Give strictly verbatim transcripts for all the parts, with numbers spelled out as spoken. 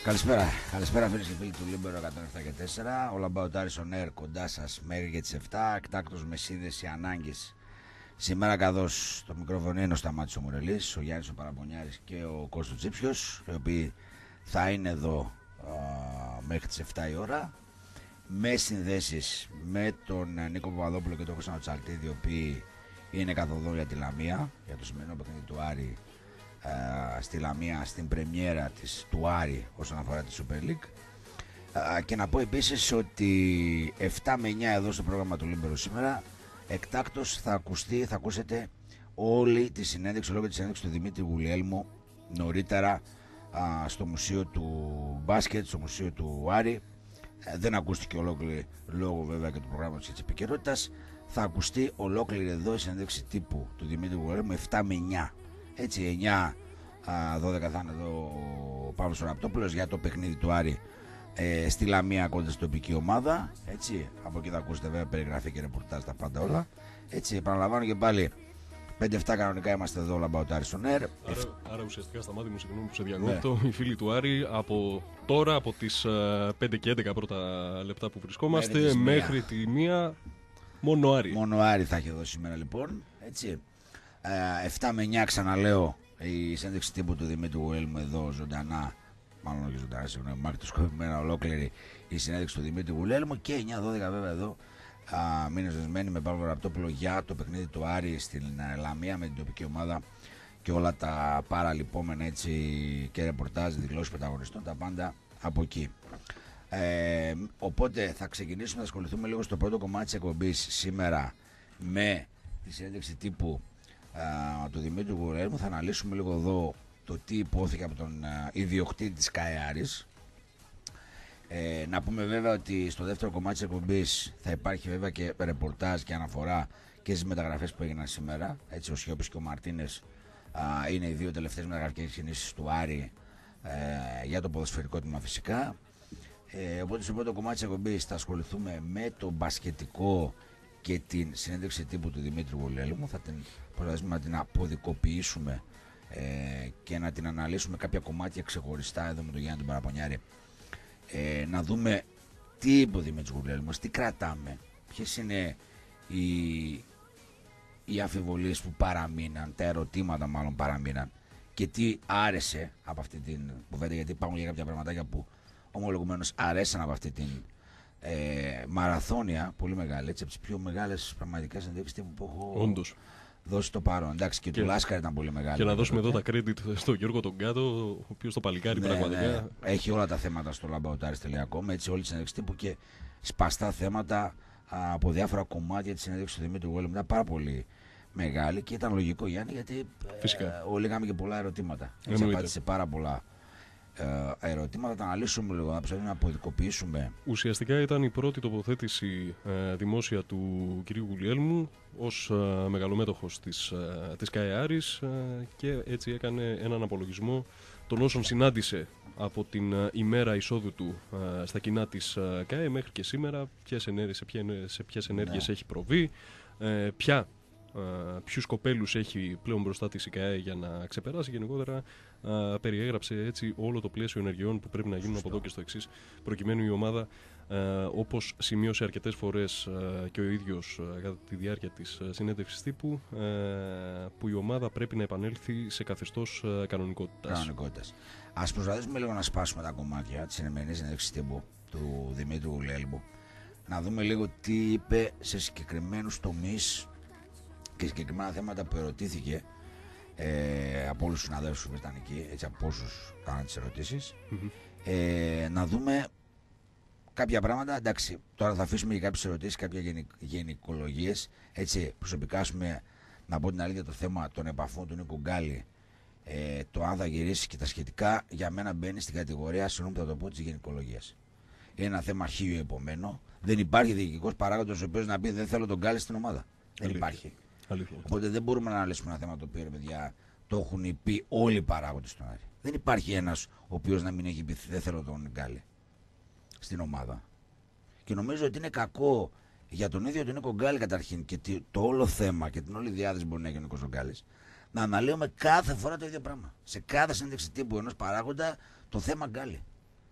Καλησπέρα, καλησπέρα φίλες και φίλοι του Λίμπερο εκατόν επτά και τέσσερα. Ο Λαμπαοτάρης on air κοντά σας μέχρι και τις επτά. Εκτάκτος με σύνδεση ανάγκης. Σήμερα καθώς το μικρόφωνο είναι ο Σταμάτης ο Μουρελής, ο Γιάννης ο Παραπονιάρης και ο Κώστος Τσίψιος, οι οποίοι θα είναι εδώ α, μέχρι τις επτά η ώρα. Με συνδέσεις με τον Νίκο Παπαδόπουλο και τον Κωνσταντίνο Τσαλτίδη, οι οποίοι είναι καθοδόν για τη Λαμία, για το σημερινό παιχνίδι του Άρη Uh, στη Λαμία, στην πρεμιέρα της, του Άρη όσον αφορά τη Super League. Uh, και να πω επίσης ότι επτά με εννιά εδώ στο πρόγραμμα του Λίμπερο σήμερα εκτάκτως θα ακουστεί, θα ακούσετε όλη τη συνέντευξη, λόγω της συνέντευξης του Δημήτρη Γουλιέλμου νωρίτερα uh, στο μουσείο του μπάσκετ, στο μουσείο του Άρη. Uh, δεν ακούστηκε ολόκληρη λόγω βέβαια και του προγράμματος και της επικαιρότητας. Θα ακουστεί ολόκληρη εδώ η συνέντευξη τύπου του Δημήτρη Γουλιέλμου επτά με εννιά. Έτσι εννιά δώδεκα θα είναι εδώ ο Παύλος Ραπτόπουλος για το παιχνίδι του Άρη ε, στη Λαμία κοντά στην τοπική ομάδα. Έτσι, από εκεί θα ακούσετε βέβαια περιγραφή και ρεπορτάζ, τα πάντα όλα. Έτσι, επαναλαμβάνω και πάλι πέντε επτά κανονικά είμαστε εδώ, Λαμπαοτάρης on air. Άρα, άρα ουσιαστικά σταμάτη μου, συγγνώμη που σε διακόπτω, ναι. Οι φίλοι του Άρη από τώρα, από τις πέντε και έντεκα πρώτα λεπτά που βρισκόμαστε μέχρι, μέχρι τη μία, μόνο Άρη. Μόνο Άρη θα έχει εδώ σήμερα λοιπόν. Έτσι. επτά με εννιά ξαναλέω η συνέντευξη τύπου του Δημήτρη Γουλιέλμου εδώ ζωντανά, μάλλον όχι ζωντανά, συγγνώμη, μάρτυσκοπημένα ολόκληρη η συνέντευξη του Δημήτρη Γουλιέλμου και εννιά δώδεκα βέβαια εδώ μείνε δεσμένοι με Παύλο Ραπτόπουλο για το παιχνίδι του Άρη στην Λαμία με την τοπική ομάδα και όλα τα παραλυπόμενα έτσι και ρεπορτάζ, δηλώσεις πρωταγωνιστών, τα πάντα από εκεί. Ε, οπότε θα ξεκινήσουμε, θα ασχοληθούμε λίγο στο πρώτο κομμάτι της εκπομπής σήμερα με τη συνέντευξη τύπου Uh, του Δημήτρη Γουλιέλμου. Θα αναλύσουμε λίγο εδώ το τι υπόθηκε από τον uh, ιδιοκτήτη της ΚΑΕ Άρης. Ε, να πούμε βέβαια ότι στο δεύτερο κομμάτι της εκπομπής θα υπάρχει βέβαια και ρεπορτάζ και αναφορά και στις μεταγραφές που έγιναν σήμερα. Έτσι, ο Σιώπης και ο Μαρτίνες uh, είναι οι δύο τελευταίες μεταγραφικές κινήσεις του Άρη uh, για το ποδοσφαιρικό τμήμα φυσικά. Ε, οπότε στο πρώτο κομμάτι της εκπομπής θα ασχοληθούμε με το μπασκετικό και την συνέντευξη τύπου του Δημήτρη Γουλιέλμου. Θα την προσπαθήσουμε να την αποδικοποιήσουμε ε, και να την αναλύσουμε κάποια κομμάτια ξεχωριστά εδώ με τον Γιάννη τον Παραπονιάρη. Ε, να δούμε τι είπε ο Δημήτρης Γουλιέλμος, τι κρατάμε, ποιες είναι οι, οι αμφιβολίες που παραμείναν, τα ερωτήματα μάλλον παραμείναν και τι άρεσε από αυτή την κουβέντα, γιατί υπάρχουν για κάποια πραγματάκια που ομολογουμένως αρέσαν από αυτή την Ε, μαραθώνια, πολύ μεγάλη, έτσι, από τις πιο μεγάλες πραγματικά συνέντευξεις που έχω Όντως. δώσει το παρόν. Εντάξει, και, και του Λάσκαρ ήταν πολύ μεγάλη. Και να δώσουμε εδώ τα credit στον Γιώργο τον Κάτω, ο οποίος το παλικάρι ναι, πραγματικά. Ναι. Έχει όλα τα θέματα στο λαμπαοτάρης τελεία κομ, έτσι, όλη τη συνέντευξη τύπου και σπαστά θέματα από διάφορα κομμάτια της συνέντευξης του Δημήτρη Γουλιέλμου. Ήταν πάρα πολύ μεγάλη και ήταν λογικό, Γιάννη, γιατί ε, όλοι είχαμε και πολλά ερωτήματα. Έτσι, απάντησε πάρα πολλά Ε, ερωτήματα, τα αναλύσουμε λίγο, να ψάχνουμε να αποδικοποιήσουμε. Ουσιαστικά ήταν η πρώτη τοποθέτηση ε, δημόσια του κυρίου Γουλιέλμου ως ε, μεγαλομέτωχος της, ε, της ΚΑΕ Άρης ε, και έτσι έκανε έναν απολογισμό των όσων συνάντησε από την ε, ημέρα εισόδου του ε, στα κοινά της ε, ΚΑΕ μέχρι και σήμερα, ποιες ενέργειες, σε, ποιες, σε ποιες ενέργειες ναι. έχει προβεί, ε, ποια Uh, ποιους κοπέλους έχει πλέον μπροστά της η ΚΑΕ για να ξεπεράσει. Γενικότερα uh, περιέγραψε έτσι όλο το πλαίσιο ενεργειών που πρέπει να γίνουν Σωστό. από εδώ και στο εξής, προκειμένου η ομάδα, uh, όπως σημείωσε αρκετές φορές uh, και ο ίδιος uh, κατά τη διάρκεια της uh, συνέντευξης τύπου, uh, που η ομάδα πρέπει να επανέλθει σε καθεστώς uh, κανονικότητας. κανονικότητας. Ας προσπαθήσουμε λίγο να σπάσουμε τα κομμάτια της σημερινής συνέντευξης τύπου του Δημήτρη Γουλιέλμου, να δούμε λίγο τι είπε σε συγκεκριμένους τομείς και συγκεκριμένα θέματα που ερωτήθηκε ε, από όλους τους συναδέλφους που ήταν εκεί, έτσι, από όσους κάναν τις ερωτήσεις. Mm-hmm. Ε, να δούμε κάποια πράγματα. Εντάξει, τώρα θα αφήσουμε και κάποιες ερωτήσεις, κάποιες γενικ, γενικολογίες. Έτσι, προσωπικά, πούμε, να πω την αλήθεια, το θέμα των επαφών του Νίκου Γκάλη, ε, το αν θα γυρίσει και τα σχετικά, για μένα μπαίνει στην κατηγορία, συγγνώμη θα το πω, της γενικολογίας. Είναι ένα θέμα χίλιο επομένο. Δεν υπάρχει διοικητικός παράγοντας ο οποίος να πει δεν θέλω τον Γκάλη στην ομάδα. Δεν Αλήθεια. υπάρχει. Αλήθεια. Οπότε δεν μπορούμε να αναλύσουμε ένα θέμα το οποίο, παιδιά, το έχουν πει όλοι οι παράγοντες στον Άρη. Δεν υπάρχει ένας ο οποίος να μην έχει πει δεν θέλω τον Γκάλη στην ομάδα. Και νομίζω ότι είναι κακό για τον ίδιο τον Νίκο Γκάλη καταρχήν και το όλο θέμα και την όλη διάθεση μπορεί να έχει ο Νίκος Γκάλης να αναλύουμε κάθε φορά το ίδιο πράγμα. Σε κάθε συνέντευξη τύπου ενός παράγοντα το θέμα Γκάλη.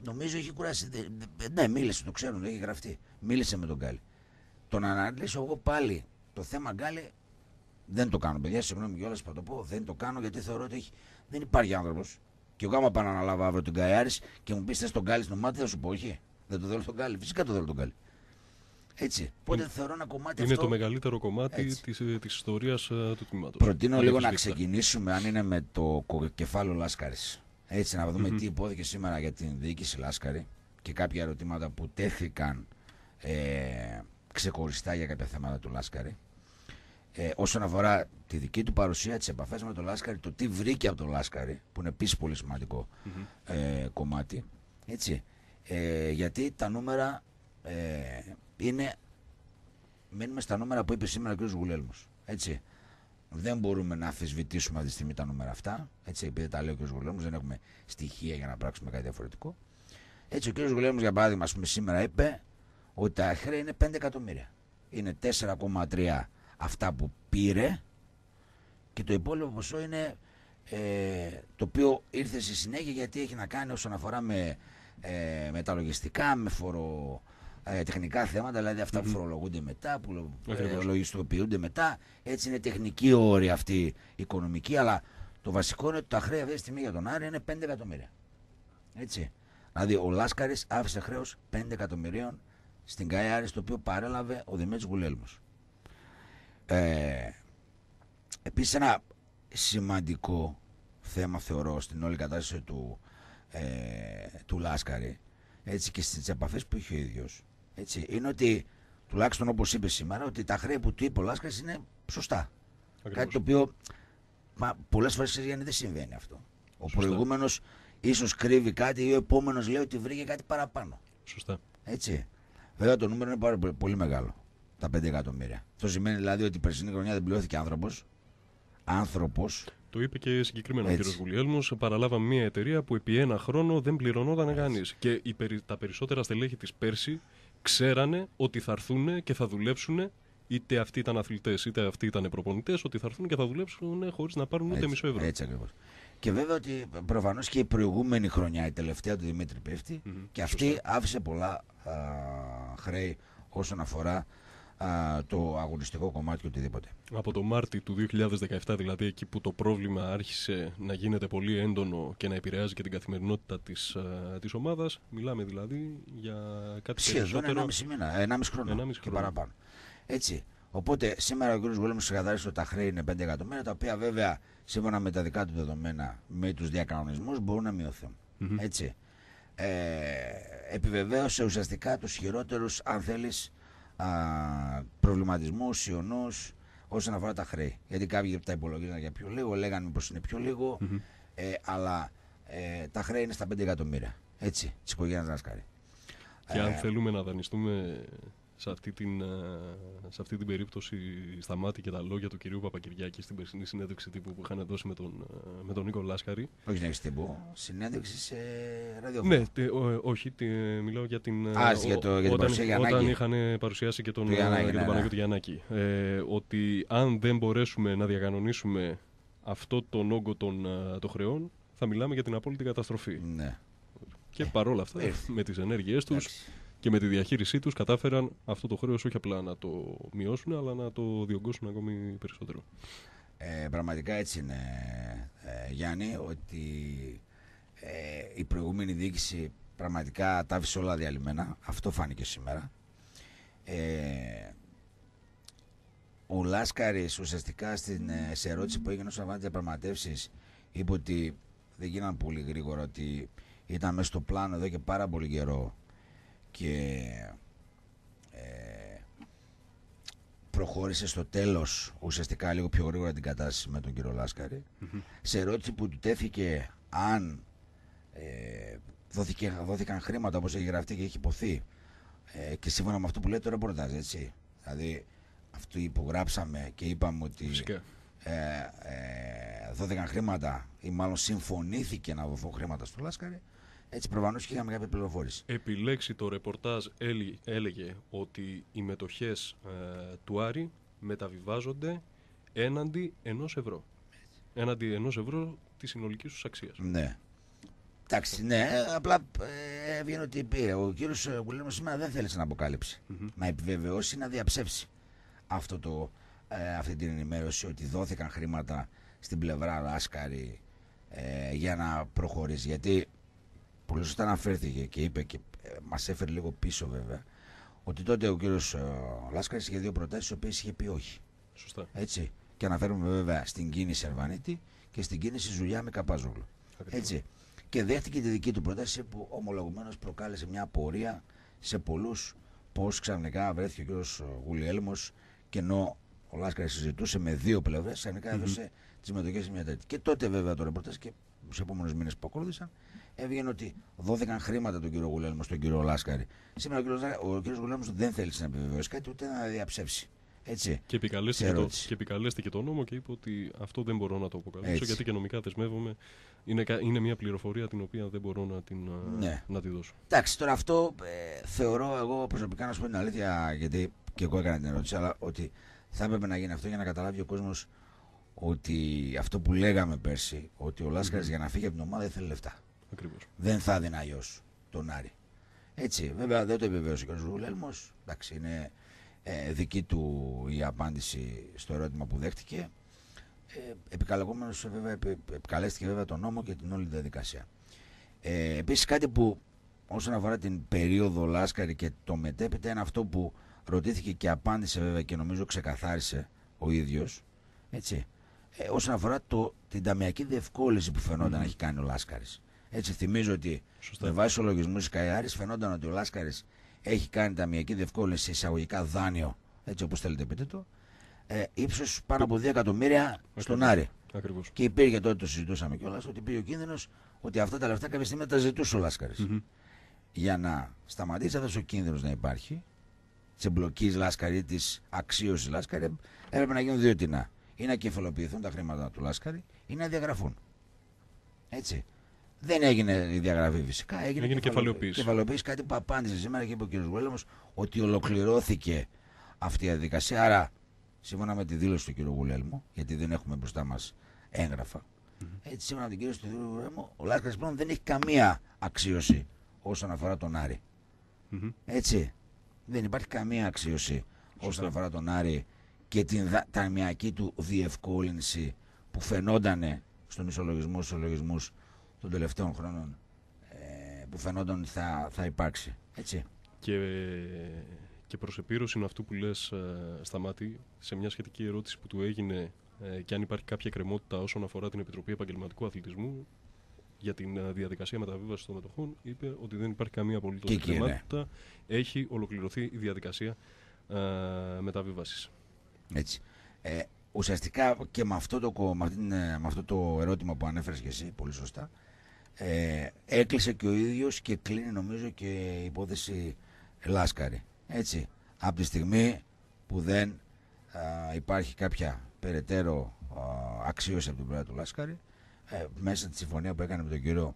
νομίζω έχει κουράσει. Ναι, μίλησε, το ξέρουν, το έχει γραφτεί. Μίλησε με τον Γκάλι. Τον αναλύσω εγώ πάλι το θέμα Γκάλι. Δεν το κάνω, παιδιά. Συγγνώμη κιόλας που θα το πω. Δεν το κάνω γιατί θεωρώ ότι έχει... δεν υπάρχει άνθρωπος. Και εγώ, άμα πάω να αναλάβω αύριο τον Γκάι Άρης και μου πει θε τον Γκάλι στο μάτι, θα σου πω όχι. Δεν το θέλω τον Γκάλι. Φυσικά το θέλω τον Γκάλι. Έτσι. Οπότε θεωρώ ένα κομμάτι. Είναι αυτό... το μεγαλύτερο κομμάτι της, της ιστορίας uh, του τμήματος. Προτείνω λίγο να ξεκινήσουμε, αν είναι με το κεφάλαιο Λάσκαρης. Έτσι, να δούμε mm-hmm. τι υπόθηκε σήμερα για την διοίκηση Λάσκαρη και κάποια ερωτήματα που τέθηκαν ε, ξεχωριστά για κάποια θέματα του Λάσκαρη. Ε, όσον αφορά τη δική του παρουσία, τις επαφές με τον Λάσκαρη, το τι βρήκε από τον Λάσκαρη, που είναι επίσης πολύ σημαντικό mm-hmm. ε, κομμάτι. Έτσι. Ε, γιατί τα νούμερα ε, είναι. Μένουμε στα νούμερα που είπε σήμερα ο κ. Γουλέλμος. Έτσι. Δεν μπορούμε να αμφισβητήσουμε αυτή τη στιγμή τα νούμερα αυτά. Έτσι, επειδή τα λέει ο κ. Γουλέλμος, δεν έχουμε στοιχεία για να πράξουμε κάτι διαφορετικό. Έτσι, ο κ. Γουλέλμος, για παράδειγμα, πούμε, σήμερα είπε ότι τα χρέη είναι πέντε εκατομμύρια. Είναι τέσσερα κόμμα τρία αυτά που πήρε και το υπόλοιπο ποσό είναι ε, το οποίο ήρθε στη συνέχεια γιατί έχει να κάνει όσον αφορά με, ε, με τα λογιστικά, με φορο. Ε, τεχνικά θέματα, δηλαδή αυτά mm-hmm. που φορολογούνται μετά, που ε, λογιστοποιούνται μετά. Έτσι είναι τεχνική όρη αυτή οικονομική, αλλά το βασικό είναι ότι τα χρέη αυτή τη στιγμή για τον Άρη είναι πέντε εκατομμύρια. Έτσι. Δηλαδή ο Λάσκαρης άφησε χρέος πέντε εκατομμυρίων στην ΚΑΕ Άρης, το οποίο παρέλαβε ο Δημήτρης Γουλέλμος. Ε, επίσης ένα σημαντικό θέμα θεωρώ στην όλη κατάσταση του, ε, του Λάσκαρη, έτσι, και στις επαφές που είχε ο ίδιος, έτσι, είναι ότι τουλάχιστον όπως είπε σήμερα, ότι τα χρέη που του είπε ο Λάσκαρης είναι σωστά. Ακριβώς. Κάτι το οποίο μα, πολλές φορές Γιάννη, δεν συμβαίνει αυτό. Ο σωστά. Προηγούμενος ίσως κρύβει κάτι ή ο επόμενος λέει ότι βρήκε κάτι παραπάνω. Σωστά. Έτσι. Βέβαια το νούμερο είναι πάρα πολύ, πολύ μεγάλο. Τα πέντε εκατομμύρια. Αυτό σημαίνει δηλαδή ότι η περσινή χρονιά δεν πληρώθηκε άνθρωπος. Άνθρωπος. Το είπε και συγκεκριμένα ο κ. Γουλιέλμος. Παραλάβαμε μια εταιρεία που επί ένα χρόνο δεν πληρωνόταν κανείς. Και οι, τα περισσότερα στελέχη της πέρσι ξέρανε ότι θα έρθουν και θα δουλέψουν, είτε αυτοί ήταν αθλητές είτε αυτοί ήταν προπονητές, ότι θα έρθουν και θα δουλέψουν χωρίς να πάρουν ούτε μισό ευρώ. Έτσι ακριβώς. Και βέβαια ότι προφανώς και η προηγούμενη χρονιά, η τελευταία του Δημήτρη πέφτει, mm-hmm. και αυτή σωστά. Άφησε πολλά α, χρέη όσον αφορά α, το αγωνιστικό κομμάτι και οτιδήποτε. Από το Μάρτι του δύο χιλιάδες δεκαεπτά, δηλαδή εκεί που το πρόβλημα άρχισε να γίνεται πολύ έντονο και να επηρεάζει και την καθημερινότητα της, α, της ομάδας, μιλάμε δηλαδή για κάτι σχεδόν περισσότερο... ενάμιση μήνα, ενάμιση χρόνο, ενάμιση και χρόνο. παραπάνω. Έτσι. Οπότε σήμερα ο κ. Γουλέλμος ξεκαθάρισε ότι τα χρέη είναι πέντε εκατομμύρια, τα οποία βέβαια σύμφωνα με τα δικά του δεδομένα, με τους διακανονισμούς, μπορούν να μειωθούν. Mm-hmm. Έτσι. Ε, επιβεβαίωσε ουσιαστικά τους χειρότερους, αν θέλεις, α, προβληματισμούς, ιονούς όσον αφορά τα χρέη. Γιατί κάποιοι τα υπολογίζαν για πιο λίγο, λέγανε πως είναι πιο λίγο, mm-hmm. ε, αλλά ε, τα χρέη είναι στα πέντε εκατομμύρια. Έτσι, της οικογένειας Λάσκαρη. Και ε, αν θέλουμε να δανειστούμε σε αυτή την, σε αυτή την περίπτωση στα μάτια και τα λόγια του κυρίου Παπακυριάκη στην περσινή συνέντευξη τύπου που είχαν δώσει με τον, με τον Νίκο Λάσκαρη. Όχι συνέντευξη τύπου, συνέντευξη σε ραδιόφωνο. Ναι, τε, ό, όχι, τε, μιλάω για την, Α, για το, για την όταν, παρουσία όταν είχαν παρουσιάσει και τον, το Γιαννάκη, και τον ναι, Παναγιώτη ναι. Γιαννάκη. Ε, ότι αν δεν μπορέσουμε να διακανονίσουμε αυτό τον όγκο των, των χρεών, θα μιλάμε για την απόλυτη καταστροφή. Ναι. Και ε, παρόλα αυτά, ε, με τις ενέργειές τους και με τη διαχείρισή τους κατάφεραν αυτό το χρέος όχι απλά να το μειώσουν, αλλά να το διωγγώσουν ακόμη περισσότερο. Ε, πραγματικά έτσι είναι, ε, Γιάννη, ότι ε, η προηγούμενη διοίκηση πραγματικά τα άφησε όλα διαλυμένα. Αυτό φάνηκε σήμερα. Ε, ο Λάσκαρης ουσιαστικά στην, σε ερώτηση που έγινε όσον αφορά τις διαπραγματεύσεις είπε ότι δεν γίνανε πολύ γρήγορα, ότι ήταν μέσα στο πλάνο εδώ και πάρα πολύ καιρό και ε, προχώρησε στο τέλος ουσιαστικά λίγο πιο γρήγορα την κατάσταση με τον κύριο Λάσκαρη. Mm-hmm. Σε ερώτηση που του τέθηκε αν ε, δόθηκε, δόθηκαν χρήματα όπως έχει γραφτεί και έχει υποθεί, ε, και σύμφωνα με αυτό που λέει το ρεπορτάζ, έτσι, δηλαδή αυτό που γράψαμε και είπαμε ότι ε, ε, δόθηκαν χρήματα ή μάλλον συμφωνήθηκε να δοθούν χρήματα στο Λάσκαρη. Έτσι προφανώς και είχαμε κάποια πληροφόρηση. Επιλέξει το ρεπορτάζ έλεγε ότι οι μετοχές ε, του Άρη μεταβιβάζονται έναντι ενός ευρώ. Έναντι ενός ευρώ της συνολικής τους αξίας. Ναι. Εντάξει, ναι, απλά έβγαινε ότι είπε, ο κύριος Γουλέλμος σήμερα δεν θέλησε να αποκάλυψει. Mm-hmm. Να επιβεβαιώσει, να διαψεύσει αυτό το, ε, αυτή την ενημέρωση ότι δόθηκαν χρήματα στην πλευρά Λάσκαρη ε, για να προχωρήσει. Γιατί πολύ σωστά αναφέρθηκε και είπε και ε, μας έφερε λίγο πίσω βέβαια ότι τότε ο κύριος ε, Λάσκαρης είχε δύο προτάσεις οι οποίες είχε πει όχι. Σωστά. Έτσι. Και αναφέρουμε βέβαια στην κίνηση Ερβανίτη και στην κίνηση Ζουλιά με Καπάζογλου. Έτσι. Και δέχτηκε τη δική του πρόταση που ομολογουμένως προκάλεσε μια απορία σε πολλούς πώς ξαφνικά βρέθηκε ο κύριος Γουλιέλμος και ενώ ο Λάσκαρης συζητούσε με δύο πλευρές, ξαφνικά mm-hmm. έδωσε τις μετοχές σε μια τέτοια. Και τότε βέβαια το ρεπορτάζ και στους επόμενους μήνες που ακολούθησαν έβγαινε ότι δόθηκαν χρήματα τον κύριο Γουλιέλμο στον κύριο Λάσκαρη. Σήμερα ο κύριος, ο κύριος Γουλιέλμος δεν θέλησε να επιβεβαιώσει κάτι ούτε να διαψεύσει. Έτσι. Και επικαλέστηκε, το, και επικαλέστηκε το νόμο και είπε ότι αυτό δεν μπορώ να το αποκαλύψω έτσι. Γιατί και νομικά δεσμεύομαι. Είναι, είναι μια πληροφορία την οποία δεν μπορώ να, την, ναι. να τη δώσω. Εντάξει, τώρα αυτό ε, θεωρώ εγώ προσωπικά να σου πω την αλήθεια, γιατί και εγώ έκανα την ερώτηση, αλλά ότι θα έπρεπε να γίνει αυτό για να καταλάβει ο κόσμος ότι αυτό που λέγαμε πέρσι, ότι ο Λάσκαρης mm-hmm. για να φύγει από την ομάδα δεν θέλει λεφτά. Ακριβώς. Δεν θα έδινε αλλιώς τον Άρη. Έτσι, βέβαια δεν το επιβεβαίωσε ο κ. Γουλέλμος. Εντάξει, είναι ε, δική του η απάντηση στο ερώτημα που δέχτηκε. Ε, επικαλεγόμενος βέβαια, επι, επικαλέστηκε βέβαια τον νόμο και την όλη διαδικασία. Ε, επίσης κάτι που όσον αφορά την περίοδο Λάσκαρη και το μετέπειτα είναι αυτό που ρωτήθηκε και απάντησε βέβαια και νομίζω ξεκαθάρισε ο ίδιος. Έτσι. Ε, όσον αφορά το, την ταμιακή διευκόλυνση που φαινόταν mm. να έχει κάνει ο Λάσκαρης. Έτσι, θυμίζω ότι Σωστά. με βάση του λογισμού της ΚΑΕΑΡης φαινόταν ότι ο Λάσκαρης έχει κάνει ταμιακή διευκόλυνση εισαγωγικά δάνειο, έτσι όπως θέλετε πείτε το, ε, ύψος πάνω από δύο εκατομμύρια Ακριβώς. στον Άρη. Ακριβώς. Και υπήρχε τότε, το συζητούσαμε κιόλας, ότι υπήρχε ο κίνδυνος ότι αυτά τα λεφτά κάποια στιγμή τα ζητούσε ο Λάσκαρης. Mm-hmm. Για να σταματήσει αυτός ο κίνδυνος να υπάρχει, της εμπλοκής Λάσκαρη, της αξίωσης Λάσκαρη, έπρεπε να γίνουν δύο τινά. Ή να κεφαλοποιηθούν τα χρήματα του Λάσκαρη ή να διαγραφούν. Έτσι. Δεν έγινε η διαγραφή φυσικά, έγινε, έγινε κεφαλαιοποίηση. Κεφαλαιοποίηση, κάτι που απάντησε σήμερα και είπε ο κ. Γουλέλμος ότι ολοκληρώθηκε αυτή η διαδικασία. Άρα, σύμφωνα με τη δήλωση του κ. Γουλέλμου, γιατί δεν έχουμε μπροστά μας έγγραφα, mm-hmm. έτσι σύμφωνα με την δήλωση του κ. Γουλέλμου, ο Λάσκαρης πλέον δεν έχει καμία αξίωση όσον αφορά τον Άρη. Mm-hmm. Έτσι. Δεν υπάρχει καμία αξίωση Σωστά. όσον αφορά τον Άρη και την ταμιακή του διευκόλυνση που φαινόταν στον ισολογισμό, στους ισολογισμούς των τελευταίων χρόνων ε, που φαινόταν ότι θα, θα υπάρξει. Έτσι. Και, και προς επίρρωση είναι αυτού που λες ε, Σταμάτη, σε μια σχετική ερώτηση που του έγινε ε, και αν υπάρχει κάποια εκκρεμότητα όσον αφορά την Επιτροπή Επαγγελματικού Αθλητισμού για την ε, διαδικασία μεταβίβασης των μετοχών, είπε ότι δεν υπάρχει καμία απολύτως εκκρεμότητα. Έχει ολοκληρωθεί η διαδικασία ε, μεταβίβασης. Έτσι. Ε, ουσιαστικά και με αυτό, το, με, αυτήν, με αυτό το ερώτημα που ανέφερες και εσύ πολύ σωστά ε, έκλεισε και ο ίδιος και κλείνει νομίζω και η υπόθεση Λάσκαρη. Έτσι. Από τη στιγμή που δεν α, υπάρχει κάποια περαιτέρω α, αξίωση από την πλευρά του Λάσκαρη ε, μέσα στη συμφωνία που έκανε με τον κύριο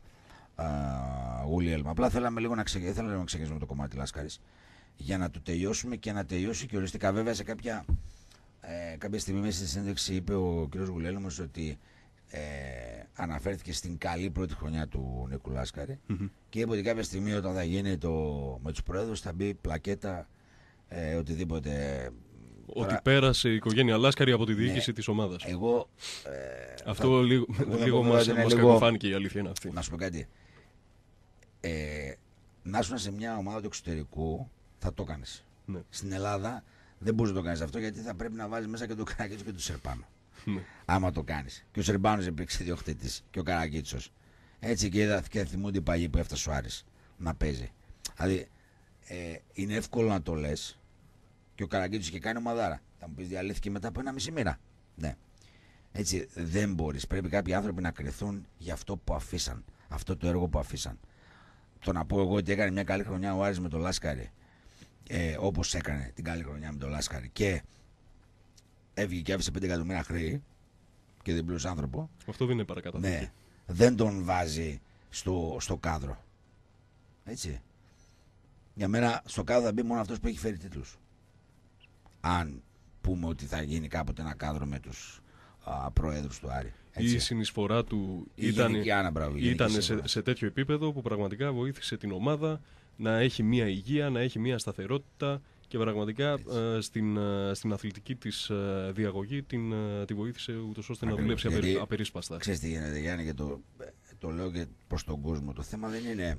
Γουλιέλμο. Απλά θέλαμε λίγο να ξεκινήσουμε το κομμάτι Λάσκαρης για να το τελειώσουμε και να τελειώσει και οριστικά βέβαια σε κάποια Ε, κάποια στιγμή μέσα στη συνέντευξη είπε ο κ. Γουλέλμος ότι ε, αναφέρθηκε στην καλή πρώτη χρονιά του Νίκου Λάσκαρη mm-hmm. και είπε ότι κάποια στιγμή όταν θα γίνει το, με τους πρόεδρους θα μπει πλακέτα ε, οτιδήποτε. Ότι Τώρα, πέρασε η οικογένεια Λάσκαρη από τη διοίκηση ναι, της ομάδας. Εγώ, ε, Αυτό θα, λίγο, εγώ λίγο μας, μας λίγο, κακοφάνηκε η αλήθεια είναι αυτή. Να σου πω κάτι. Ε, να ήσουν σε μια ομάδα του εξωτερικού θα το έκανες. Ναι. Στην Ελλάδα δεν μπορείς να το κάνεις αυτό γιατί θα πρέπει να βάζεις μέσα και το Καρακίτσο και το Σερπάνο. Ναι. Άμα το κάνεις. Και ο Σερπάνος υπήρξε διοκτήτης και ο Καρακίτσος. Έτσι και είδα και θυμούνται οι παλιοί που έφτασε ο Άρης να παίζει. Δηλαδή ε, είναι εύκολο να το λες και ο Καρακίτσος και κάνει ομαδάρα. Θα μου πεις διαλύθηκε μετά από ένα μισή μήνα. Ναι. Έτσι δεν μπορείς. Πρέπει κάποιοι άνθρωποι να κρυθούν για αυτό που αφήσαν. Αυτό το έργο που αφήσαν. Το να πω εγώ ότι έκανε μια καλή χρονιά ο Άρης με τον Λάσκαρη. Ε, όπως έκανε την καλή χρονιά με τον Λάσκαρη και έβγε και άφησε πέντε εκατομμύρια χρέη και δεν πλήρωσε άνθρωπο. Αυτό δεν είναι παρακάτω. Ναι, δεν τον βάζει στο, στο κάδρο. Έτσι. Για μένα στο κάδρο θα μπει μόνο αυτός που έχει φέρει τίτλους. Αν πούμε ότι θα γίνει κάποτε ένα κάδρο με τους α, προέδρους του Άρη. Έτσι. Η συνεισφορά του Η ήταν, άνα, ήταν σε, σε τέτοιο επίπεδο που πραγματικά βοήθησε την ομάδα να έχει μια υγεία, να έχει μια σταθερότητα και πραγματικά ε, στην, ε, στην αθλητική της ε, διαγωγή την, ε, τη βοήθησε ούτως ώστε Ακριβώς, να δουλέψει απερί, απερίσπαστα. Ξέρεις τι γίνεται, Γιάννη, και το, το λέω και προς τον κόσμο. Το θέμα δεν είναι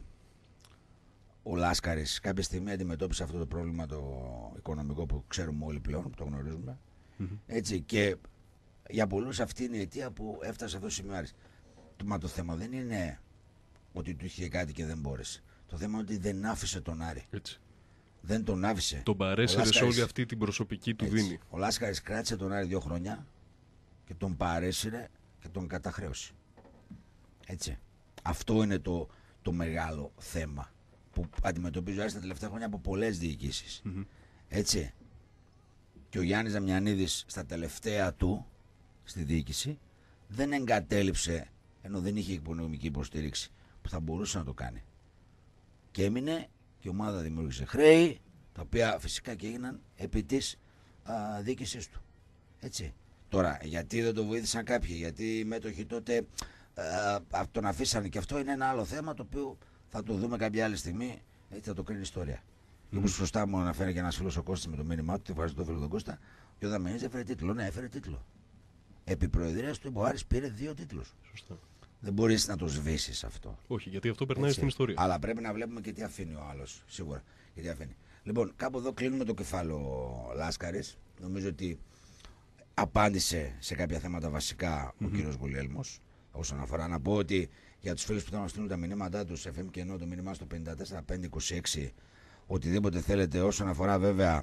ο Λάσκαρης. Κάποια στιγμή αντιμετώπισε αυτό το πρόβλημα το οικονομικό που ξέρουμε όλοι πλέον, που το γνωρίζουμε. Mm-hmm. Έτσι, και για πολλούς αυτή είναι η αιτία που έφτασε αυτό το σημείο. Μα το θέμα δεν είναι ότι του είχε κάτι και δεν μπόρεσε. Το θέμα είναι ότι δεν άφησε τον Άρη. Έτσι. Δεν τον άφησε. Τον παρέσυρε σε όλη αυτή την προσωπική του έτσι. δίνη. Ο Λάσκαρης κράτησε τον Άρη δύο χρόνια και τον παρέσυρε και τον καταχρέωσε. Έτσι. Αυτό είναι το, το μεγάλο θέμα που αντιμετωπίζει ο Άρης τα τελευταία χρόνια από πολλές διοικήσεις. Mm-hmm. Έτσι. Και ο Γιάννης Δαμιανίδης στα τελευταία του στη διοίκηση δεν εγκατέλειψε, ενώ δεν είχε οικονομική υποστήριξη που θα μπορούσε να το κάνει. Και έμεινε και η ομάδα δημιούργησε χρέη, τα οποία φυσικά και έγιναν επί της διοίκησής του. Έτσι. Τώρα, γιατί δεν το βοήθησαν κάποιοι, γιατί οι μέτοχοι τότε α, τον αφήσανε, και αυτό είναι ένα άλλο θέμα το οποίο θα το δούμε κάποια άλλη στιγμή, έτσι θα το κρίνει η ιστορία. Mm. Και όπως σωστά μου αναφέρει και ένας φίλος ο Κώστας με το μήνυμά του, ευχαριστώ τον φίλο τον Κώστα, και ο Δαμιανίδης έφερε τίτλο. Ναι, έφερε τίτλο. Επί προεδρίας του ο Άρης πήρε δύο τίτλους. Σωστά. Δεν μπορείς να το σβήσεις αυτό. Όχι, γιατί αυτό περνάει έτσι στην ιστορία. Αλλά πρέπει να βλέπουμε και τι αφήνει ο άλλος. Σίγουρα. Και τι αφήνει. Λοιπόν, κάπου εδώ κλείνουμε το κεφάλαιο Λάσκαρης. Νομίζω ότι απάντησε σε κάποια θέματα βασικά mm-hmm. ο κύριος Γουλιέλμος. Όσον αφορά να πω ότι για τους φίλους που θα μας στείλουν τα μηνύματά τους, εφ εμ και ενώ το μήνυμά στο πέντε τέσσερα πέντε είκοσι έξι, οτιδήποτε θέλετε, όσον αφορά βέβαια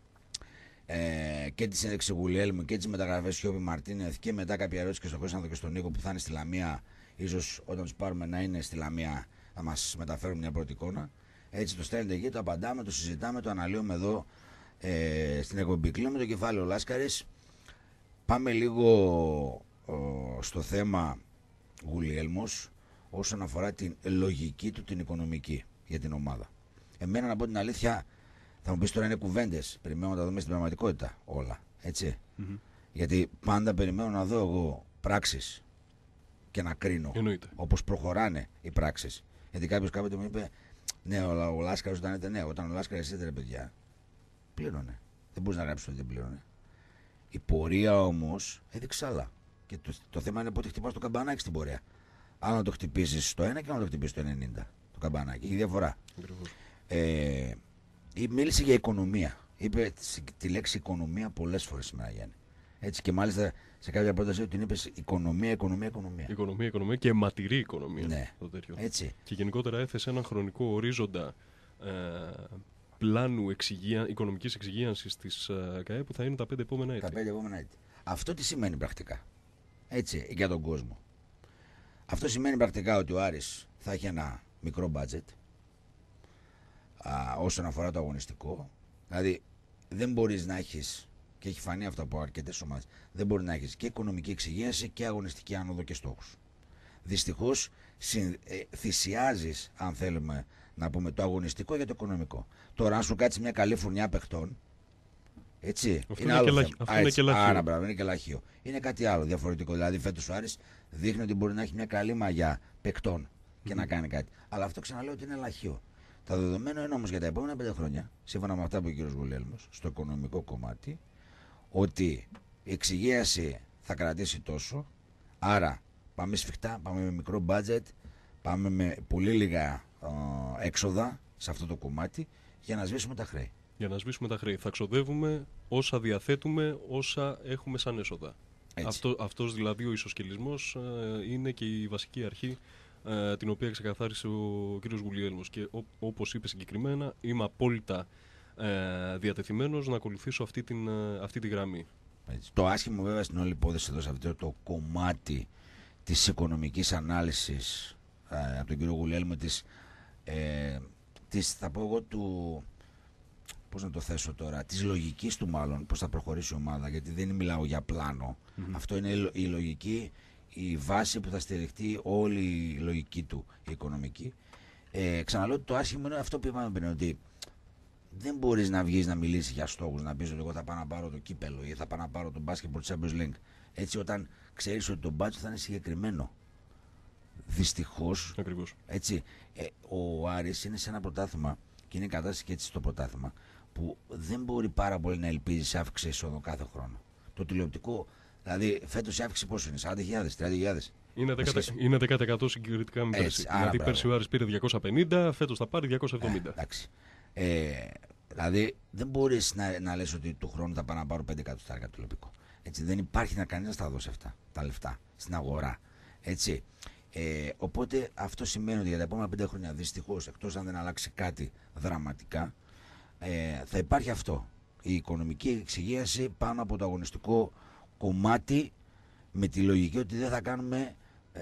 ε, και τη συνέντευξη Γουλιέλμου και τις μεταγραφές Σιώπη Μαρτίνεθ και μετά κάποια ερώτηση και στον Κωνσταντίνο και στον Νίκο που θα είναι στη Λαμία. Ίσως όταν τους πάρουμε να είναι στη Λαμία να μας μεταφέρουν μια πρώτη εικόνα. Έτσι το στέλνετε εκεί, το απαντάμε, το συζητάμε, το αναλύουμε εδώ ε, στην εκπομπή. Κλείνουμε το κεφάλαιο Λάσκαρης. Πάμε λίγο ε, στο θέμα Γουλιέλμος όσον αφορά την λογική του την οικονομική για την ομάδα. Εμένα, να πω την αλήθεια, θα μου πεις τώρα είναι κουβέντες. Περιμένω να τα δούμε στην πραγματικότητα όλα. Έτσι. Mm-hmm. Γιατί πάντα περιμένω να δω εγώ πράξεις και να κρίνω όπως προχωράνε οι πράξεις. Γιατί κάποιος κάποτε μου είπε, ναι, ο, ο Λάσκαρης όταν ήταν, ναι, όταν ο Λάσκαρης ήταν παιδιά, πλήρωνε. Δεν μπορείς να γράψεις ότι δεν πλήρωνε. Η πορεία όμως έδειξε άλλα. Και το, το θέμα είναι πότε χτυπάς το καμπανάκι στην πορεία. Άλλο να το χτυπήσεις στο ένα και άλλο να το χτυπήσεις στο ενενήντα. Το καμπανάκι. Έχει διαφορά. Ε, μίλησε για οικονομία. Είπε τη λέξη οικονομία πολλές φορές σήμερα, Γιάννη. Έτσι, και μάλιστα σε κάποια πρόταση την είπε οικονομία, οικονομία, οικονομία. Οικονομία, οικονομία και αιματηρή οικονομία. Ναι. Το τέτοιο. Έτσι. Και γενικότερα έθεσε έναν χρονικό ορίζοντα ε, πλάνου εξυγεία, οικονομικής εξυγίανσης της ε, ΚΑΕ που θα είναι τα πέντε επόμενα έτη. Τα πέντε επόμενα έτη. Αυτό τι σημαίνει πρακτικά, έτσι, για τον κόσμο. Αυτό σημαίνει πρακτικά ότι ο Άρης θα έχει ένα μικρό budget α, όσον αφορά το αγωνιστικό. Δηλαδή δεν μπορείς να έχεις, και έχει φανεί αυτό από αρκετές ομάδες, δεν μπορεί να έχεις και οικονομική εξυγίανση και αγωνιστική άνοδο και στόχους. Δυστυχώς συν, ε, θυσιάζεις, αν θέλουμε να πούμε, το αγωνιστικό για το οικονομικό. Τώρα, αν σου κάτσει μια καλή φουρνιά παιχτών, έτσι, αυτό είναι, είναι, άλλο και, θέμα. αυτό είναι και λαχείο. Άρα, μπράβο, είναι και λαχείο. Είναι κάτι άλλο διαφορετικό. Δηλαδή, φέτος ο Άρης δείχνει ότι μπορεί να έχει μια καλή μαγιά παικτών και mm. να κάνει κάτι. Αλλά αυτό ξαναλέω ότι είναι λαχείο. Τα δεδομένα είναι όμως για τα επόμενα πέντε χρόνια, σύμφωνα με αυτά που είπε ο κ. Γουλιέλμος, στο οικονομικό κομμάτι, ότι η εξυγίαση θα κρατήσει τόσο. Άρα, πάμε σφιχτά, πάμε με μικρό budget, πάμε με πολύ λίγα ε, έξοδα σε αυτό το κομμάτι για να σβήσουμε τα χρέη. Για να σβήσουμε τα χρέη. Θα ξοδεύουμε όσα διαθέτουμε, όσα έχουμε σαν έσοδα. Αυτό, αυτός δηλαδή ο ισοσκελισμός ε, είναι και η βασική αρχή ε, την οποία ξεκαθάρισε ο κ. Γουλιέλμος. Και ό, όπως είπε συγκεκριμένα, είμαι απόλυτα ε, διατεθειμένος να ακολουθήσω αυτή, την, ε, αυτή τη γραμμή. Έτσι. Το άσχημο βέβαια στην όλη υπόθεση εδώ σε αυτό το κομμάτι της οικονομικής ανάλυσης ε, από τον κ. Γουλιέλμο της, ε, της, θα πω εγώ, του... πώς να το θέσω τώρα, της λογικής του μάλλον, πώς θα προχωρήσει η ομάδα, γιατί δεν μιλάω για πλάνο. Mm-hmm. Αυτό είναι η λογική, η βάση που θα στηριχτεί όλη η λογική του, η οικονομική. Ε, ξαναλέω ότι το άσχημο είναι αυτό που είπαμε πριν, ότι δεν μπορείς να βγεις να μιλήσεις για στόχους, να πεις ότι εγώ θα πάω να πάρω το κύπελο ή θα πάω να πάρω το Basketball Champions League Έτσι, όταν ξέρεις ότι το budget θα είναι συγκεκριμένο. Δυστυχώς. Ακριβώς. Έτσι, ε, ο Άρης είναι σε ένα πρωτάθλημα και είναι η κατάσταση και έτσι στο πρωτάθλημα που δεν μπορεί πάρα πολύ να ελπίζει σε αύξηση εισόδου κάθε χρόνο. Το τηλεοπτικό, δηλαδή φέτος η αύξηση πόσο είναι, σαράντα χιλιάδες, τριάντα χιλιάδες. Είναι δέκα τοις εκατό συγκριτικά με πέρσι. Δηλαδή πέρσι ο Άρης πήρε διακόσια πενήντα, φέτος θα πάρει διακόσια εβδομήντα. Ε, εντάξει. Ε, δηλαδή δεν μπορείς να, να λες ότι του χρόνου θα πάω να πάρω πέντε εκατοστάρικα τηλεοπτικό. Έτσι, δεν υπάρχει να κανείς να τα δώσει αυτά τα λεφτά στην αγορά. Έτσι. Ε, οπότε αυτό σημαίνει ότι για τα επόμενα πέντε χρόνια δυστυχώς, εκτός αν δεν αλλάξει κάτι δραματικά, ε, θα υπάρχει αυτό. Η οικονομική εξυγίαση πάνω από το αγωνιστικό κομμάτι, με τη λογική ότι δεν θα κάνουμε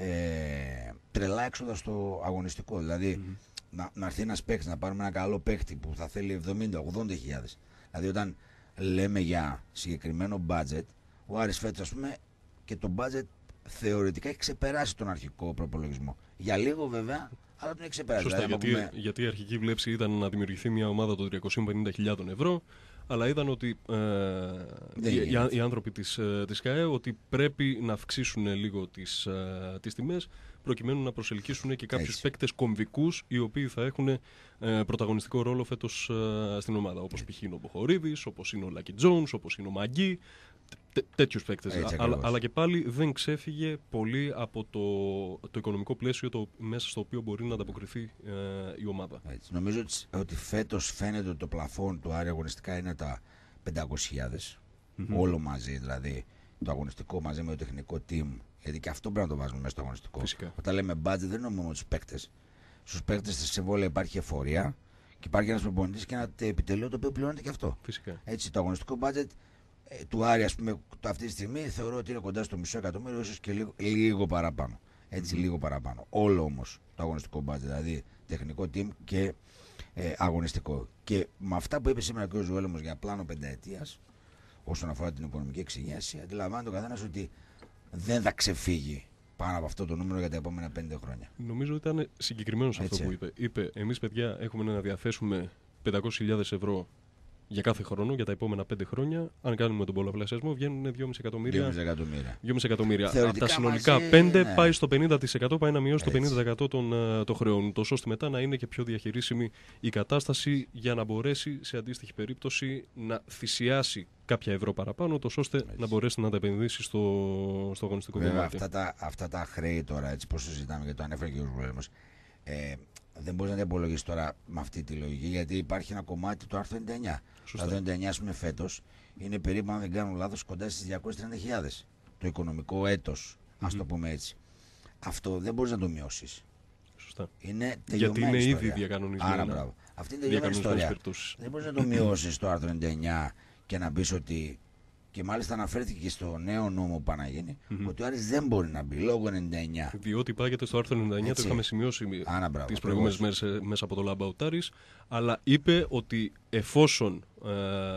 ε, τρελά έξοδα στο αγωνιστικό. Δηλαδή mm-hmm. να, να έρθει ένας παίκτης, να πάρουμε ένα καλό παίκτη που θα θέλει εβδομήντα ογδόντα χιλιάδες. Δηλαδή όταν λέμε για συγκεκριμένο budget, ο Άρης φέτος ας πούμε και το budget θεωρητικά έχει ξεπεράσει τον αρχικό προπολογισμό. Για λίγο βέβαια, αλλά τον έχει ξεπεράσει. Σωστά, δηλαδή, γιατί, πούμε... γιατί η αρχική βλέψη ήταν να δημιουργηθεί μια ομάδα των τριακόσιες πενήντα χιλιάδες ευρώ, αλλά είδαν ότι ε, οι, οι, οι άνθρωποι της, της ΚΑΕ ότι πρέπει να αυξήσουν λίγο τις, τις τιμές προκειμένου να προσελκύσουν και κάποιους παίκτες κομβικούς οι οποίοι θα έχουν ε, πρωταγωνιστικό ρόλο φέτος ε, στην ομάδα. Όπως π.χ. είναι ο Μποχορίδης, όπως είναι ο Λάκι Τζόουνς, όπως είναι ο Μαγκί. Τέ, τέτοιους παίκτες. Αλλά, αλλά και πάλι δεν ξέφυγε πολύ από το, το οικονομικό πλαίσιο το, μέσα στο οποίο μπορεί να ανταποκριθεί ε, η ομάδα. Έτσι. Νομίζω ότι, ότι φέτος φαίνεται ότι το πλαφόν του Άρη αγωνιστικά είναι τα πεντακόσιες χιλιάδες. Mm-hmm. Όλο μαζί δηλαδή. Το αγωνιστικό μαζί με το τεχνικό team. Γιατί και αυτό πρέπει να το βάζουμε μέσα στο αγωνιστικό. Φυσικά. Όταν λέμε budget δεν εννοούμε μόνο τους παίκτες. Στους παίκτες στη συμβόλαια υπάρχει εφορία και υπάρχει ένας προπονητής και ένα επιτελείο το οποίο πληρώνεται και αυτό. Φυσικά. Έτσι, το αγωνιστικό budget του Άρη, ας πούμε, αυτή τη στιγμή θεωρώ ότι είναι κοντά στο μισό εκατομμύριο, ίσως και λίγο, λίγο παραπάνω. Έτσι, mm-hmm. λίγο παραπάνω. Όλο όμως το αγωνιστικό budget, δηλαδή τεχνικό team και ε, αγωνιστικό. Και με αυτά που είπε σήμερα και ο Ζουέλεμος για πλάνο πενταετίας, όσον αφορά την οικονομική εξυγίαση, αντιλαμβάνεται ο καθένας ότι δεν θα ξεφύγει πάνω από αυτό το νούμερο για τα επόμενα πέντε χρόνια. Νομίζω ότι ήταν συγκεκριμένος αυτό που είπε. Είπε, εμείς παιδιά έχουμε να διαθέσουμε πεντακόσιες χιλιάδες ευρώ για κάθε χρόνο, για τα επόμενα πέντε χρόνια. Αν κάνουμε τον πολλαπλασιασμό, βγαίνουν δυόμισι εκατομμύρια. δυόμισι εκατομμύρια. Από τα συνολικά μαζί, πέντε ναι. πάει στο πενήντα τοις εκατό, πάει να μειώσει έτσι το πενήντα τοις εκατό των, των χρεών. Τόσο ώστε μετά να είναι και πιο διαχειρίσιμη η κατάσταση για να μπορέσει σε αντίστοιχη περίπτωση να θυσιάσει κάποια ευρώ παραπάνω, τόσο ώστε έτσι να μπορέσει να τα επενδύσει στο, στο αγωνιστικό κομμάτι. κομμάτι. Αυτά τα, αυτά τα χρέη τώρα, έτσι πώς συζητάμε και το ανέφερε και ο Ζουέλεμος. Ε, δεν μπορεί να τα υπολογίσει τώρα με αυτή τη λογική, γιατί υπάρχει ένα κομμάτι του άρθρου ενενήντα εννιά. Το άρθρο ενενήντα εννιά, ας πούμε, φέτος είναι περίπου, αν δεν κάνω λάθος, κοντά στις διακόσιες τριάντα χιλιάδες. Το οικονομικό έτος, mm-hmm. ας το πούμε έτσι. Αυτό δεν μπορείς να το μειώσεις. Σωστά. Είναι τελειωμένη γιατί είναι ιστορία. Ήδη διακανονισμένο. Άρα, μπράβο. Αυτή είναι τελειωμένη ιστορία. Δεν μπορείς να το μειώσεις το άρθρο ενενήντα εννιά και να πεις ότι. Και μάλιστα αναφέρθηκε και στο νέο νόμο που πάνε να γίνει mm-hmm. ότι ο Άρης δεν μπορεί να μπει λόγω ενενήντα εννιά. Διότι πάγεται στο άρθρο ενενήντα εννιά, έτσι. Το είχαμε σημειώσει τις προηγούμενες μέρες μέσα από το Lab Out Άρης, αλλά είπε ότι εφόσον ε,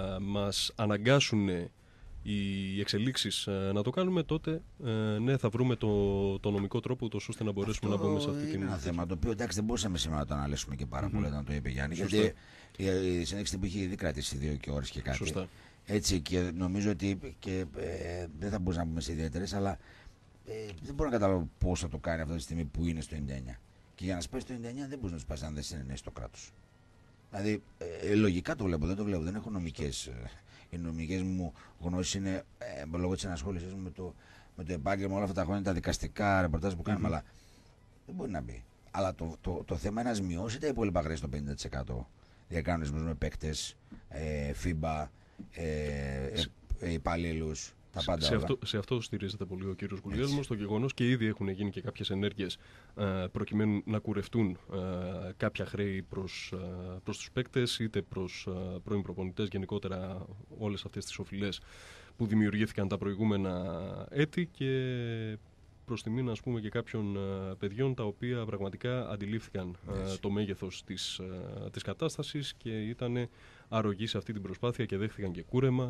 μας αναγκάσουν οι εξελίξεις ε, να το κάνουμε, τότε ε, ναι, θα βρούμε το, το νομικό τρόπο ούτως ώστε να μπορέσουμε αυτό να μπούμε σε αυτή την. Είναι ένα θέμα το οποίο εντάξει δεν μπορούσαμε σήμερα να το αναλύσουμε και πάρα mm-hmm. πολύ όταν το είπε Γιάννη. Σωστά. Γιατί η, η συνέχιση που είχε ήδη κρατήσει δύο και ώρες και κάτι. Σωστά. Έτσι, και νομίζω ότι και, ε, δεν θα μπορούσα να πούμε σε ιδιαίτερες, αλλά ε, δεν μπορώ να καταλάβω πώς θα το κάνει αυτή τη στιγμή που είναι στο ενενήντα εννιά. Και για να σπάσει το ενενήντα εννιά δεν μπορεί να σπάσει αν δεν συνενέσει το κράτος. Δηλαδή, ε, λογικά το βλέπω, δεν το βλέπω, δεν έχω νομικές. Ε, οι νομικές μου γνώσεις είναι ε, λόγω της ενασχόλησης μου με το, με το επάγγελμα όλα αυτά τα χρόνια, τα δικαστικά ρεπορτάζ που κάνουμε, mm-hmm. αλλά δεν μπορεί να μπει. Αλλά το, το, το, το θέμα είναι να μειώσει τα υπόλοιπα χρέη στο πενήντα τοις εκατό. Διακανονισμούς με παίκτες, ε, φίμπα. Ε, ε, υπαλλήλους, τα πάντα. Σε αυτό, σε αυτό στηρίζεται πολύ ο κύριος Γκουλιέλμος, στο γεγονός και ήδη έχουν γίνει και κάποιες ενέργειες ε, προκειμένου να κουρευτούν ε, κάποια χρέη προς, ε, προς τους παίκτες, είτε προς ε, πρώην προπονητές, γενικότερα όλες αυτές τις οφειλές που δημιουργήθηκαν τα προηγούμενα έτη και προς τιμήν, ας πούμε, και κάποιων ε, παιδιών τα οποία πραγματικά αντιλήφθηκαν ε, το μέγεθος της, ε, της κατάστασης και ήταν αρρωγοί σε αυτή την προσπάθεια και δέχθηκαν και κούρεμα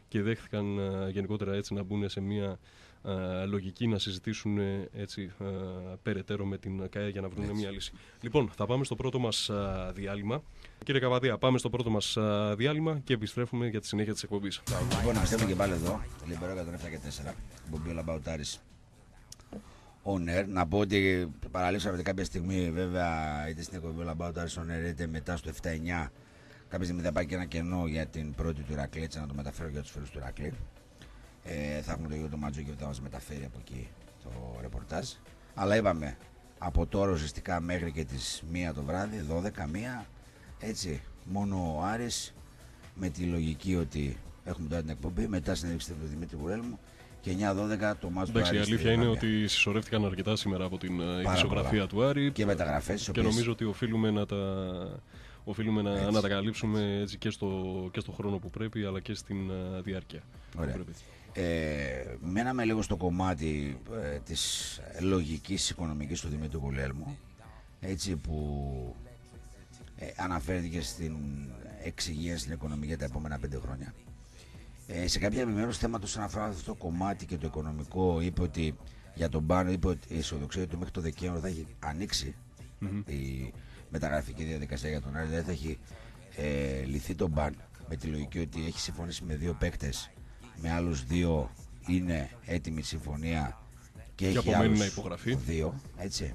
και δέχτηκαν ε, γενικότερα έτσι να μπουν σε μια ε, λογική να συζητήσουν ε, έτσι ε, περαιτέρω με την ΚΑΕ για να βρουν μια λύση. Λοιπόν, θα πάμε στο πρώτο μας ε, διάλειμμα. Κύριε Καβαδία, πάμε στο πρώτο μας ε, διάλειμμα και επιστρέφουμε για τη συνέχεια της εκπομπής. Λοιπόν, πιστεύω και πάλι εδώ, Λιμπερό εκατόν επτά και τέσσερα, εκπομπή ο Λαμπαουτάρης On Air. Να πω ότι παραλείψαμε ότι κάποια στιγμή, βέβαια, είτε στην εκπομπή ο Λαμπαουτάρης On Air, είτε μετά στο επτά εννιά, κάποια στιγμή θα πάει και ένα κενό για την πρώτη του Ηρακλή, έτσι να το μεταφέρω για τους φίλους του Ηρακλή. Ε, θα έχουμε το γιο του Ματζούκη που θα μας μεταφέρει από εκεί το ρεπορτάζ. Αλλά είπαμε, από τώρα ουσιαστικά μέχρι και τις μία το βράδυ, δώδεκα, μία, έτσι, μόνο ο Άρης, με τη λογική ότι έχουμε τώρα την εκπομπή, μετά συνέντευξη του Δημήτρη Γουρέλμου και εννιά δώδεκα το μάτς του Άρη. Η αλήθεια είναι ότι συσσωρεύτηκαν αρκετά σήμερα από την ειδησιογραφία του Άρη και μεταγραφές. Και οποίες... νομίζω ότι οφείλουμε να τα, οφείλουμε να, να τα καλύψουμε έτσι και, στο, και στο χρόνο που πρέπει, αλλά και στην uh, διάρκεια. Ωραία. Που πρέπει. Ε, μέναμε λίγο στο κομμάτι ε, της λογικής οικονομικής του Δημήτρου Γουλέλμου, έτσι, που ε, αναφέρθηκε στην εξυγίανση στην οικονομία για τα επόμενα πέντε χρόνια. Ε, σε κάποια επιμέρους θέματος όσον αφορά αυτό το κομμάτι και το οικονομικό, είπε ότι για τον Μπαν, είπε ότι η αισιοδοξία του μέχρι το Δεκέμβριο θα έχει ανοίξει mm-hmm. η μεταγραφική διαδικασία για τον Άρη, δηλαδή θα έχει ε, λυθεί τον Μπαν, με τη λογική ότι έχει συμφωνήσει με δύο παίκτες, με άλλους δύο είναι έτοιμη η συμφωνία και, και έχει άλλους να υπογραφεί. δύο, έτσι.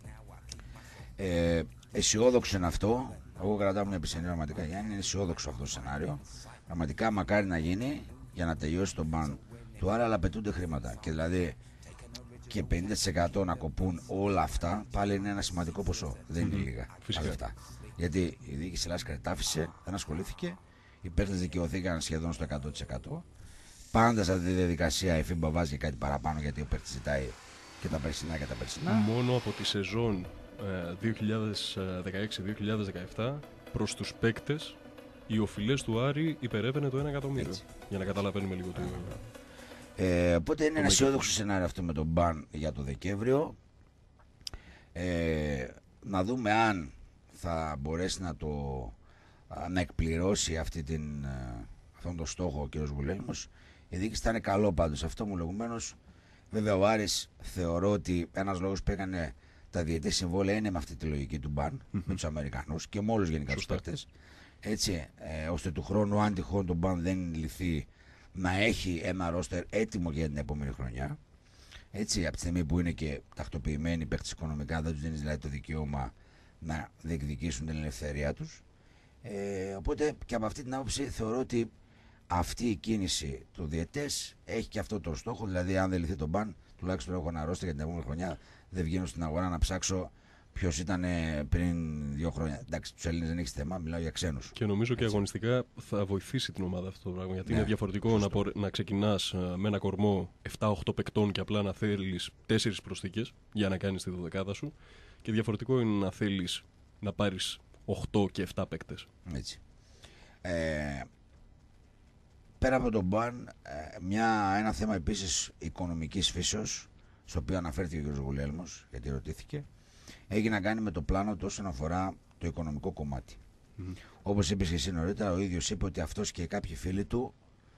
Ε, αισιόδοξο είναι αυτό. Εγώ κρατάω μια επισενή πραγματικά, Γιάννη, είναι αισιόδοξο αυτό το σενάριο. Πραγματικά μακάρι να γίνει για να τελειώσει τον μπαν του Άρη, αλλά απαιτούνται χρήματα. Και δηλαδή και πενήντα τοις εκατό να κοπούν όλα αυτά, πάλι είναι ένα σημαντικό ποσό. Δεν είναι λίγα αυτά. Γιατί η διοίκηση Λάσκαρη τα άφησε, δεν ασχολήθηκε, οι παίκτες δικαιωθήκαν σχεδόν στο εκατό τοις εκατό. Πάντα σε αυτή τη διαδικασία η Φίμπα βάζει κάτι παραπάνω, γιατί ο παίκτης ζητάει και τα περσινά και τα περσινά. Μόνο από τη σεζόν δύο χιλιάδες δεκαέξι δύο χιλιάδες δεκαεπτά προς τους παίκτες οι οφειλές του Άρη υπερεύαινε το ένα εκατομμύριο. Για να καταλαβαίνουμε λίγο το. Ε, οπότε είναι ένα αισιόδοξο σενάριο αυτό με τον μπαν για το Δεκέμβριο. Ε, να δούμε αν θα μπορέσει να, το, να εκπληρώσει αυτή την, αυτόν τον στόχο ο κ. Γουλέλμος. Η διοίκηση θα είναι καλό πάντως αυτό μου λεγουμένως. Βέβαια ο Άρης θεωρώ ότι ένας λόγος που έκανε τα διετή συμβόλαια είναι με αυτή τη λογική του μπαν, mm-hmm. με τους Αμερικανούς και με όλους γενικά τους παίκτες. Έτσι, ε, ώστε του χρόνου, αν τυχόν το μπαν δεν λυθεί, να έχει ένα ρόστερ έτοιμο για την επόμενη χρονιά. Έτσι, από τη στιγμή που είναι και τακτοποιημένοι παίκτες οικονομικά, δεν τους δίνει δηλαδή το δικαίωμα να διεκδικήσουν την ελευθερία τους. Ε, οπότε και από αυτή την άποψη θεωρώ ότι αυτή η κίνηση του διετές έχει και αυτό το στόχο. Δηλαδή, αν δεν λυθεί το μπαν, τουλάχιστον έχω ένα ρόστερ για την επόμενη χρονιά. Δεν βγαίνω στην αγορά να ψάξω ποιος ήταν πριν δύο χρόνια. Εντάξει, τους Έλληνες δεν έχει θέμα, μιλάω για ξένους. Και νομίζω και αγωνιστικά θα βοηθήσει την ομάδα αυτό το πράγμα. Γιατί ναι, είναι διαφορετικό να, να ξεκινάς με ένα κορμό επτά οκτώ παικτών και απλά να θέλεις τέσσερις προσθήκες για να κάνεις τη δωδεκάδα σου. Και διαφορετικό είναι να θέλεις να πάρεις οκτώ και επτά παίκτες. Έτσι. Ε, πέρα από τον μπαν, μια, ένα θέμα επίσης οικονομικής φύσεως, στο οποίο αναφέρθηκε ο κ. Γουλέλμος, γιατί ρωτήθηκε, έχει να κάνει με το πλάνο του όσον αφορά το οικονομικό κομμάτι. Mm-hmm. Όπως είπες και εσύ νωρίτερα, ο ίδιος είπε ότι αυτός και κάποιοι φίλοι του,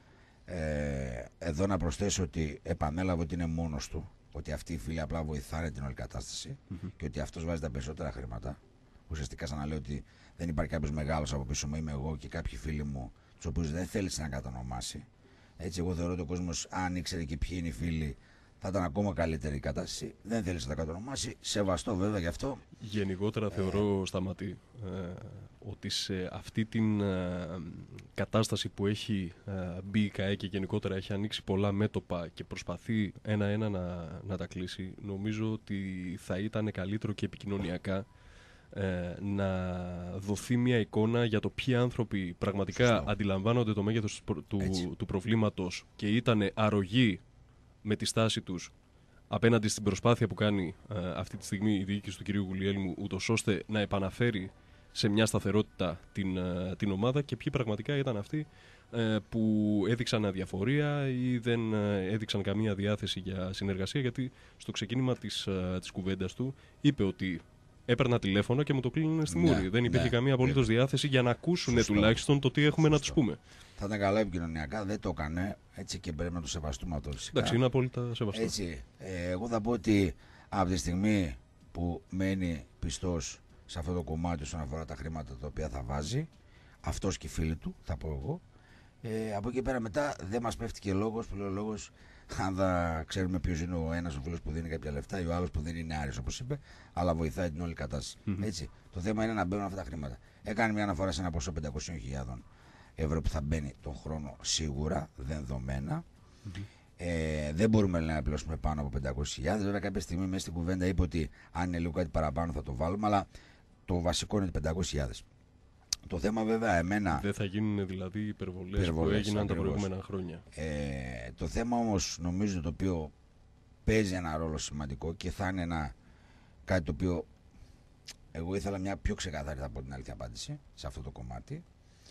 ε, εδώ να προσθέσω ότι επανέλαβε ότι είναι μόνος του, ότι αυτοί οι φίλοι απλά βοηθάνε την όλη κατάσταση mm-hmm. και ότι αυτός βάζει τα περισσότερα χρήματα. Ουσιαστικά σαν να λέω ότι δεν υπάρχει κάποιος μεγάλος από πίσω μου, είμαι εγώ και κάποιοι φίλοι μου, τους οποίους δεν θέλησε να κατανομάσει. Έτσι, εγώ θεωρώ ότι ο κόσμος, αν ήξερε και ποιοι είναι οι φίλοι, θα ήταν ακόμα καλύτερη η κατάσταση. Δεν θέλει να τα κατονομάσει. Σεβαστό βέβαια γι' αυτό. Γενικότερα θεωρώ, ε... Σταματή, ε, ότι σε αυτή την ε, κατάσταση που έχει ε, μπει η ΚΑΕ και γενικότερα έχει ανοίξει πολλά μέτωπα και προσπαθεί ένα-ένα να, να τα κλείσει, νομίζω ότι θα ήταν καλύτερο και επικοινωνιακά ε, να δοθεί μια εικόνα για το ποιοι άνθρωποι πραγματικά Σωστό. αντιλαμβάνονται το μέγεθος του, του, του προβλήματος και ήταν αρρωγοί με τη στάση τους απέναντι στην προσπάθεια που κάνει ε, αυτή τη στιγμή η διοίκηση του κυρίου Γουλιέλμου, ούτως ώστε να επαναφέρει σε μια σταθερότητα την, ε, την ομάδα, και ποιοι πραγματικά ήταν αυτοί ε, που έδειξαν αδιαφορία ή δεν ε, έδειξαν καμία διάθεση για συνεργασία, γιατί στο ξεκίνημα της, ε, της κουβέντας του είπε ότι έπαιρνα τηλέφωνα και μου το κλείνουν στη Ναι, μούρη. Δεν υπήρχε ναι, καμία απολύτως ναι. διάθεση για να ακούσουν Σωστό. τουλάχιστον το τι έχουμε Σωστό. να τους πούμε. Θα ήταν καλά επικοινωνιακά, δεν το έκανε. Έτσι και πρέπει να το σεβαστούμε αυτό φυσικά. Εντάξει, είναι απόλυτα σεβαστό. Έτσι, ε, εγώ θα πω ότι από τη στιγμή που μένει πιστός σε αυτό το κομμάτι όσον αφορά τα χρήματα τα οποία θα βάζει, αυτός και οι φίλοι του, θα πω εγώ, ε, από εκεί πέρα μετά δεν μας πέφτει και λόγος, που λέω λόγος, αν θα ξέρουμε ποιος είναι ο ένας ο φίλος που δίνει κάποια λεφτά ή ο άλλος που δεν είναι Άρης όπως είπε, αλλά βοηθάει την όλη κατάσταση. Mm-hmm. Έτσι, το θέμα είναι να μπαίνουν αυτά τα χρήματα. Έκανε μια αναφορά σε ένα ποσό πεντακόσιες χιλιάδες ευρώ που θα μπαίνει τον χρόνο σίγουρα, δεδομένα. Mm-hmm. Ε, δεν μπορούμε να πληρώσουμε πάνω από πεντακόσιες χιλιάδες. Βέβαια, κάποια στιγμή μέσα στην κουβέντα είπε ότι αν είναι λίγο κάτι παραπάνω θα το βάλουμε, αλλά το βασικό είναι πεντακόσιες χιλιάδες. Το θέμα, βέβαια, εμένα. Δεν θα γίνουν δηλαδή υπερβολές, υπερβολές που έγιναν ακριβώς. τα προηγούμενα χρόνια. Ε, το θέμα όμως, νομίζω, το οποίο παίζει ένα ρόλο σημαντικό και θα είναι ένα, κάτι το οποίο εγώ ήθελα μια πιο ξεκάθαρη, θα πω την αλήθεια απάντηση σε αυτό το κομμάτι.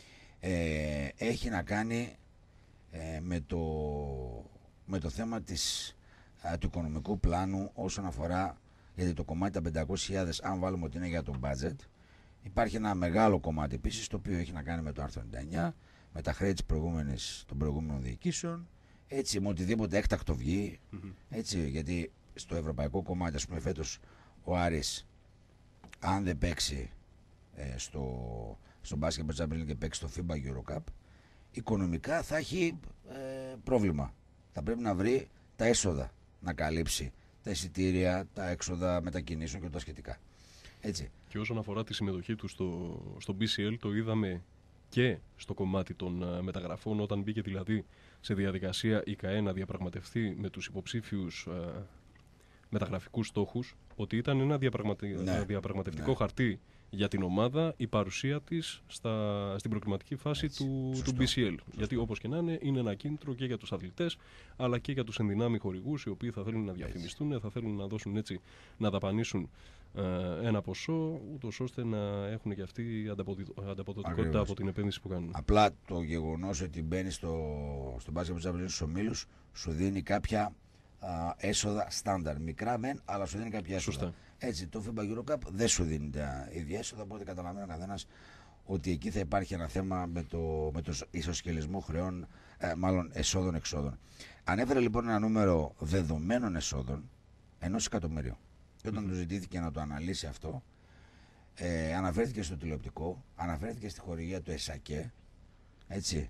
Ε, έχει να κάνει ε, με το. με το θέμα της, α, του οικονομικού πλάνου όσον αφορά, γιατί το κομμάτι τα πεντακόσιες χιλιάδες, αν βάλουμε ότι είναι για το budget, υπάρχει ένα μεγάλο κομμάτι επίσης το οποίο έχει να κάνει με το άρθρο ενενήντα εννιά, με τα χρέη της προηγούμενης, των προηγούμενων διοικήσεων, έτσι, με οτιδήποτε έκτακτο βγει, Mm-hmm. έτσι, γιατί στο ευρωπαϊκό κομμάτι, ας πούμε φέτος ο Άρης, αν δεν παίξει ε, στο, στο μπάσκετ Champions και παίξει στο φίμπα Euro Cup, οικονομικά θα έχει ε, πρόβλημα. Θα πρέπει να βρει τα έσοδα να καλύψει τα εισιτήρια, τα έξοδα μετακινήσεων και τα σχετικά. Έτσι. Και όσον αφορά τη συμμετοχή του στο, στο μπι σι ελ, το είδαμε και στο κομμάτι των uh, μεταγραφών, όταν μπήκε δηλαδή σε διαδικασία η ΚΑΕ να διαπραγματευτεί με τους υποψήφιους uh, μεταγραφικούς στόχους, ότι ήταν ένα διαπραγματε... ναι, διαπραγματευτικό ναι. χαρτί για την ομάδα η παρουσία της στα, στην προκριματική φάση Έτσι, του, σωστό, του μπι σι ελ. σωστό. Γιατί όπως και να είναι, είναι ένα κίνητρο και για τους αθλητές, αλλά και για τους ενδυνάμει χορηγούς, οι οποίοι θα θέλουν να διαφημιστούν, θα θέλουν να δώσουν έτσι, να δαπανίσουν ε, ένα ποσό, ούτως ώστε να έχουν και αυτοί ανταποδοτικότητα Ακριβώς. από την επένδυση που κάνουν. Απλά το γεγονός ότι μπαίνει στο, στο μπάσκετ που στους ομίλους σου δίνει κάποια α, έσοδα στάνταρ. Μικρά μεν, αλλά σου δίνει κάποια έσοδα. Σωστά. Έτσι, το φίμπα Euro Cup δεν σου δίνει τα ίδια έσοδα, οπότε καταλαβαίνει ο καθένας ότι εκεί θα υπάρχει ένα θέμα με το, με το ισοσκελισμό χρεών, ε, μάλλον εσόδων-εξόδων. Ανέφερε λοιπόν ένα νούμερο δεδομένων εσόδων ενός εκατομμυρίου. Και όταν mm-hmm. του ζητήθηκε να το αναλύσει αυτό, ε, αναφέρθηκε στο τηλεοπτικό, αναφέρθηκε στη χορηγία του ΕΣΑΚΕ, έτσι,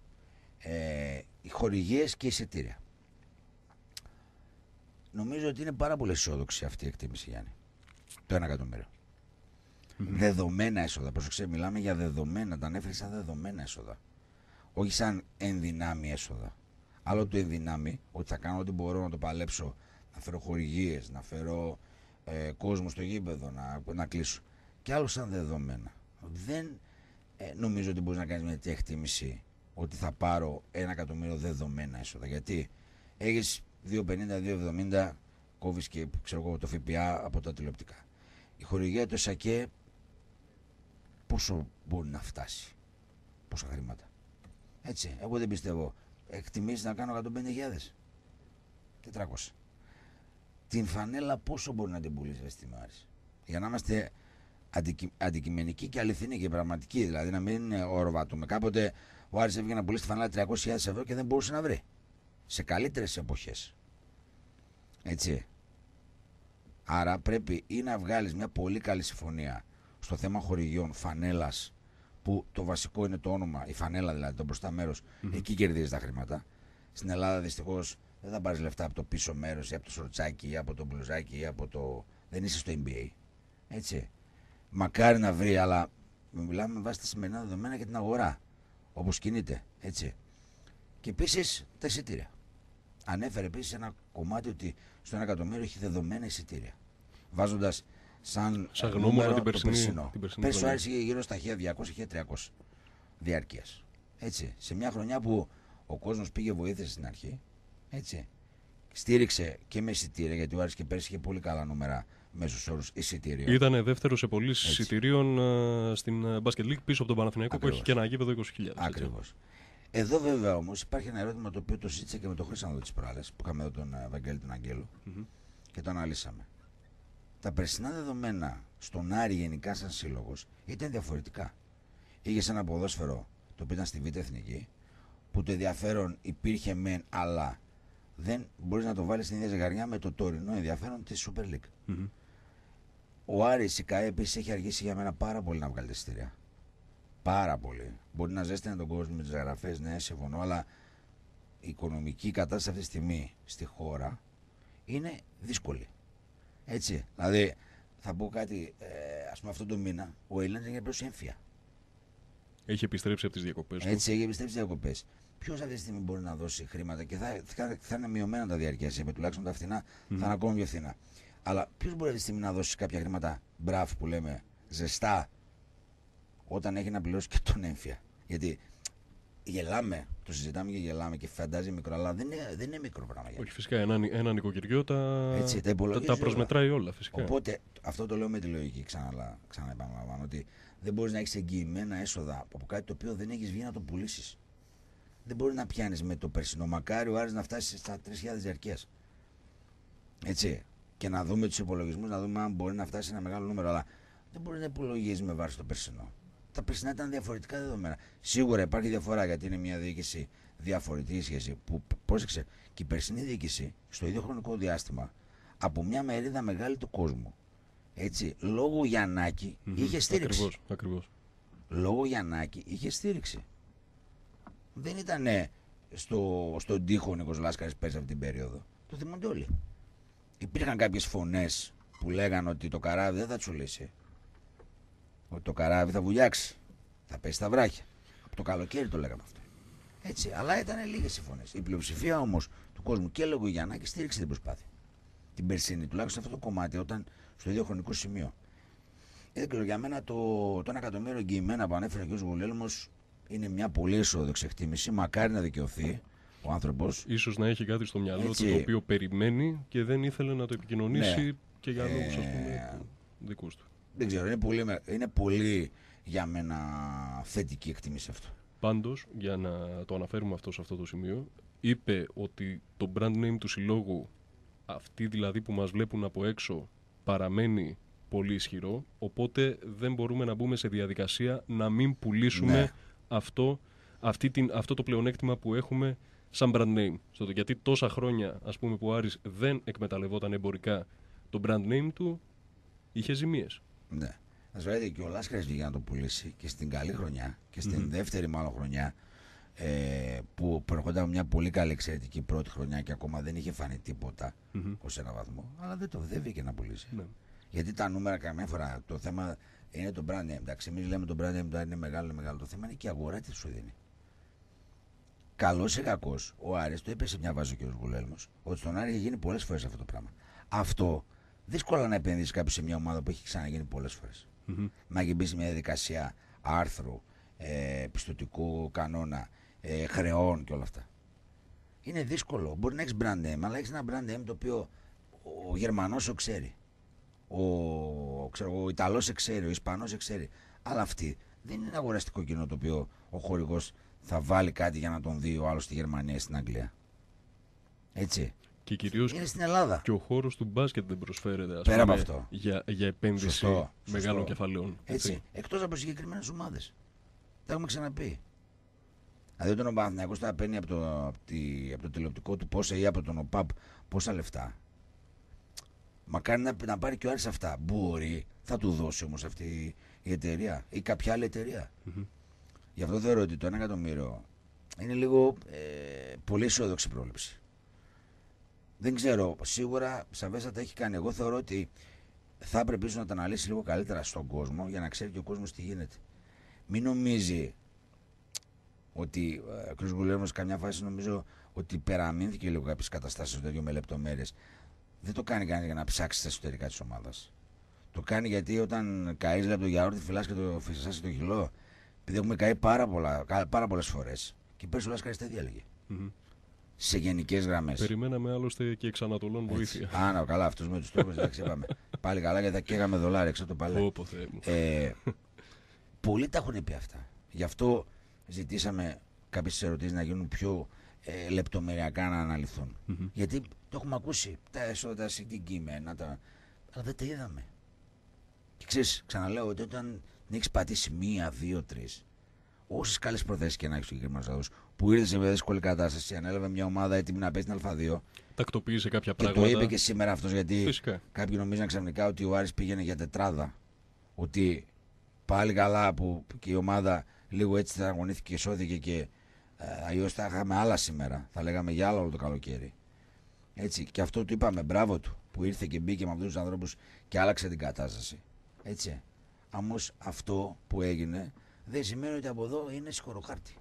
ε, οι χορηγίες και εισιτήρια. Νομίζω ότι είναι πάρα πολύ αισιόδοξη αυτή η εκτίμηση, Γιάννη. Το ένα εκατομμύριο. Mm-hmm. Δεδομένα έσοδα. Προσεξέ, μιλάμε για δεδομένα. Τα ανέφερε σαν δεδομένα έσοδα. Όχι σαν ενδυνάμει έσοδα. Άλλο το ενδυνάμει, ότι θα κάνω ό,τι μπορώ να το παλέψω, να φέρω χορηγίες, να φέρω ε, κόσμο στο γήπεδο, να, να κλείσω. Και άλλο σαν δεδομένα. Δεν ε, νομίζω ότι μπορεί να κάνει μια τέτοια εκτίμηση ότι θα πάρω ένα εκατομμύριο δεδομένα έσοδα. Γιατί έχει δύο πενήντα, δύο εβδομήντα, κόβεις και ξέρω εγώ, το ΦΠΑ από τα τηλεοπτικά. Η χορηγία του ΕΣΑΚΕ πόσο μπορεί να φτάσει, πόσα χρήματα. Έτσι, εγώ δεν πιστεύω. Εκτιμήσεις να κάνω εκατόν πενήντα χιλιάδες, τετρακόσια. Την φανέλα πόσο μπορεί να την πουλήσει στην Άρης. Για να είμαστε αντικει... αντικειμενικοί και αληθινοί και πραγματικοί, δηλαδή να μην οροβατούμε. Κάποτε ο Άρης έβγαινε να πουλήσει τη φανέλα τριακόσιες χιλιάδες ευρώ και δεν μπορούσε να βρει. Σε καλύτερες εποχές. Έτσι. Άρα πρέπει ή να βγάλεις μια πολύ καλή συμφωνία στο θέμα χορηγιών φανέλας, που το βασικό είναι το όνομα, η φανέλα δηλαδή, το μπροστά μέρος, mm-hmm. εκεί κερδίζεις τα χρήματα. Στην Ελλάδα δυστυχώς δεν θα πάρεις λεφτά από το πίσω μέρος ή από το σορτσάκι ή από το μπλουζάκι ή από το... δεν είσαι στο N B A. Έτσι. Μακάρι να βρει, αλλά μιλάμε με βάση τα σημερινά δεδομένα για την αγορά. Όπως κινείται. Έτσι. Και επίσης τα εισιτήρια. Ανέφερε επίσης ένα κομμάτι ότι στο ένα εκατομμύριο έχει δεδομένα εισιτήρια. Βάζοντας σαν, σαν νούμερο την το περσινή, περσινό. Πέρσι ο Άρης είχε γύρω στα χίλια διακόσια με χίλια τριακόσια διάρκειας. Έτσι. Σε μια χρονιά που ο κόσμος πήγε βοήθησε στην αρχή. Έτσι. Στήριξε και με εισιτήρια, γιατί ο Άρης και πέρσι είχε πολύ καλά νούμερα μέσους όρους εισιτήριων. Ήταν δεύτερο σε πωλήσεις εισιτηρίων uh, στην Basket League πίσω από τον Παναθηναϊκό, που έχει και ένα γήπεδο είκοσι χιλιάδες. Ακριβώς. Εδώ βέβαια όμως υπάρχει ένα ερώτημα το οποίο το συζήτησα και με τον Χρήστο τις προάλλες, που είχαμε εδώ τον Βαγγέλη τον Αγγέλου mm-hmm. και το αναλύσαμε. τα περσινά δεδομένα στον Άρη γενικά σαν σύλλογος ήταν διαφορετικά. Είχες ένα ποδόσφαιρο το οποίο ήταν στη Β' Εθνική, που το ενδιαφέρον υπήρχε μεν, αλλά δεν μπορείς να το βάλεις στην ίδια ζυγαριά με το τωρινό ενδιαφέρον της Super League. Mm-hmm. Ο Άρης η ΚΑΕ επίσης έχει αργήσει για μένα πάρα πολύ να βγάλει τα εισιτήρια. Πάρα πολύ. Μπορεί να ζέστηνε τον κόσμο με τις γραφές, ναι, συμφωνώ, αλλά η οικονομική κατάσταση αυτή τη στιγμή στη χώρα είναι δύσκολη. Έτσι. Δηλαδή, θα πω κάτι, ε, ας πούμε, αυτό το μήνα ο Έλληνας έγινε προς έμφυα. Έχει επιστρέψει από τις διακοπές. Έτσι, έχει επιστρέψει τις διακοπές. Ποιος αυτή τη στιγμή μπορεί να δώσει χρήματα και θα, θα, θα είναι μειωμένα τα διαρκεία, τουλάχιστον τα φθηνά mm. θα είναι ακόμα πιο φθηνά. Αλλά ποιος μπορεί αυτή τη στιγμή να δώσει κάποια χρήματα μπραφ που λέμε ζεστά, όταν έχει να πληρώσει και τον έμφυα? Γιατί γελάμε, το συζητάμε και γελάμε και φαντάζει μικρό, αλλά δεν είναι, δεν είναι μικρό πράγμα. Όχι, φυσικά. Ένα, ένα νοικοκυριό τα, έτσι, τα, τα, τα προσμετράει όλα. όλα φυσικά. Οπότε αυτό το λέω με τη λογική, ξανά, ξανά επαναλαμβάνω, ότι δεν μπορείς να έχεις εγγυημένα έσοδα από κάτι το οποίο δεν έχεις βγει να το πουλήσεις. Δεν μπορεί να πιάνεις με το περσινό. Μακάρι ο Άρης να φτάσει στα τρεις χιλιάδες διαρκείας. Έτσι. Και να δούμε τους υπολογισμούς, να δούμε αν μπορεί να φτάσει σε ένα μεγάλο νούμερο. Αλλά δεν μπορεί να υπολογίζει με βάση το περσινό. Τα περσινά ήταν διαφορετικά δεδομένα. Σίγουρα υπάρχει διαφορά, γιατί είναι μια διοίκηση διαφορετική σχέση. Που, πρόσεξε, και η περσινή διοίκηση στο ίδιο χρονικό διάστημα από μια μερίδα μεγάλη του κόσμου, έτσι, λόγω Γιαννάκη mm-hmm. είχε στήριξη. Ακριβώς, ακριβώς. Λόγω Γιαννάκη είχε στήριξη. Δεν ήταν στο, στον τοίχο ο Νίκος Λάσκαρης πέρσι αυτή την περίοδο. Το θυμούνται όλοι. Υπήρχαν κάποιες φωνές που λέγαν ότι το καράβι δεν θα τσουλήσει. Ότι το καράβι θα βουλιάξει. Θα πέσει στα βράχια. Από το καλοκαίρι το λέγαμε αυτό. Έτσι, αλλά ήταν λίγες οι φωνές. Η πλειοψηφία όμως του κόσμου και λόγω Γιαννάκη στήριξε την προσπάθεια. Την περσίνη, τουλάχιστον αυτό το κομμάτι, όταν στο ίδιο χρονικό σημείο. Έτσι, για μένα το, το ένα εκατομμύριο εγγυημένα που ανέφερε ο κ. Γουλέλμος είναι μια πολύ αισιόδοξη εκτίμηση. Μακάρι να δικαιωθεί ο άνθρωπος. Ίσως να έχει κάτι στο μυαλό έτσι, του το οποίο περιμένει και δεν ήθελε να το επικοινωνήσει ναι. και για λόγους ας πούμε δικούς του. Δεν ξέρω, είναι πολύ, είναι πολύ για μένα θετική εκτίμηση αυτό. Πάντως, για να το αναφέρουμε αυτό σε αυτό το σημείο, είπε ότι το brand name του συλλόγου, αυτοί δηλαδή που μας βλέπουν από έξω, παραμένει πολύ ισχυρό, οπότε δεν μπορούμε να μπούμε σε διαδικασία να μην πουλήσουμε ναι. αυτό, αυτή την, αυτό το πλεονέκτημα που έχουμε σαν brand name. Στο, γιατί τόσα χρόνια ας πούμε, που ο Άρης δεν εκμεταλλευόταν εμπορικά το brand name του, είχε ζημίες. Ναι. Να σου λέει και ο Λάσκαρης βγήκε να το πουλήσει και στην καλή χρονιά και στην mm-hmm. δεύτερη μάλλον χρονιά ε, που προερχόταν μια πολύ καλή εξαιρετική πρώτη χρονιά και ακόμα δεν είχε φανεί τίποτα mm-hmm. ως ένα βαθμό, αλλά δεν το δεν βγήκε να πουλήσει. Mm-hmm. Γιατί τα νούμερα καμιά φορά το θέμα είναι το brand name. Εντάξει, εμείς λέμε το brand name είναι μεγάλο, είναι μεγάλο. Το θέμα είναι και η αγορά τι σου δίνει. Καλός ή κακός, ο Άρης το είπε σε μια βάζο ο κ. Γουλέλμος, ότι στον Άρη έχει γίνει πολλές φορές αυτό το πράγμα. Αυτό δύσκολα να επενδύσει κάποιος σε μια ομάδα που έχει ξαναγίνει πολλές φορές. Mm-hmm. Να έχει μπει σε μια διαδικασία άρθρου, ε, πιστωτικού κανόνα, ε, χρεών και όλα αυτά. Είναι δύσκολο. Μπορεί να έχει brand name, αλλά έχει ένα brand name το οποίο ο Γερμανός το ξέρει. Ο, ξέρω, ο Ιταλός το ξέρει, ο Ισπανός το ξέρει. Αλλά αυτή δεν είναι ένα αγοραστικό κοινό το οποίο ο χορηγός θα βάλει κάτι για να τον δει ο άλλος στη Γερμανία ή στην Αγγλία. Έτσι. Και κυρίως είναι στην Ελλάδα. Και ο χώρος του μπάσκετ δεν προσφέρεται ας πέρα πούμε, από αυτό. Για, για επένδυση σωστό, μεγάλων σωστό. κεφαλαίων. Έτσι. έτσι. Εκτός από συγκεκριμένες ομάδες. Τα έχουμε ξαναπεί. Δηλαδή όταν ο Παναθηναϊκός θα παίρνει από το, από, τη, από το τηλεοπτικό του πόσα ή από τον ΟΠΑΠ πόσα λεφτά. Μακάρι να, να πάρει και ο Άρης αυτά. Μπορεί, θα του δώσει όμως αυτή η εταιρεία ή κάποια άλλη εταιρεία. Mm-hmm. Γι' αυτό θεωρώ ότι το ένα εκατομμύριο είναι λίγο ε, πολύ αισιόδοξη πρόληψη. Δεν ξέρω, σίγουρα σαφέστατα έχει κάνει. Εγώ θεωρώ ότι θα έπρεπε ίσως να τα αναλύσει λίγο καλύτερα στον κόσμο για να ξέρει και ο κόσμος τι γίνεται. Μην νομίζει ότι ο κ. Γουλέλμος καμιά φάση νομίζω ότι υπεραμείνθηκε λίγο κάποιες καταστάσεις στο τέτοιο με λεπτομέρειες. Δεν το κάνει κανείς για να ψάξει τα εσωτερικά της ομάδας. Το κάνει γιατί όταν καείς από το γιαούρτι φυλάς και το φυσάς το χυλό, επειδή έχουμε καεί πάρα, πολλά, πάρα πολλές φορές. Και πέρσι ο Λάσκαρης τέτοια έλεγε. Mm-hmm. Σε γενικές γραμμές. Περιμέναμε άλλωστε και εξ Ανατολών βοήθεια. Άνα, καλά, αυτούς με τους τρόπους εντάξει είπαμε. Πάλι καλά γιατί θα καίγαμε δολάρια έξω το παλέ. ε, πολλοί τα έχουν πει αυτά. Γι' αυτό ζητήσαμε κάποιες ερωτήσεις να γίνουν πιο ε, λεπτομεριακά να αναλυθούν. Mm-hmm. Γιατί το έχουμε ακούσει. Τα έσοδα συγκεκριμένα, τα... Αλλά δεν τα είδαμε. Και ξέρεις, ξαναλέω ότι όταν έχεις πατήσει μία, δύο, τρεις, όσες καλές προθέσεις και να έχεις ο συγκεκριμένος αδός, που ήρθε σε μια δύσκολη κατάσταση, ανέλαβε μια ομάδα έτοιμη να παίζει την Α2. Τακτοποίησε κάποια και πράγματα. Και το είπε και σήμερα αυτός, γιατί φυσικά κάποιοι νομίζαν ξαφνικά ότι ο Άρης πήγαινε για τετράδα. Ότι πάλι καλά που και η ομάδα λίγο έτσι θα αγωνίστηκε και σώθηκε, και ε, αλλιώς θα είχαμε άλλα σήμερα. Θα λέγαμε για άλλο όλο το καλοκαίρι. Έτσι. Και αυτό του είπαμε, μπράβο του, που ήρθε και μπήκε με αυτούς τους ανθρώπους και άλλαξε την κατάσταση. Έτσι. Όμως αυτό που έγινε δεν σημαίνει ότι από εδώ είναι συγχωροχάρτη.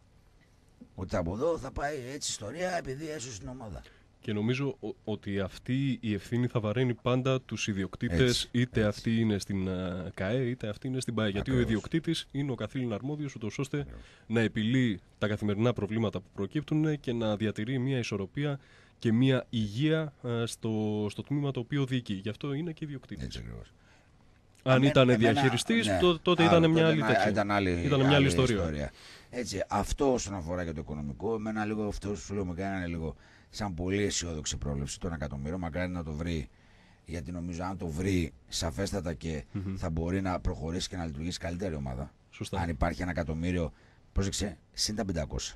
Ότι από εδώ θα πάει έτσι ιστορία επειδή έσωσε την ομάδα. Και νομίζω ότι αυτή η ευθύνη θα βαραίνει πάντα τους ιδιοκτήτες, έτσι, είτε έτσι. Αυτοί είναι στην uh, ΚΑΕ είτε αυτοί είναι στην ΠΑΕ. Γιατί ο ιδιοκτήτης είναι ο καθήλυν αρμόδιος, ούτως ώστε Ακριβώς. να επιλύει τα καθημερινά προβλήματα που προκύπτουν και να διατηρεί μια ισορροπία και μια υγεία uh, στο, στο τμήμα το οποίο διοικεί. Γι' αυτό είναι και ιδιοκτήτης. Αν εμένα, ήταν διαχειριστής, ναι, τότε, τότε ήταν μια άλλη τέτοια. Ήταν άλλη, ήταν μια άλλη άλλη ιστορία. ιστορία. Έτσι, αυτό όσον αφορά και το οικονομικό, εμένα λίγο αυτό σου λέω με κάνει λίγο σαν πολύ αισιόδοξη πρόβλεψη. Το ένα εκατομμύριο, μακάρι να το βρει, γιατί νομίζω αν το βρει σαφέστατα και mm-hmm. θα μπορεί να προχωρήσει και να λειτουργήσει καλύτερη ομάδα. Σωστά. Αν υπάρχει ένα εκατομμύριο, πρόσεξε, συν τα πεντακόσια.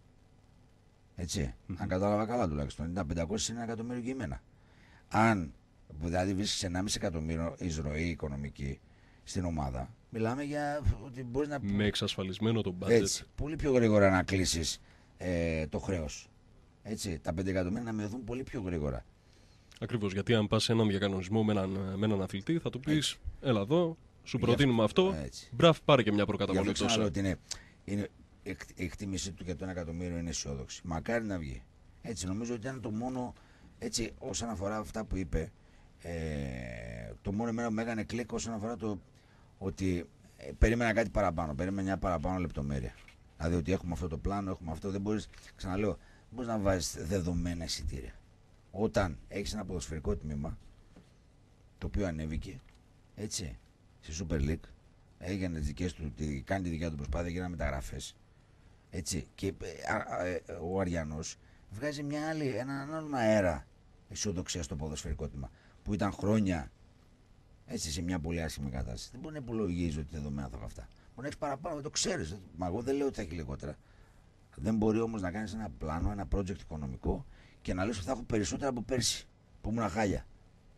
Έτσι, mm-hmm. αν κατάλαβα καλά τουλάχιστον, τα πεντακόσια είναι ένα εκατομμύριο και εμένα. Αν δηλαδή βρίσκεις ενάμιση εκατομμύριο εισρωή οικονομική στην ομάδα, μιλάμε για ότι μπορείς να... Με εξασφαλισμένο το budget. Έτσι, πολύ πιο γρήγορα να κλείσεις ε, το χρέος. Έτσι, τα πέντε εκατομμύρια να μειωθούν πολύ πιο γρήγορα. Ακριβώς, γιατί αν πας σε έναν διακανονισμό με έναν, με έναν αθλητή, θα του πεις, έτσι, έλα εδώ, σου προτείνουμε αυτό, έτσι. Μπράβ, πάρε και μια προκαταβολή. Γι' αυτό ότι είναι, είναι, η εκτίμησή του για το ένα εκατομμύριο είναι αισιόδοξη. Μακάρι να βγει. Έτσι, νομίζω ότι ήταν το μόνο, έτσι, όσον αφορά αυτά που είπε, ε, το μόνο εμένα που με έκανε κλικ όσον αφορά το ότι ε, περίμενα κάτι παραπάνω, περίμενα μια παραπάνω λεπτομέρεια. Δηλαδή ότι έχουμε αυτό το πλάνο, έχουμε αυτό, δεν μπορείς, ξαναλέω, μπορείς να βάζεις δεδομένα εισιτήρια. Όταν έχεις ένα ποδοσφαιρικό τμήμα, το οποίο ανέβηκε, έτσι, στη Super League, έγινε τις δικές του, κάνει τη δικιά του προσπάθεια, έγιναν μεταγραφές, έτσι, και α, α, α, ο Αριανός βγάζει μια άλλη, έναν άλλο αέρα αισιοδοξία στο ποδοσφαιρικό τμήμα, που ήταν χρόνια, έτσι, σε μια πολύ άσχημη κατάσταση. Δεν μπορεί να υπολογίζει ότι δεδομένα θα έχω αυτά. Μπορεί να έχει παραπάνω, δεν το ξέρεις. Μα εγώ δεν λέω ότι θα έχει λιγότερα. Δεν μπορεί όμως να κάνεις ένα πλάνο, ένα project οικονομικό και να λες ότι θα έχω περισσότερα από πέρσι που ήμουν χάλια.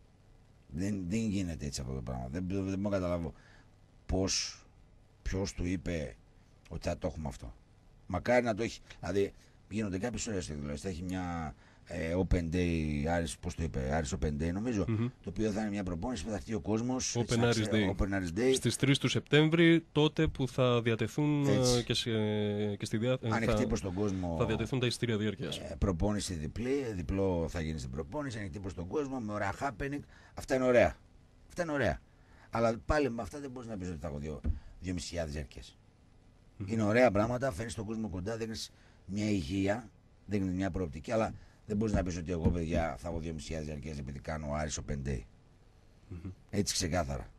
Δεν, δεν γίνεται έτσι αυτό το πράγμα. Δεν, δεν, δεν μπορώ να καταλάβω πώς, ποιος του είπε ότι θα το έχουμε αυτό. Μακάρι να το έχει. Δηλαδή γίνονται κάποιες ώρες στη δουλειά. Θα έχει μια ε, Open Day, Άρης, πώς το είπε, Άρης Open Day νομίζω, mm-hmm. το οποίο θα είναι μια προπόνηση που θα χτίσει ο κόσμος. Open Άρης Day. Day. Στις τρεις του Σεπτέμβρη, τότε που θα διατεθούν και, σε, και στη διά... ανοιχτή προς τον κόσμο. Θα διατεθούν τα εισιτήρια διάρκειας. Ε, προπόνηση διπλή, διπλό θα γίνει στην προπόνηση, ανοιχτή προς τον κόσμο, με ωραία happening. Αυτά είναι ωραία. Αυτά είναι ωραία. Αλλά πάλι με αυτά δεν μπορείς να πεις ότι θα έχω δύο χιλιάδες πεντακόσιες διάρκειες. Mm-hmm. Είναι ωραία πράγματα, φέρνεις τον κόσμο κοντά, δείχνεις μια υγεία, δείχνεις μια προοπτική, αλλά δεν μπορείς να πεις ότι εγώ, παιδιά, θα έχω δύο χιλιάδες πεντακόσιες διαρκές επειδή κάνω Άρης Open Day. Mm-hmm. Έτσι ξεκάθαρα.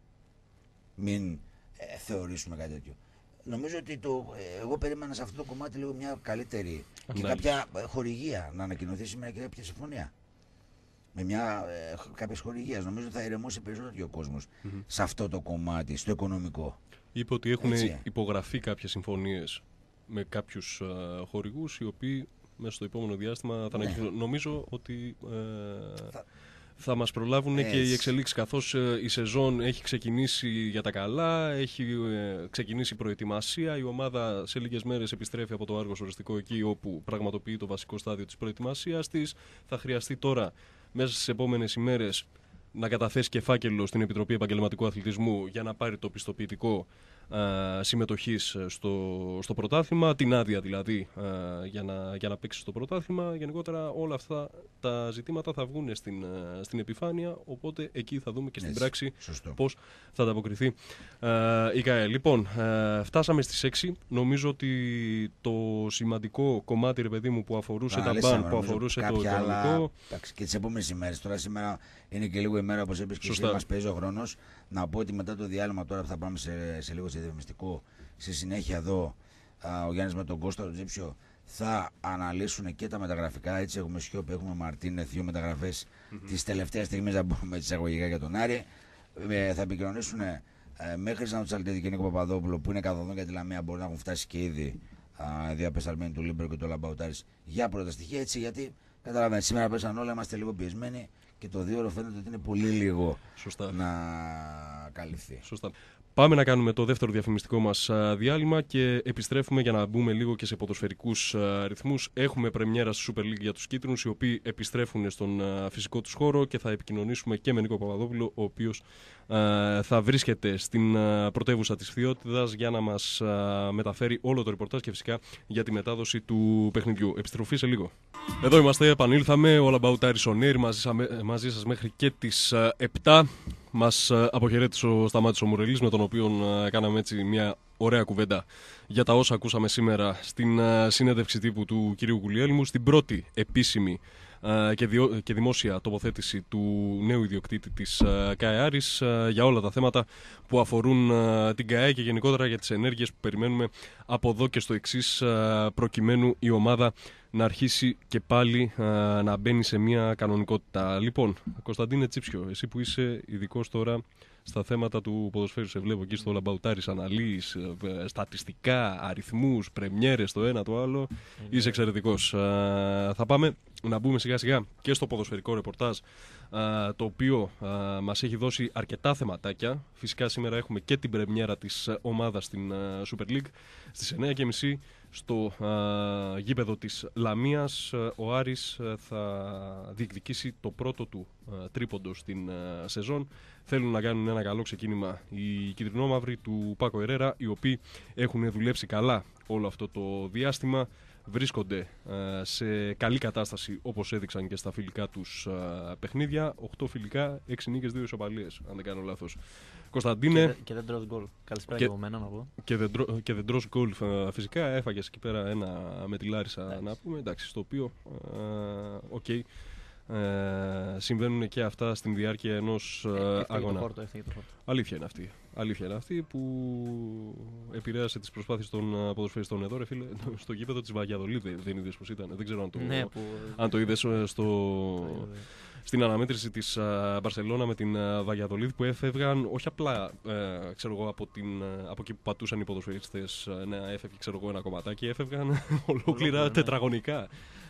Μην ε, θεωρήσουμε κάτι τέτοιο. Νομίζω ότι το, ε, εγώ περίμενα σε αυτό το κομμάτι λίγο μια καλύτερη και κάποια χορηγία να ανακοινωθεί σήμερα και κάποια συμφωνία. Με μια ε, κάποιες χορηγίες. Νομίζω ότι θα ηρεμώσει περισσότερο και ο κόσμος mm-hmm. σε αυτό το κομμάτι, στο οικονομικό. Είπε ότι έχουν έτσι υπογραφεί κάποιες συμφωνίες με κάποιους uh, χορηγούς οι οποίοι μέσα στο επόμενο διάστημα θα ναι. ανακοινώσουν. Νομίζω ότι ε, θα... θα μας προλάβουν έτσι και οι εξελίξεις, καθώς ε, η σεζόν έχει ξεκινήσει για τα καλά, έχει ε, ξεκινήσει η προετοιμασία, η ομάδα σε λίγες μέρες επιστρέφει από το Άργος Οριστικό εκεί όπου πραγματοποιεί το βασικό στάδιο της προετοιμασίας της. Θα χρειαστεί τώρα μέσα στις επόμενες ημέρες να καταθέσει και φάκελο στην Επιτροπή Επαγγελματικού Αθλητισμού για να πάρει το πιστοποιητικό α, συμμετοχής στο, στο πρωτάθλημα, την άδεια δηλαδή α, για, να, για να παίξει στο πρωτάθλημα. Γενικότερα όλα αυτά τα ζητήματα θα βγουν στην, α, στην επιφάνεια, οπότε εκεί θα δούμε και στην έτσι, πράξη σωστό. πώς θα ανταποκριθεί α, η ΚΑΕ. Λοιπόν, α, φτάσαμε στις έξι. Νομίζω ότι το σημαντικό κομμάτι, ρε παιδί μου, που αφορούσε τα μπαν, που αφορούσε το οικονομικό. Και τις επόμενες ημέρες. Τώρα σήμερα είναι και λίγο η μέρα, όπως είπες και εσύ, μας παίζει ο χρόνος. Να πω ότι μετά το διάλειμμα τώρα που θα πάμε σε, σε λίγο σε διαφημιστικό, στη συνέχεια εδώ α, ο Γιάννης με τον Κώστα, τον Τζίψιο, θα αναλύσουν και τα μεταγραφικά. Έτσι, έχουμε Σιώπη, έχουμε Μαρτίνεθ, δύο μεταγραφές mm-hmm. της τελευταίας στιγμής, να πούμε έτσι εισαγωγικά για τον Άρη. Ε, θα επικοινωνήσουν ε, μέχρι Ζαν Τσαλτίδη και Νίκο Παπαδόπουλο, που είναι καθοδόν για τη Λαμία, μπορεί να έχουν φτάσει και ήδη διαπεσταλμένοι του Λίμπερο και του Λαμπαουτάρης για πρώτα στοιχεία. Έτσι, γιατί καταλαβαίνετε, σήμερα πέσαν όλα, είμαστε λίγο πιεσμένοι και το δύο ώρο φαίνεται ότι είναι πολύ λίγο. Σωστά. Να καλυφθεί. Σωστά. Πάμε να κάνουμε το δεύτερο διαφημιστικό μας διάλειμμα και επιστρέφουμε για να μπούμε λίγο και σε ποδοσφαιρικούς ρυθμούς. Έχουμε πρεμιέρα στη Super League για τους κίτρινους, οι οποίοι επιστρέφουν στον φυσικό τους χώρο, και θα επικοινωνήσουμε και με Νίκο Παπαδόπουλο, ο οποίος θα βρίσκεται στην πρωτεύουσα της Φθιώτιδας για να μας μεταφέρει όλο το ρεπορτάζ και φυσικά για τη μετάδοση του παιχνιδιού. Επιστροφή σε λίγο. Εδώ είμαστε, επανήλθαμε, All About Aris On Air, μαζί, μαζί σας μέχρι και τις επτά. Μας αποχαιρέτησε ο Σταμάτης ο Μουρελής, με τον οποίο κάναμε έτσι μια ωραία κουβέντα για τα όσα ακούσαμε σήμερα στην συνέντευξη τύπου του κυρίου Γουλιέλμου, στην πρώτη επίσημη και, διο, και δημόσια τοποθέτηση του νέου ιδιοκτήτη της ΚΑΕ Άρης για όλα τα θέματα που αφορούν την ΚΑΕ και γενικότερα για τις ενέργειες που περιμένουμε από εδώ και στο εξής, προκειμένου η ομάδα να αρχίσει και πάλι να μπαίνει σε μια κανονικότητα. Λοιπόν, Κωνσταντίνε Τσίψιο, εσύ που είσαι ειδικός τώρα στα θέματα του ποδοσφαίρου, σε βλέπω εκεί στο Λαμπαουτάρης, αναλύεις, στατιστικά, αριθμούς, πρεμιέρες, το ένα το άλλο, mm-hmm. είσαι εξαιρετικός. Θα πάμε να μπούμε σιγά σιγά και στο ποδοσφαιρικό ρεπορτάζ, το οποίο μας έχει δώσει αρκετά θεματάκια. Φυσικά σήμερα έχουμε και την πρεμιέρα της ομάδας στην Super League στις εννιά και μισή στο α, γήπεδο της Λαμίας. Ο Άρης θα διεκδικήσει το πρώτο του α, τρίποντο στην α, σεζόν. Θέλουν να κάνουν ένα καλό ξεκίνημα οι κυτρινόμαυροι του Πάκο Ερέρα, οι οποίοι έχουν δουλέψει καλά όλο αυτό το διάστημα. Βρίσκονται α, σε καλή κατάσταση, όπως έδειξαν και στα φιλικά τους α, παιχνίδια. οκτώ φιλικά, έξι νίκες, δύο ισοπαλίες, αν δεν κάνω λάθος. Κωνσταντίνε. Και δεν τρως γκολ. Καλησπέρα και από μένα να πω. Και δεν τρως γκολ. Φυσικά έφαγες εκεί πέρα ένα με τη Λάρισα, να πούμε. Εντάξει, στο οποίο οκ. Okay, ε, συμβαίνουν και αυτά στην διάρκεια ενός ε, αγώνα. Χόρτο, το Αλήθεια είναι αυτή. Αλήθεια είναι αυτή που επηρέασε τις προσπάθειες των ποδοσφαιριστών εδώ, ρε φίλε. Στο γήπεδο της Βαγιαδολίδη δεν είδες πως ήταν. Δεν ξέρω αν το, ναι, που... αν το είδες στο... στην αναμέτρηση της Μπαρσελόνα με την Βαγιαδολίδη, που έφευγαν όχι απλά ε, ξέρω εγώ, από, την, από εκεί που πατούσαν οι ποδοσφαιριστές, να έφευγε ξέρω εγώ, ένα κομματάκι, έφευγαν ολόκληρα ναι. τετραγωνικά.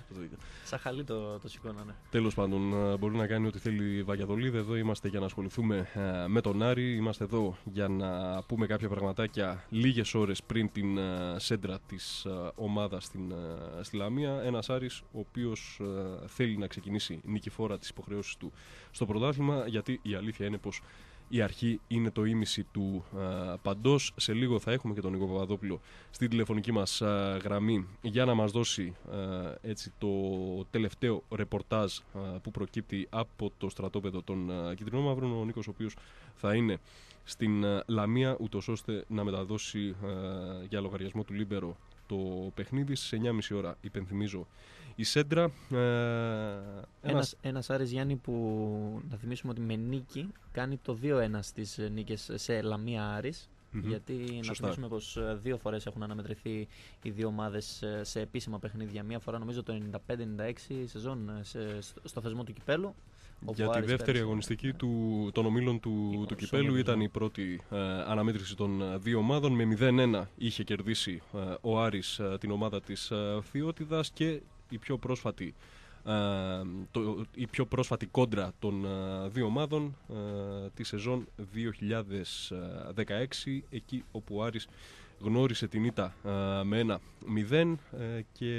Σαν χαλί το, το σηκώνανε. Τέλος πάντων, μπορεί να κάνει ό,τι θέλει η Βαγιαδολίδη. Εδώ είμαστε για να ασχοληθούμε με τον Άρη. Είμαστε εδώ για να πούμε κάποια πραγματάκια λίγες ώρες πριν την σέντρα της ομάδας στην, στη Λαμία. Ένας Άρης ο οποίος θέλει να ξεκινήσει νικηφόρα τις υποχρεώσεις του στο πρωτάθλημα, γιατί η αλήθεια είναι πως η αρχή είναι το ήμιση του α, παντός. Σε λίγο θα έχουμε και τον Νίκο Παπαδόπουλο στην τηλεφωνική μας α, γραμμή για να μας δώσει α, έτσι, το τελευταίο ρεπορτάζ α, που προκύπτει από το στρατόπεδο των Κυτρινόμαυρων. Ο Νίκος ο οποίος θα είναι στην α, Λαμία, ούτως ώστε να μεταδώσει α, για λογαριασμό του Λίμπερο το παιχνίδι στις εννιά και μισή ώρα. Υπενθυμίζω η σέντρα. Ε, ένας... Ένας, ένας Άρης Γιάννη που να θυμίσουμε ότι με νίκη κάνει το δύο ένα στις νίκες σε Λαμία Άρης. Mm-hmm. Γιατί Σωστά. Να θυμίσουμε πως δύο φορές έχουν αναμετρηθεί οι δύο ομάδες σε επίσημα παιχνίδια. Μία φορά νομίζω το ενενήντα πέντε ενενήντα έξι σεζόν σε, στο θεσμό του Κυπέλλου. Για τη δεύτερη πέρασε, αγωνιστική ναι. του, των ομίλων του, του, του Κυπέλλου ήταν η πρώτη ε, αναμέτρηση των δύο ομάδων. Με μηδέν ένα είχε κερδίσει ε, ο Άρης ε, την ομάδα της ε, Φθιώτιδας, και η πιο πρόσφατη, ε, το, η πιο πρόσφατη κόντρα των ε, δύο ομάδων ε, τη σεζόν δύο χιλιάδες δεκαέξι, εκεί όπου ο Άρης γνώρισε την ήττα ε, με ένα μηδέν ε, και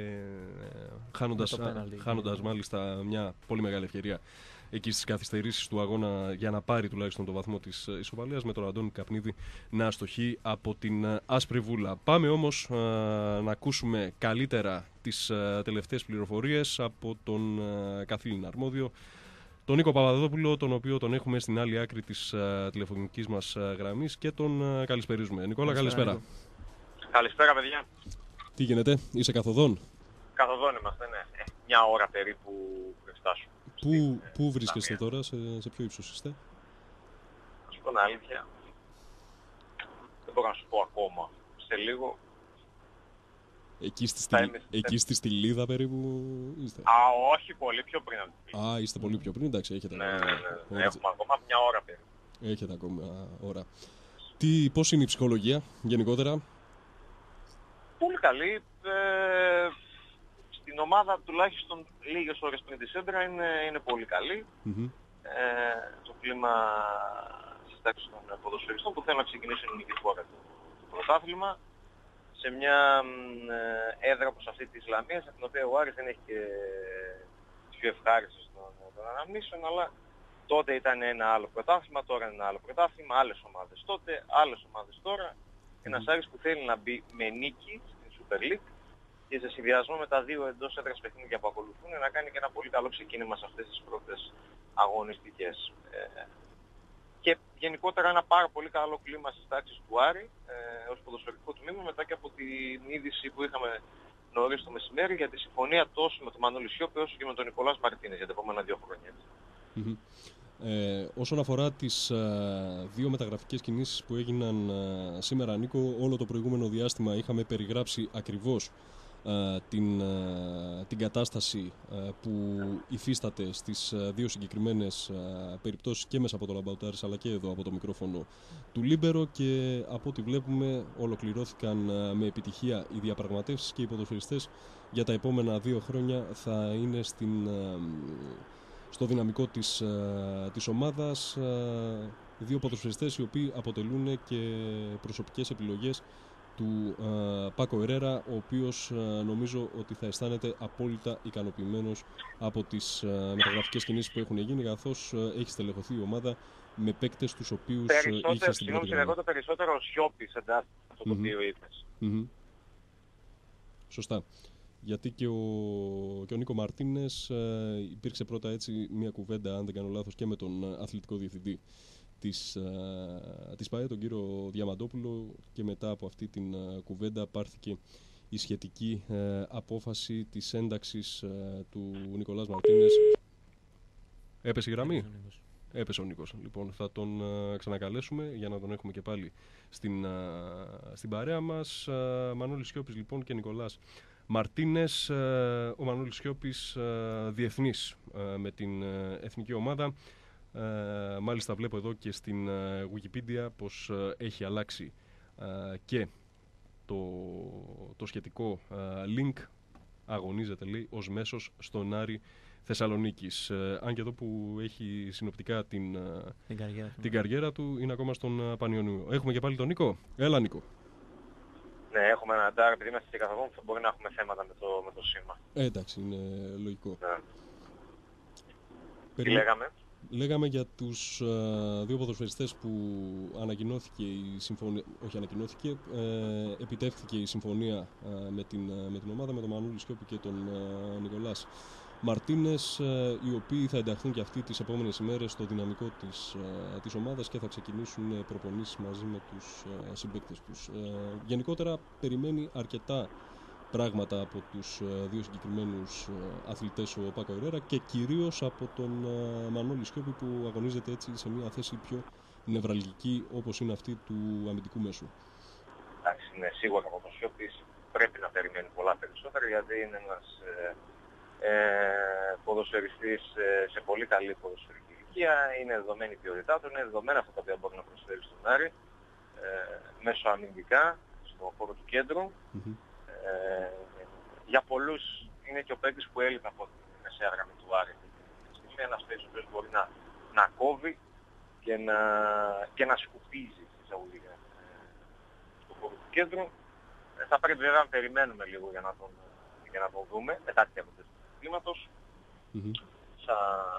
ε, χάνοντας, πέναλτι, χάνοντας ναι. μάλιστα μια πολύ μεγάλη ευκαιρία εκεί στις καθυστερήσεις του αγώνα για να πάρει τουλάχιστον το βαθμό της ισοπαλίας, με τον Αντώνη Καπνίδη να αστοχεί από την άσπρη βούλα. Πάμε όμως ε, να ακούσουμε καλύτερα τις ε, τελευταίες πληροφορίες από τον ε, καθήλυνα αρμόδιο, τον Νίκο Παπαδόπουλο, τον οποίο τον έχουμε στην άλλη άκρη της uh, τηλεφωνικής μας uh, γραμμής και τον uh, καλησπερίζουμε. Νικόλα, καλησπέρα. Καλησπέρα. Καλησπέρα, παιδιά. Τι γίνεται, είσαι καθοδόν? Καθοδόν είμαστε, ναι. Ε, μια ώρα περίπου πριν φτάσουμε. Πού, πού βρίσκεστε τώρα, σε, σε ποιο ύψος είστε? Να σου πω την αλήθεια, δεν μπορώ να σου πω ακόμα. Σε λίγο Εκεί στη, στυλ... είμαι... Εκεί στη Στυλίδα περίπου είστε? Α, όχι, πολύ πιο πριν από την Α, είστε πολύ πιο πριν, εντάξει, έχετε. Ναι, ναι, ναι. Έχουμε ακόμα μια ώρα περίπου. Έχετε ακόμα ώρα. Τι, πώς είναι η ψυχολογία γενικότερα? Πολύ καλή. Ε, στην ομάδα τουλάχιστον λίγες ώρες πριν τη Σέντρα είναι, είναι πολύ καλή. Mm-hmm. Ε, το κλίμα στις τάξεις των ποδοσφαιριστών που θέλουν να ξεκινήσουν η νικηφόρα του το πρωτάθλημα σε μια ε, έδρα όπως αυτή της Λαμίας, από την οποία ο Άρης δεν έχει και τις πιο ευχάριστες των, των αναμνήσεων, αλλά τότε ήταν ένα άλλο πρωτάθλημα, τώρα είναι ένα άλλο πρωτάθλημα, άλλες ομάδες τότε, άλλες ομάδες τώρα. Ένας Άρης που θέλει να μπει με νίκη στην Super League και σε συνδυασμό με τα δύο εντός έδρας παιχνίδια που ακολουθούν να κάνει και ένα πολύ καλό ξεκίνημα σε αυτές τις πρώτες αγωνιστικές. Ε, και γενικότερα ένα πάρα πολύ καλό κλίμα στις τάξεις του Άρη ε, ως ποδοσφαιρικό τμήμα, μετά και από την είδηση που είχαμε νωρίς το μεσημέρι για τη συμφωνία τόσο με τον Μανώλη Σιώπη όσο και με τον Νικολάς Μαρτίνες για τα επόμενα δύο χρόνια. Mm-hmm. Ε, όσον αφορά τις ε, δύο μεταγραφικές κινήσεις που έγιναν ε, σήμερα, Νίκο, όλο το προηγούμενο διάστημα είχαμε περιγράψει ακριβώς ε, την, ε, την κατάσταση ε, που υφίσταται στις ε, δύο συγκεκριμένες ε, περιπτώσεις και μέσα από το Λαμπαουτάρης αλλά και εδώ από το μικρόφωνο του Λίμπερο, και από ό,τι βλέπουμε ολοκληρώθηκαν ε, με επιτυχία οι διαπραγματεύσεις και οι ποδοσφαιριστές για τα επόμενα δύο χρόνια θα είναι στην... Ε, στο δυναμικό της, ε, της ομάδας, ε, δύο ποδοσφαιριστές οι οποίοι αποτελούν και προσωπικές επιλογές του ε, Πάκο Ερέρα, ο οποίος ε, νομίζω ότι θα αισθάνεται απόλυτα ικανοποιημένος από τις ε, μεταγραφικές κινήσεις που έχουν γίνει, καθώς ε, έχει στελεχωθεί η ομάδα με παίκτες τους οποίους ε, είχε στην πρώτη γραμμή. Εγώ το περισσότερο Σιώπης εντάσσεται αυτό το οποίο είπες. Mm-hmm. Σωστά. Γιατί και ο, και ο Νίκο Μαρτίνες ε, υπήρξε πρώτα έτσι μια κουβέντα, αν δεν κάνω λάθος, και με τον αθλητικό διευθυντή της, ε, της ΠΑΕ, τον κύριο Διαμαντόπουλο, και μετά από αυτή την ε, κουβέντα πάρθηκε η σχετική ε, απόφαση της ένταξης ε, του Νικολάς Μαρτίνες. Έπεσε η γραμμή. Έπεσε ο Νίκος. Λοιπόν, θα τον uh, ξανακαλέσουμε για να τον έχουμε και πάλι στην, uh, στην παρέα μας. Uh, Μανώλης Σιώπης λοιπόν και Νικολάς Μαρτίνες. Uh, ο Μανώλης Σιώπης uh, διεθνής uh, με την uh, εθνική ομάδα. Uh, μάλιστα βλέπω εδώ και στην uh, Wikipedia πως uh, έχει αλλάξει uh, και το, το σχετικό uh, link. Αγωνίζεται, λέει, ως μέσος στον Άρη Θεσσαλονίκης. Ε, αν και εδώ που έχει συνοπτικά την, την, καριέρα, την καριέρα του, είναι ακόμα στον Πανιωνίου. Έχουμε και πάλι τον Νίκο. Έλα, Νίκο. Ναι, έχουμε ένα τάρα, επειδή είμαστε και καθόλου, θα μπορεί να έχουμε θέματα με το, με το σήμα. Ε, εντάξει, είναι λογικό. Ναι. Περι... Τι λέγαμε? Λέγαμε για τους uh, δύο ποδοσφαιριστές που ανακοινώθηκε η συμφωνία, όχι ανακοινώθηκε, ε, επιτεύχθηκε η συμφωνία uh, με, την, uh, με την ομάδα, με τον Μανώλη Σιώπη και τον uh, Νικολάς Μαρτίνες, uh, οι οποίοι θα ενταχθούν και αυτοί τις επόμενες ημέρες στο δυναμικό της, uh, της ομάδας και θα ξεκινήσουν προπονήσεις μαζί με τους uh, συμπαίκτες τους. Uh, γενικότερα περιμένει αρκετά πράγματα από τους uh, δύο συγκεκριμένους uh, αθλητές, ο Πάκο Ερέρα, και κυρίως από τον uh, Μανώλη Σιώπη, που αγωνίζεται έτσι σε μια θέση πιο νευραλγική, όπως είναι αυτή του αμυντικού μέσου. Εντάξει, ναι, σίγουρα από τον Σιώπη πρέπει να περιμένει πολλά περισσότερα, γιατί είναι ένας ε, ε, ποδοσφαιριστής ε, σε πολύ καλή ποδοσφαιρική ηλικία, είναι δεδομένη η ποιότητά του, είναι δεδομένα αυτά τα οποία μπορεί να προσφέρει στον Άρη ε, μέσω αμυντικά, στον χώρο του κέντρου. Mm-hmm. Ε, για πολλούς είναι και ο παίκτης που έλειπε από την μεσαία γραμμή του Άρη. Είναι ένας παίκτης που μπορεί να, να κόβει και να, και να σκουπίζει εισαγωγικά στον χώρο του κέντρου. Ε, θα πρέπει βέβαια να περιμένουμε λίγο για να τον, για να τον δούμε μετά την αποτέλεσμα του κλίματος. Mm-hmm. Θα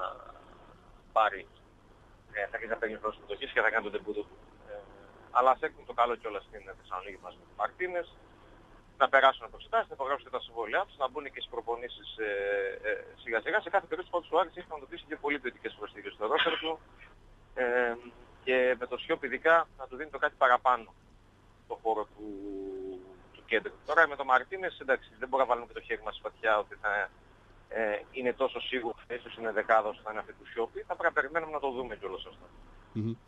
πάρει, ε, θα αρχίσει να παίρνει πρώτες συμμετοχές και θα κάνει τον τεμπούτο του. Ε, αλλά ας έχουμε το καλό κιόλας στην Θεσσαλονίκη μας με τον Μαρτίνες. Να περάσουν από εξετάσεις, να υπογράψουν και τα συμβόλαιά τους, να μπουν και στις προπονήσεις ε, ε, σιγά σιγά. Σε κάθε περίπτωση πάντως ο Άρης έχει αντιμετωπίσει και πολύ ποιοτικές προσθήκες στο ρόστερ του ε, και με το Σιώπη ειδικά να του δίνει το κάτι παραπάνω στο χώρο του, του κέντρου. Τώρα με τον Μαρτίνες, εντάξει, δεν μπορούμε να βάλουμε και το χέρι μας στη σπαθιά ότι θα ε, είναι τόσο σίγουρο, ίσως είναι δεκάδα όσο θα είναι αυτή του Σιώπη. Θα πρέπει να περιμένουμε να το δούμε κιόλας αυτό. Mm-hmm.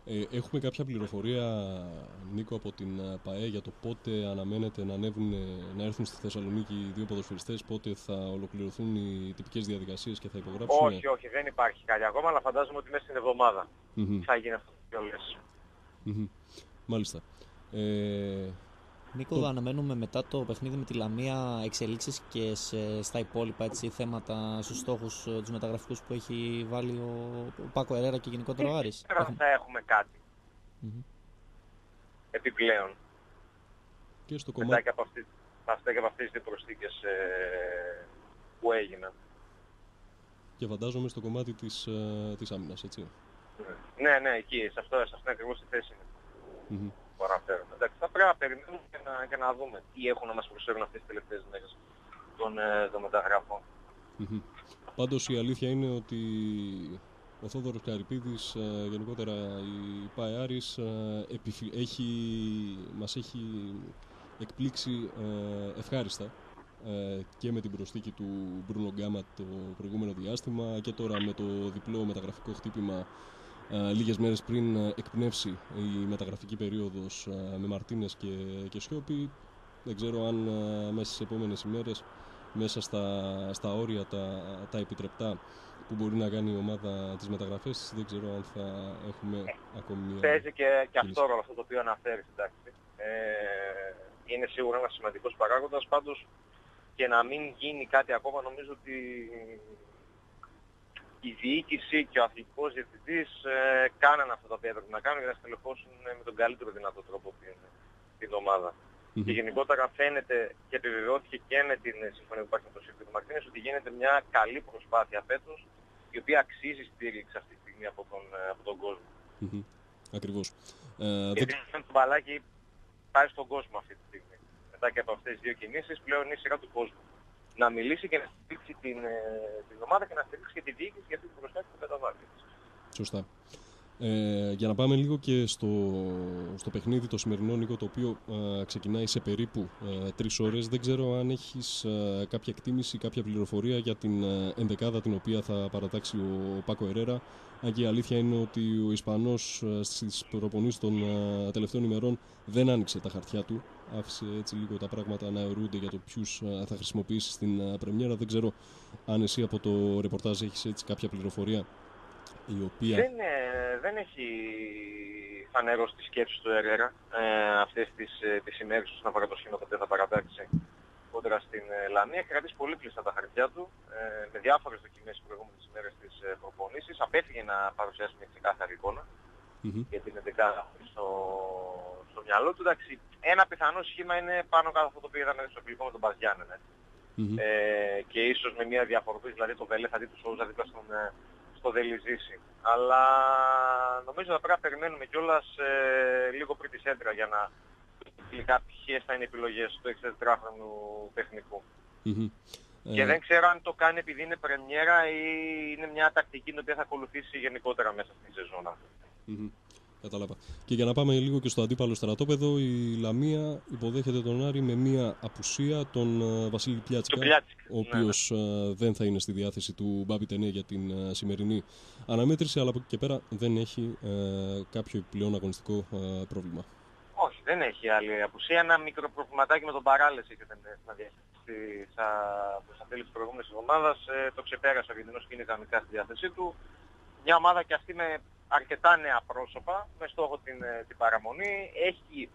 Ε, έχουμε κάποια πληροφορία, Νίκο, από την ΠΑΕ για το πότε αναμένεται να, ανέβουν, να έρθουν στη Θεσσαλονίκη οι δύο ποδοσφαιριστές, πότε θα ολοκληρωθούν οι τυπικές διαδικασίες και θα υπογράψουν? Όχι, όχι, δεν υπάρχει κάτι ακόμα, αλλά φαντάζομαι ότι μέσα στην εβδομάδα mm-hmm. θα γίνει αυτό που λες. Mm-hmm. Μάλιστα. Ε... Νίκο, το... αναμένουμε μετά το παιχνίδι με τη Λαμία εξελίξεις και σε, στα υπόλοιπα έτσι, θέματα στους στόχους τους μεταγραφικούς που έχει βάλει ο, ο Πάκο Ερέρα και γενικότερα ο Άρης? Τώρα έχουμε... θα έχουμε κάτι mm-hmm. επιπλέον. Και στο κομμάτι... Μετά και από, αυτή, αυτά και από αυτές τις προσθήκες ε, που έγιναν. Και φαντάζομαι στο κομμάτι της, ε, της άμυνας, έτσι. Ναι, ναι, εκεί, σε αυτό, σε αυτό ακριβώς τη θέση είναι. Mm-hmm. Εντάξει, θα πρέπει να περιμένουμε και να, και να δούμε τι έχουν να μας προσφέρουν αυτές τις τελευταίες μέρες των, των μεταγραφών. Mm-hmm. Πάντως η αλήθεια είναι ότι ο Θόδωρος Καρυπίδης, γενικότερα η ΠΑΕ Άρης, έχει, μας έχει εκπλήξει ευχάριστα και με την προσθήκη του Μπρούνο Γκάμα το προηγούμενο διάστημα και τώρα με το διπλό μεταγραφικό χτύπημα Uh, λίγες μέρες πριν uh, εκπνεύσει η μεταγραφική περίοδος uh, με Μαρτίνες και, και Σιώπη. Δεν ξέρω αν uh, μέσα στις επόμενες ημέρες, μέσα στα, στα όρια τα, τα επιτρεπτά που μπορεί να κάνει η ομάδα τις μεταγραφές, δεν ξέρω αν θα έχουμε ε, ακόμη μια... Παίζει και, και αυτό ρόλο, αυτό το οποίο αναφέρεις, εντάξει. Ε, είναι σίγουρα ένας σημαντικός παράγοντας, πάντως και να μην γίνει κάτι ακόμα, νομίζω ότι η διοίκηση και ο αθλητικός διευθυντής ε, κάνανε αυτό το οποίο έπρεπε να κάνουν για να στελεχώσουν ε, με τον καλύτερο δυνατό τρόπο την, την ομάδα. Mm-hmm. Και γενικότερα φαίνεται και επιβεβαιώθηκε και με την συμφωνία που υπάρχει με τον Σύρκο του Μαρτίνες ότι γίνεται μια καλή προσπάθεια φέτος η οποία αξίζει στήριξη αυτή τη στιγμή από τον, από τον κόσμο. Mm-hmm. Ακριβώς. Γιατί δεν... το μπαλάκι πάει στον κόσμο αυτή τη στιγμή. Μετά και από αυτές τις δύο κινήσεις πλέον είναι η σειρά του κόσμου να μιλήσει και να στηρίξει την, την ομάδα και να στηρίξει και τη διοίκηση για αυτή την προσπάθεια που καταβάλει. Σωστά. Ε, για να πάμε λίγο και στο, στο παιχνίδι το σημερινό, Νίκο, το οποίο ε, ξεκινάει σε περίπου ε, τρεις ώρες. Δεν ξέρω αν έχεις ε, κάποια εκτίμηση, κάποια πληροφορία για την ε, ενδεκάδα την οποία θα παρατάξει ο Πάκο Ερέρα. Αν και η αλήθεια είναι ότι ο Ισπανός ε, στις προπονήσεις των ε, τελευταίων ημερών δεν άνοιξε τα χαρτιά του. Άφησε έτσι λίγο τα πράγματα να αιρούνται για το ποιους ε, θα χρησιμοποιήσει στην ε, πρεμιέρα. Δεν ξέρω αν εσύ από το ρεπορτάζ έχεις έτσι κάποια πληροφορία. Η οποία... δεν, ε, δεν έχει φανερώσει τη σκέψη του Ερέρα ε, αυτές τις, ε, τις ημέρες όσον αφορά το σχήμα που θα παρατάξει κόντρα στην ε, Λαμία. Έχει κρατήσει πολύ κλειστά τα χαρτιά του ε, με διάφορες δοκιμές τις προηγούμενες ημέρες της ε, προπονήσεις. Απέφυγε να παρουσιάσει μια ξεκάθαρη εικόνα mm-hmm. για την εντεκάδα στο, στο μυαλό του. Εντάξει, ένα πιθανό σχήμα είναι πάνω κάτω αυτό το οποίο είδαμε στο φιλικό με τον Μπαζιάννενα. Mm-hmm. Ε, και ίσως με μια διαφοροποίηση, δηλαδή το Βέλεθ αντί του Σόουζα δίπλα στον ε, στο Δελιζήσει. Αλλά νομίζω ότι πρέπει να περιμένουμε κιόλας ε, λίγο πριν τη σέντρα για να τελικά ποιες θα είναι οι επιλογές του εξετετράχρονου τεχνικού. Mm-hmm. Και ε... δεν ξέρω αν το κάνει επειδή είναι πρεμιέρα ή είναι μια τακτική την οποία θα ακολουθήσει γενικότερα μέσα στην σεζόν. Mm-hmm. Κατάλαβα. Και για να πάμε λίγο και στο αντίπαλο στρατόπεδο, η Λαμία υποδέχεται τον Άρη με μία απουσία, τον uh, Βασίλη Πιάτσικα, ο οποίος ναι, ναι. Uh, δεν θα είναι στη διάθεση του Μπάμπη Τενέ για την uh, σημερινή αναμέτρηση, αλλά από εκεί και πέρα δεν έχει uh, κάποιο επιπλέον αγωνιστικό uh, πρόβλημα. Όχι, δεν έχει άλλη απουσία. Ένα μικρό προβληματάκι με τον Παράλες είχε να διαχειριστεί στα τέλη της προηγούμενης εβδομάδας. Ε, το ξεπέρασε ο Αργεντινός και είναι κανονικά στη διάθεσή του. Μια ομάδα και αυτή με αρκετά νέα πρόσωπα, με στόχο την, την παραμονή. Έχει,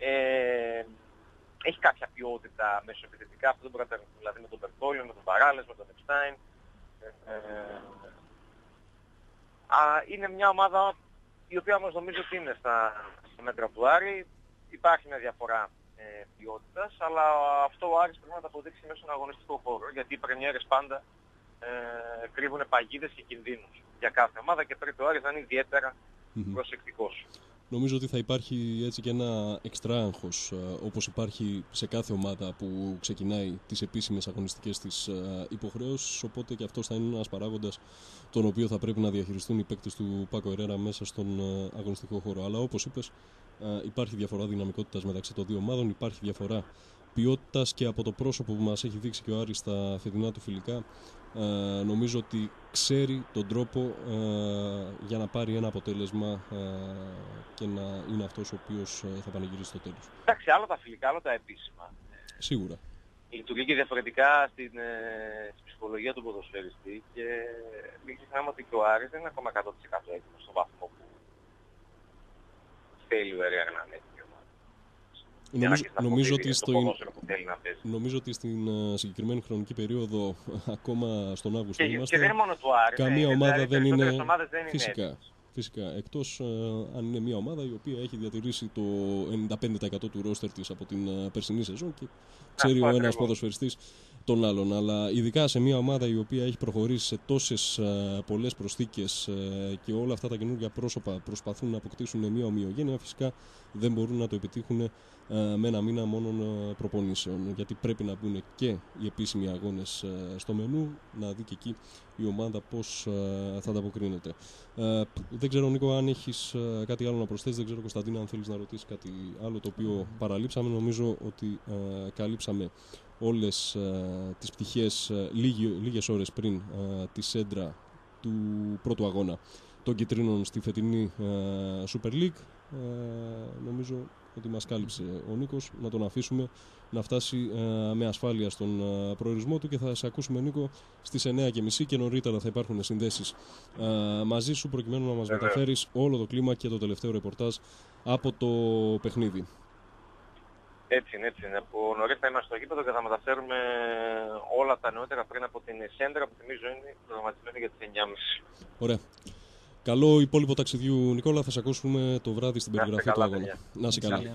ε, έχει κάποια ποιότητα μεσοεπιθετικά, αυτό δεν μπορεί να πει, δηλαδή με τον Μπερτόλιο, με τον Παράλες, με τον Επστάιν. Ε, ε, είναι μια ομάδα η οποία όμως νομίζω ότι είναι στα, στα μέτρα του Άρη. Υπάρχει μια διαφορά ε, ποιότητας, αλλά αυτό ο Άρης πρέπει να τα αποδείξει μέσα στον αγωνιστικό χώρο, γιατί οι πρεμιέρες πάντα ε, κρύβουν παγίδες και κινδύνους για κάθε ομάδα και πρέπει ο Άρης να είναι ιδιαίτερα mm-hmm. προσεκτικός. Νομίζω ότι θα υπάρχει έτσι και ένα εξτρά άγχος, όπως υπάρχει σε κάθε ομάδα που ξεκινάει τις επίσημες αγωνιστικές της υποχρεώσεις, οπότε και αυτός θα είναι ένας παράγοντας τον οποίο θα πρέπει να διαχειριστούν οι παίκτες του Πάκο Ερέρα μέσα στον αγωνιστικό χώρο. Αλλά όπως είπες, υπάρχει διαφορά δυναμικότητας μεταξύ των δύο ομάδων, υπάρχει διαφορά ποιότητας και από το πρόσωπο που μας έχει δείξει και ο Άρης στα φετινά του φιλικά, ε, νομίζω ότι ξέρει τον τρόπο ε, για να πάρει ένα αποτέλεσμα ε, και να είναι αυτός ο οποίος ε, θα πανηγυρίσει στο τέλος. Εντάξει, άλλο τα φιλικά, άλλο τα επίσημα. Σίγουρα. Λειτουργεί και διαφορετικά στην, ε, στην ψυχολογία του ποδοσφαιριστή και μην ξεχνάμε ότι και ο Άρης δεν είναι ακόμα εκατό τοις εκατό έτοιμος στον βαθμό που θέλει ο Ερέα να είναι. Νομίζω, νομίζω, ότι στο, νομίζω ότι στην uh, συγκεκριμένη χρονική περίοδο, ακόμα στον Αύγουστο και, είμαστε, και δεν είναι μόνο του Άρη, καμία ναι, ομάδα δεν είναι, δεν είναι φυσικά, φυσικά, εκτός uh, αν είναι μια ομάδα η οποία έχει διατηρήσει το ενενήντα πέντε τοις εκατό του ρόστερ της από την uh, περσινή σεζόν και ξέρει ο ένας ποδοσφαιριστής τον άλλον, αλλά ειδικά σε μια ομάδα η οποία έχει προχωρήσει σε τόσες uh, πολλές προσθήκες uh, και όλα αυτά τα καινούργια πρόσωπα προσπαθούν να αποκτήσουν μια ομοιογένεια, φυσικά δεν μπορούν να το επιτύχουν uh, με ένα μήνα μόνον uh, προπονήσεων, γιατί πρέπει να μπουν και οι επίσημοι αγώνες uh, στο μενού, να δει και εκεί η ομάδα πώς uh, θα ανταποκρίνεται. Uh, δεν ξέρω, Νίκο, αν έχεις uh, κάτι άλλο να προσθέσεις, δεν ξέρω, Κωνσταντίνα, αν θέλεις να ρωτήσεις κάτι άλλο το οποίο παραλείψαμε. Νομίζω ότι uh, καλύψαμε όλες uh, τις πτυχές uh, λίγοι, λίγες ώρες πριν uh, τη σέντρα του πρώτου αγώνα των κυτρίνων στη φετινή uh, Super League. Uh, νομίζω ότι μας κάλυψε ο Νίκος. Να τον αφήσουμε να φτάσει uh, με ασφάλεια στον uh, προορισμό του και θα σε ακούσουμε, Νίκο, στις εννιά και μισή και νωρίτερα θα υπάρχουν συνδέσεις uh, μαζί σου προκειμένου να μας Βέβαια. μεταφέρεις όλο το κλίμα και το τελευταίο ρεπορτάζ από το παιχνίδι. Έτσι είναι, έτσι είναι. Από νωρίς θα είμαστε στο γήπεδο και θα μεταφέρουμε όλα τα νεότερα πριν από την σέντρα που θυμίζω είναι προγραμματισμένη για τις εννιά και μισή. Ωραία. Καλό υπόλοιπο ταξιδιού, Νικόλα. Θα σε ακούσουμε το βράδυ στην περιγραφή του αγώνα. Να είσαι καλά.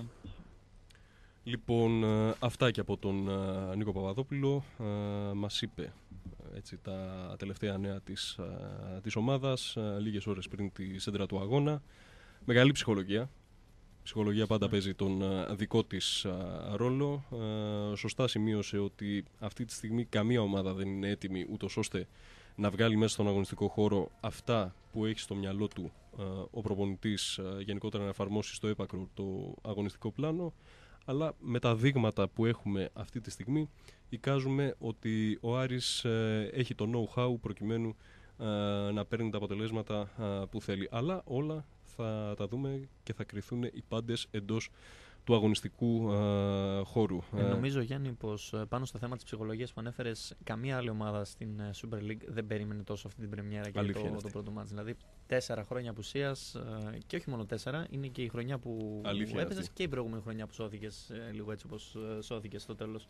Λοιπόν, αυτά και από τον Νίκο Παπαδόπουλο. Μας είπε έτσι, τα τελευταία νέα της, της ομάδας λίγες ώρες πριν τη σέντρα του αγώνα. Μεγάλη ψυχολογία. Η ψυχολογία πάντα παίζει τον δικό της ρόλο. Σωστά σημείωσε ότι αυτή τη στιγμή καμία ομάδα δεν είναι έτοιμη ούτως ώστε να βγάλει μέσα στον αγωνιστικό χώρο αυτά που έχει στο μυαλό του ο προπονητής, γενικότερα να εφαρμόσει στο έπακρο το αγωνιστικό πλάνο, αλλά με τα δείγματα που έχουμε αυτή τη στιγμή εικάζουμε ότι ο Άρης έχει το know-how προκειμένου να παίρνει τα αποτελέσματα που θέλει. Αλλά όλα θα τα δούμε και θα κριθούν οι πάντες εντός του αγωνιστικού uh, χώρου. Ε, νομίζω, Γιάννη, πως πάνω στο θέμα της ψυχολογίας που ανέφερες, καμία άλλη ομάδα στην Super League δεν περίμενε τόσο αυτή την πρεμιέρα και το, το πρώτο μάτς. Δηλαδή, τέσσερα χρόνια απουσίας uh, και όχι μόνο τέσσερα, είναι και η χρονιά που έπαιζες και η προηγούμενη χρονιά που σώθηκες, uh, λίγο έτσι όπως uh, σώθηκες στο τέλος.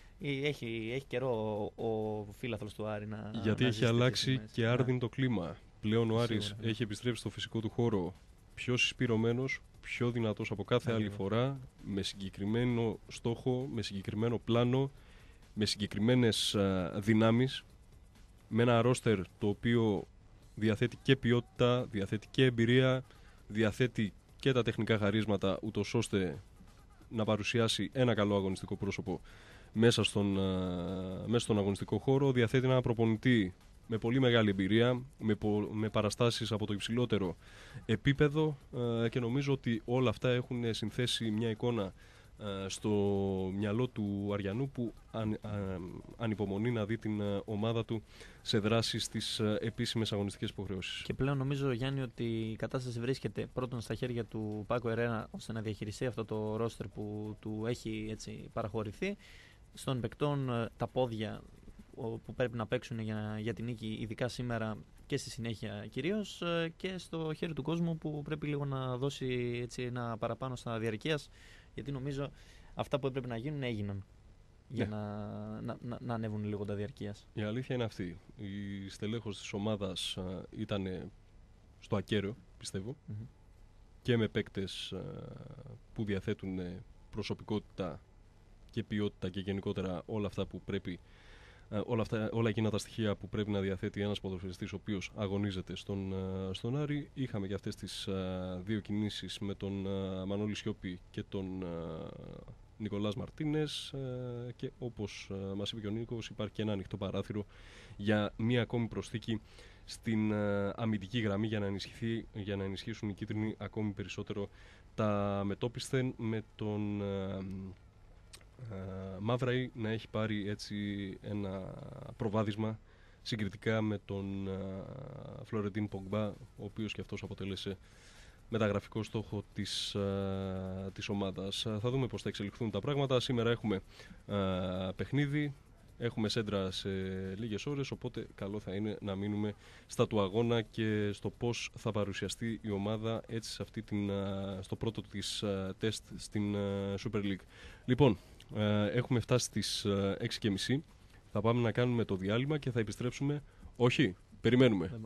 Έχει, έχει καιρό ο, ο φίλαθλος του Άρη να. Γιατί να έχει αλλάξει και άρδιν το κλίμα. Πλέον ο Άρης Σίγουρα, έχει επιστρέψει στο φυσικό του χώρο πιο συσπηρωμένος, πιο δυνατός από κάθε άλλη φορά, με συγκεκριμένο στόχο, με συγκεκριμένο πλάνο, με συγκεκριμένες α, δυνάμεις, με ένα ρόστερ το οποίο διαθέτει και ποιότητα, διαθέτει και εμπειρία, διαθέτει και τα τεχνικά χαρίσματα, ούτως ώστε να παρουσιάσει ένα καλό αγωνιστικό πρόσωπο μέσα στον, α, μέσα στον αγωνιστικό χώρο, διαθέτει ένα προπονητή με πολύ μεγάλη εμπειρία, με, με παραστάσεις από το υψηλότερο επίπεδο ε, και νομίζω ότι όλα αυτά έχουν συνθέσει μια εικόνα ε, στο μυαλό του Αριανού που αν, ε, ανυπομονεί να δει την ε, ομάδα του σε δράση στις ε, επίσημες αγωνιστικές υποχρεώσεις. Και πλέον νομίζω, Γιάννη, ότι η κατάσταση βρίσκεται πρώτον στα χέρια του Πάκο Ερέρα ώστε να διαχειριστεί αυτό το ρόστερ που του έχει έτσι παραχωρηθεί. Στον παικτών τα πόδια που πρέπει να παίξουν για, για την νίκη, ειδικά σήμερα και στη συνέχεια κυρίως, και στο χέρι του κόσμου που πρέπει λίγο να δώσει έτσι ένα παραπάνω στα διαρκείας, γιατί νομίζω αυτά που έπρεπε να γίνουν έγιναν για ναι. να, να, να, να ανέβουν λίγο τα διαρκείας. Η αλήθεια είναι αυτή. Η στελέχος της ομάδας uh, ήταν στο ακέραιο, πιστεύω, mm-hmm. και με παίκτες uh, που διαθέτουν προσωπικότητα και ποιότητα και γενικότερα όλα αυτά που πρέπει Όλα, αυτά, όλα εκείνα τα στοιχεία που πρέπει να διαθέτει ένας ποδοσφαιριστής ο οποίος αγωνίζεται στον, στον Άρη. Είχαμε και αυτές τις uh, δύο κινήσεις με τον uh, Μανώλη Σιώπη και τον uh, Νικολάς Μαρτίνες uh, και όπως uh, μας είπε και ο Νίκος, υπάρχει και ένα ανοιχτό παράθυρο για μία ακόμη προσθήκη στην uh, αμυντική γραμμή για να, ενισχυθεί, για να ενισχύσουν οι κίτρινοι ακόμη περισσότερο τα μετόπισθεν με τον uh, Uh, Μαύραη να έχει πάρει έτσι ένα προβάδισμα συγκριτικά με τον Φλωρεντίν Πογκμπά, ο οποίος και αυτός αποτέλεσε μεταγραφικό στόχο της, α, της ομάδας. Θα δούμε πώς θα εξελιχθούν τα πράγματα. Σήμερα έχουμε α, παιχνίδι, έχουμε σέντρα σε λίγες ώρες, οπότε καλό θα είναι να μείνουμε στα του αγώνα και στο πώς θα παρουσιαστεί η ομάδα έτσι σε αυτή την, α, στο πρώτο της α, τεστ στην α, Super League. Λοιπόν, α, έχουμε φτάσει στις α, έξι και μισή. Θα πάμε να κάνουμε το διάλειμμα και θα επιστρέψουμε. Όχι, περιμένουμε.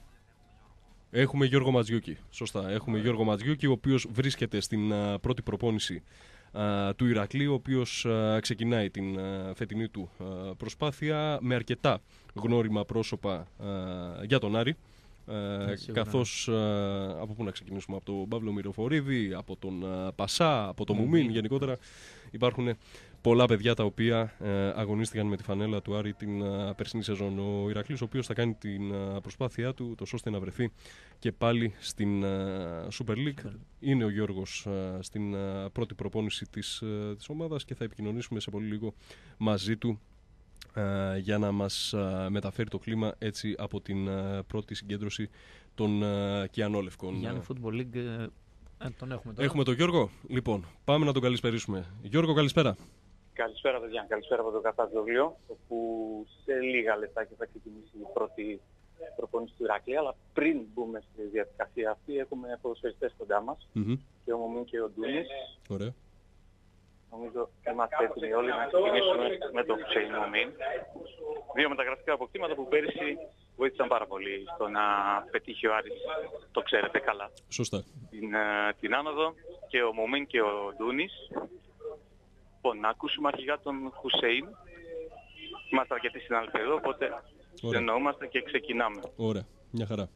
Έχουμε Γιώργο Ματζιούκη. Σωστά. Έχουμε Γιώργο Ματζιούκη, ο οποίος βρίσκεται στην α, πρώτη προπόνηση α, του Ηρακλή, ο οποίος α, ξεκινάει την α, φετινή του α, προσπάθεια με αρκετά γνώριμα πρόσωπα α, για τον Άρη. Ε, καθώς α, από πού να ξεκινήσουμε, από τον Παύλο Μυροφορίδη, από τον α, Πασά, από τον Μουμίν, γενικότερα υπάρχουν πολλά παιδιά τα οποία ε, αγωνίστηκαν με τη φανέλα του Άρη την α, περσινή σεζόν. Ο Ηρακλής, ο οποίος θα κάνει την α, προσπάθειά του τόσο ώστε να βρεθεί και πάλι στην α, Super League. Είναι ο Γιώργος α, στην α, πρώτη προπόνηση της, α, της ομάδας και θα επικοινωνήσουμε σε πολύ λίγο μαζί του Uh, για να μας uh, μεταφέρει το κλίμα έτσι από την uh, πρώτη συγκέντρωση των uh, Κιανόλευκων. Γιάννη Football League, ε, τον έχουμε τώρα. Έχουμε τον Γιώργο. Λοιπόν, πάμε να τον καλησπερίσουμε. Γιώργο, καλησπέρα. Καλησπέρα, παιδιά. Καλησπέρα από το Καφτατζόγλιο, όπου σε λίγα λεπτά και θα ξεκινήσει η πρώτη προπόνηση του Ηρακλή. Αλλά πριν μπούμε στη διαδικασία αυτή, έχουμε ποδοσφαιριστές κοντά μας. Mm-hmm. Και ο Μομίν και ο Ντούνης. Ωραία. Νομίζω είμαστε έτοιμοι όλοι να ξεκινήσουμε με τον Χουσέιν Μομίν. Δύο μεταγραφικά αποκτήματα που πέρυσι βοήθησαν πάρα πολύ στο να πετύχει ο Άρης, το ξέρετε καλά. Σωστά. Την, την άνοδο, και ο Μομίν και ο Ντούνης. Λοιπόν, να ακούσουμε αρχικά τον Χουσέιν. Είμαστε αρκετοί συνάδελφοι εδώ, οπότε εννοούμαστε και ξεκινάμε. Ωραία, μια χαρά.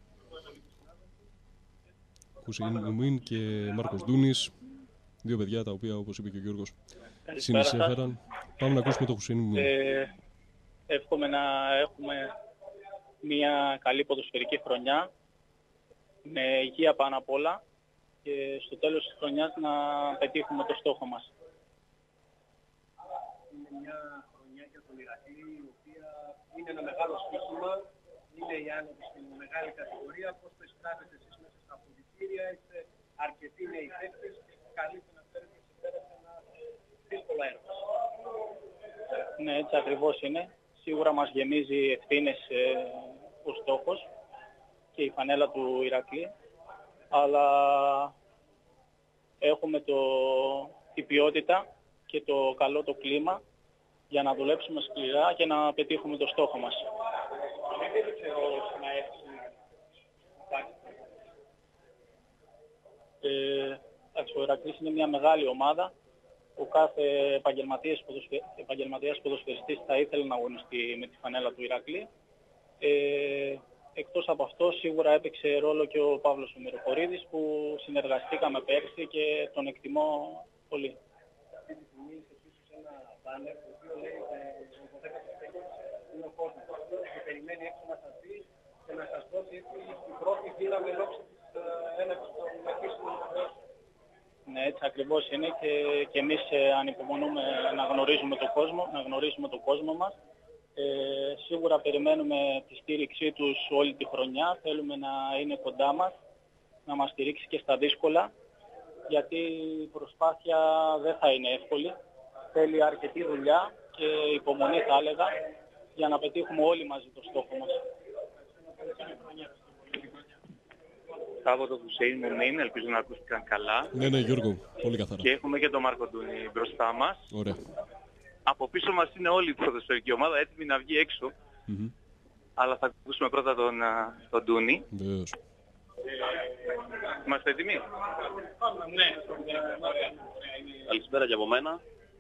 Χουσέιν Μομίν και Μάρκος Ντούνης. Δύο παιδιά τα οποία, όπως είπε και ο Γιώργος, συνεισέφεραν. Πάμε να ακούσουμε το Χουσέιν Μομίν. Ε, εύχομαι να έχουμε μια καλή ποδοσφαιρική χρονιά, με υγεία πάνω απ' όλα, και στο τέλος της χρονιάς να πετύχουμε το στόχο μας. Είναι μια χρονιά για τον Ηρακλή, η οποία είναι ένα μεγάλο στοίχημα, είναι η άνοδο στην μεγάλη κατηγορία. Πώς το εισπράτετε εσείς μέσα στα αποδυτήρια, είστε αρκετοί νέοι παίκτες και καλείτε να φέρετε σε πέρα σε ένα δύσκολο έργο. Ναι, έτσι ακριβώς είναι. Σίγουρα μας γεμίζει ευθύνες ε, ο στόχος και η φανέλα του Ηρακλή, αλλά έχουμε το, την ποιότητα και το καλό το κλίμα για να δουλέψουμε σκληρά και να πετύχουμε το στόχο μας. Ε, ο Ηρακλής είναι μια μεγάλη ομάδα. Ο κάθε επαγγελματίας, ποδοσφαι... επαγγελματίας ποδοσφαιριστής θα ήθελε να αγωνιστεί με τη φανέλα του Ηρακλή. Ε, εκτός από αυτό, σίγουρα έπαιξε ρόλο και ο Παύλος ο Μυροφορίδης, που συνεργαστήκαμε πέρσι και τον εκτιμώ πολύ. Αυτή τη στιγμή είστε πίσω σε ένα μπάνερ, το οποίο λέει ο δέκατος είναι ο κόσμος. Και περιμένει έξω να σας δει και να σας δώσει έτσι την πρώτη δύναμη λόγω της έναρξης των επίσημων υποχρεώσεων. Ναι, έτσι ακριβώς είναι, και, και εμείς ε, ανυπομονούμε να γνωρίζουμε τον κόσμο, να γνωρίσουμε τον κόσμο μας. Ε, σίγουρα περιμένουμε τη στήριξή τους όλη τη χρονιά, θέλουμε να είναι κοντά μας, να μας στηρίξει και στα δύσκολα, γιατί η προσπάθεια δεν θα είναι εύκολη. Θέλει αρκετή δουλειά και υπομονή, θα έλεγα, για να πετύχουμε όλοι μαζί το στόχο μας. Από τον Χουσέιν Μομίν, ελπίζω να ακούστηκαν καλά. Ναι, ναι, Γιώργο, πολύ καθαρά. Και έχουμε και τον Μάρκο Ντούνη μπροστά μας. Ωραία. Από πίσω μας είναι όλη η ποδοσφαιρική ομάδα έτοιμη να βγει έξω. Mm-hmm. Αλλά θα ακούσουμε πρώτα τον, τον Ντούνη. Βεβαίως. Είμαστε έτοιμοι? Ναι. Καλησπέρα και από μένα.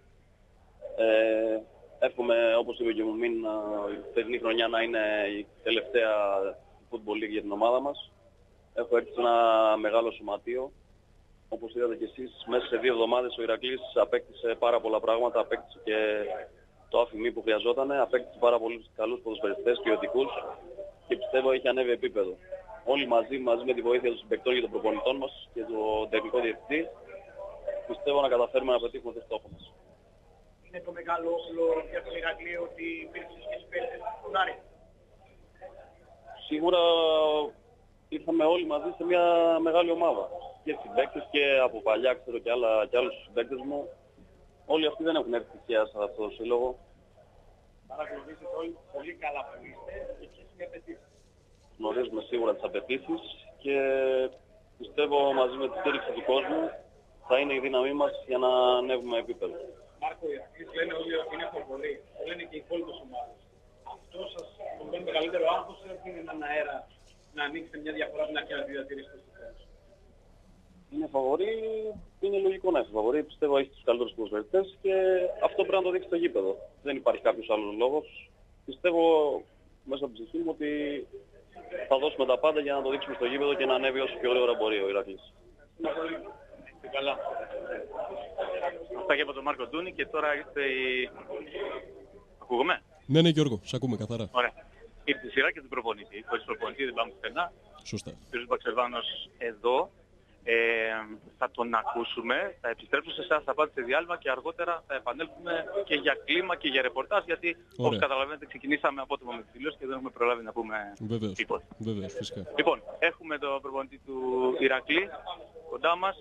Ε, εύχομαι, όπως είπε και ο Μομίν, η φετινή χρονιά να είναι η τελευταία Football League για την ομάδα μας. Έχω έρθει σε ένα μεγάλο σωματείο. Όπως είδατε και εσείς, μέσα σε δύο εβδομάδες ο Ηρακλής απέκτησε πάρα πολλά πράγματα, απέκτησε και το αφημί που χρειαζόταν, απέκτησε πάρα πολλούς καλούς ποδοσφαιριστές, ποιοτικούς, και πιστεύω έχει ανέβει επίπεδο. Όλοι μαζί, μαζί με τη βοήθεια των συμπαικτών και των προπονητών μας και του τεχνικού διευθυντή, πιστεύω να καταφέρουμε να πετύχουμε το στόχο μας. είναι το μεγάλο όπλο για τον Ηρακλή ότι υπήρξε και συμπέριτες στον Άρη? Σίγουρα ήρθαμε όλοι μαζί σε μια μεγάλη ομάδα. Και συμπαίκτες και από παλιά, ξέρω, και, άλλα, και άλλους συμπαίκτες μου. Όλοι αυτοί δεν έχουν έρθει τυχαία σε αυτό το σύλλογο. Παρακολουθήσετε όλοι πολύ καλά που είστε και ποιες είναι οι απαιτήσεις? Γνωρίζουμε σίγουρα τις απαιτήσεις και πιστεύω μαζί με τη στήριξη του κόσμου θα είναι η δύναμή μας για να ανέβουμε επίπεδο. Μάρκο, οι Ηρακλείς λένε όλοι ότι είναι προβολή. Το λένε και οι υπόλοιπες ομάδες. Αυτό σας τον μεγαλύτερο άγχος ή είναι έναν αέρα να ανοίξετε μια διαφορά που να έχει να διατηρήσετε στο τέλος? Είναι φαβορί, είναι λογικό να είναι φαβορί. Πιστεύω έχει τους καλύτερους ποδοσφαιριστές και αυτό πρέπει να το δείξει στο γήπεδο. Δεν υπάρχει κάποιος άλλος λόγος. Πιστεύω μέσα από τη ψυχή μου ότι θα δώσουμε τα πάντα για να το δείξουμε στο γήπεδο και να ανέβει όσο πιο γρήγορα μπορεί ο Ηρακλής. Καλά. Αυτά και από τον Μάρκο Ντούνη και τώρα ήρθε η... Ακούγομαι? Ναι, ναι, Γιώργο, σ' ακούμε καθαρά. Ωραία. Ήρθε η σειρά και την προπονητή. Χωρίς προπονητή δεν πάμε πουθενά. Σωστά. Ο κ. Μπαξεβάνος εδώ. Ε, θα τον ακούσουμε. Θα επιστρέψω σε εσάς, θα πάτε σε διάλειμμα και αργότερα θα επανέλθουμε και για κλίμα και για ρεπορτάζ. Γιατί ωραία, όπως καταλαβαίνετε ξεκινήσαμε απότομα με τη δηλώση και δεν έχουμε προλάβει να πούμε βεβαίως τίποτα. Βεβαίως, φυσικά. Λοιπόν, έχουμε τον προπονητή του Ηρακλή κοντά μας.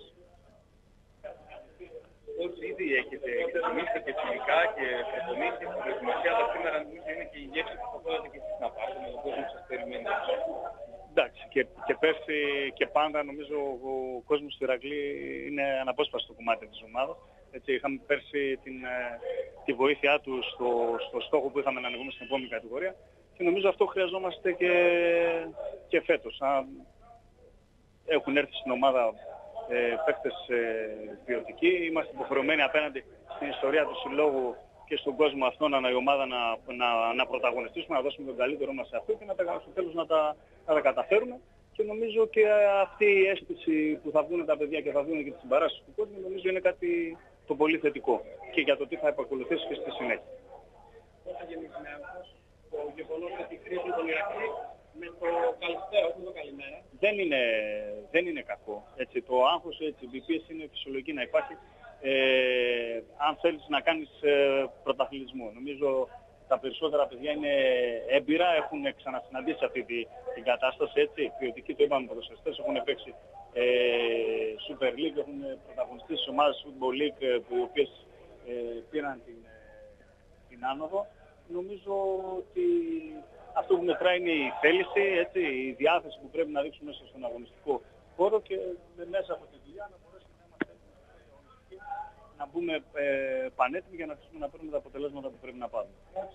Όσοι ήδη έχετε εξετιμήσει και φιλικά και προπονήσει στην προετοιμασία, αλλά σήμερα νομίζω είναι και η γεύση που θα θέλατε και εσείς να πάρετε με τον κόσμο που σας περιμένει. Εντάξει, και, και πέρσι και πάντα νομίζω ο κόσμος του Ηρακλή είναι αναπόσπαστο κομμάτι της ομάδας. Έτσι, είχαμε πέρσι την, τη βοήθειά του στο, στο στόχο που είχαμε να ανεβούμε στην επόμενη κατηγορία και νομίζω αυτό χρειαζόμαστε και, και φέτος. Αν έχουν έρθει στην ομάδα ε, παίκτες ε, ποιοτικοί, είμαστε υποχρεωμένοι απέναντι στην ιστορία του συλλόγου και στον κόσμο αυτόν η ομάδα να, να, να πρωταγωνιστήσουμε, να δώσουμε τον καλύτερό μας σε αυτό και να τα, στο τέλος να τα, να τα καταφέρουμε. Και νομίζω και αυτή η αίσθηση που θα βγουν τα παιδιά και θα βγουν και τις συμπαράσεις του κόσμου, νομίζω είναι κάτι το πολύ θετικό και για το τι θα επακολουθήσει και στη συνέχεια. Πώς θα γεννήσει με άγχος το γεγονός ότι κρίνουν τον Ηρακλή με το καλησπέρα, όχι το καλημέρα? Δεν είναι, δεν είναι κακό. Έτσι, το άγχος, έτσι, η πίεση είναι φυσιολογική να υπάρχει. Ε, αν θέλεις να κάνεις ε, πρωταθλητισμό. Νομίζω τα περισσότερα παιδιά είναι έμπειρα, έχουν ξανασυναντήσει αυτή τη, την κατάσταση, έτσι. Ποιοτικοί, το είπαμε, ποδοσφαιριστές, έχουν παίξει ε, Super League, έχουν πρωταγωνιστεί στις ομάδες Football League, που, οι οποίες ε, πήραν την, ε, την άνοδο. Νομίζω ότι αυτό που μετράει είναι η θέληση, έτσι, η διάθεση που πρέπει να δείξουμε μέσα στον αγωνιστικό χώρο και μέσα από τη δουλειά να μπορέσουμε να είμαστε να μπούμε ε, πανέτοιμοι για να αρχίσουμε να παίρνουμε τα αποτελέσματα που πρέπει να πάρουμε.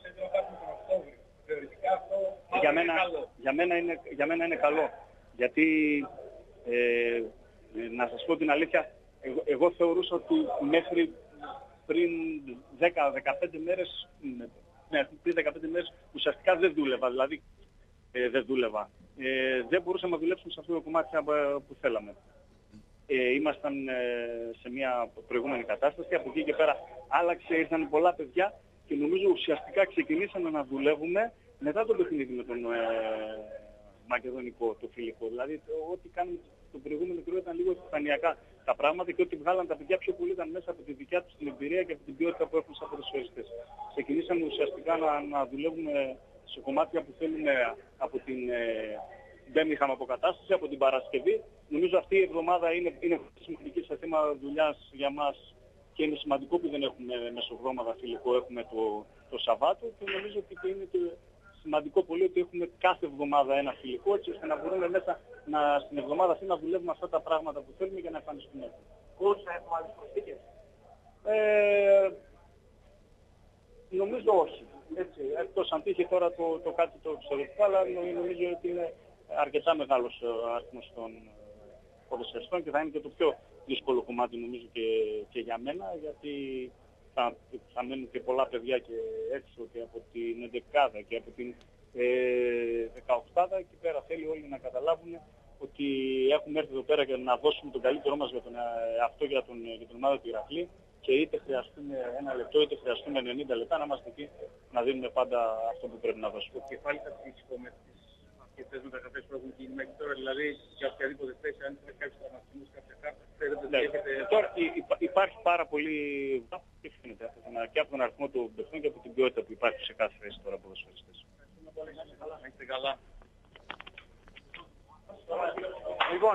Για μένα, για, μένα είναι, για μένα είναι καλό. Γιατί, ε, να σας πω την αλήθεια, εγώ, εγώ θεωρούσα ότι μέχρι πριν δέκα με δεκαπέντε μέρες, ναι, πριν δεκαπέντε μέρες ουσιαστικά δεν δούλευα. Δηλαδή, ε, δεν δούλευα. Ε, δεν μπορούσαμε να δουλέψουμε σε αυτό το κομμάτι που θέλαμε. Ε, ήμασταν ε, σε μια προηγούμενη κατάσταση, από εκεί και πέρα άλλαξε, ήρθαν πολλά παιδιά και νομίζω ουσιαστικά ξεκινήσαμε να δουλεύουμε μετά το παιχνίδι με τον ε, μακεδονικό, το φιλικό. Δηλαδή το, ό,τι κάνουμε στον προηγούμενο καιρό ήταν λίγο επιφανειακά τα πράγματα και ό,τι βγάλαν τα παιδιά πιο πολύ ήταν μέσα από τη δικιά τους την εμπειρία και από την ποιότητα που έχουν σαν ποδοσφαιριστές. Ξεκινήσαμε ουσιαστικά να, να δουλεύουμε σε κομμάτια που θέλουμε από την... Ε, δεν είχαμε αποκατάσταση από την Παρασκευή. Νομίζω αυτή η εβδομάδα είναι, είναι σημαντική σε θέμα δουλειάς για μας και είναι σημαντικό που δεν έχουμε μεσοβδόμαδα φιλικό, έχουμε το, το Σαββάτο και νομίζω ότι είναι και σημαντικό πολύ ότι έχουμε κάθε εβδομάδα ένα φιλικό έτσι ώστε να μπορούμε μέσα να, στην εβδομάδα αυτή να δουλεύουμε αυτά τα πράγματα που θέλουμε για να εμφανιστούμε. Πόσα έχουμε άλλες προσθήκες? Ε, νομίζω όχι. Έτσι, εκτός αν τύχει τώρα το, το κάτι το εξωτερικό, αλλά νομίζω ότι είναι αρκετά μεγάλος αριθμός των ποδοσφαιριστών και θα είναι και το πιο δύσκολο κομμάτι νομίζω και, και για μένα, γιατί θα, θα μένουν και πολλά παιδιά και έξω και από την εντεκάδα και από την ε, δεκαοκτάδα. Εκεί πέρα θέλει όλοι να καταλάβουν ότι έχουμε έρθει εδώ πέρα για να δώσουμε τον καλύτερό μας για τον, αυτό για, τον, για την ομάδα του Ηρακλή και είτε χρειαστούμε ένα λεπτό είτε χρειαστούμε ενενήντα λεπτά να είμαστε εκεί να δίνουμε πάντα αυτό που πρέπει να δώσουμε. Το κεφάλι θα ψηφίσω με τις αρκετές μεταγραφές που έχουν γίνει μέχρι τώρα, δηλαδή για οποιαδήποτε θέση, αν υπάρχει κάποιους τραυματισμούς, κάποια κάρτα, ξέρετε ότι έχετε... Τώρα υ, υ, υπάρχει πάρα πολύ... Τι φαίνεται, θα να και από τον αριθμό των παιχτών και από την ποιότητα που υπάρχει σε κάθε θέση τώρα ποδοσφαιριστές. Έχετε καλά. Λοιπόν,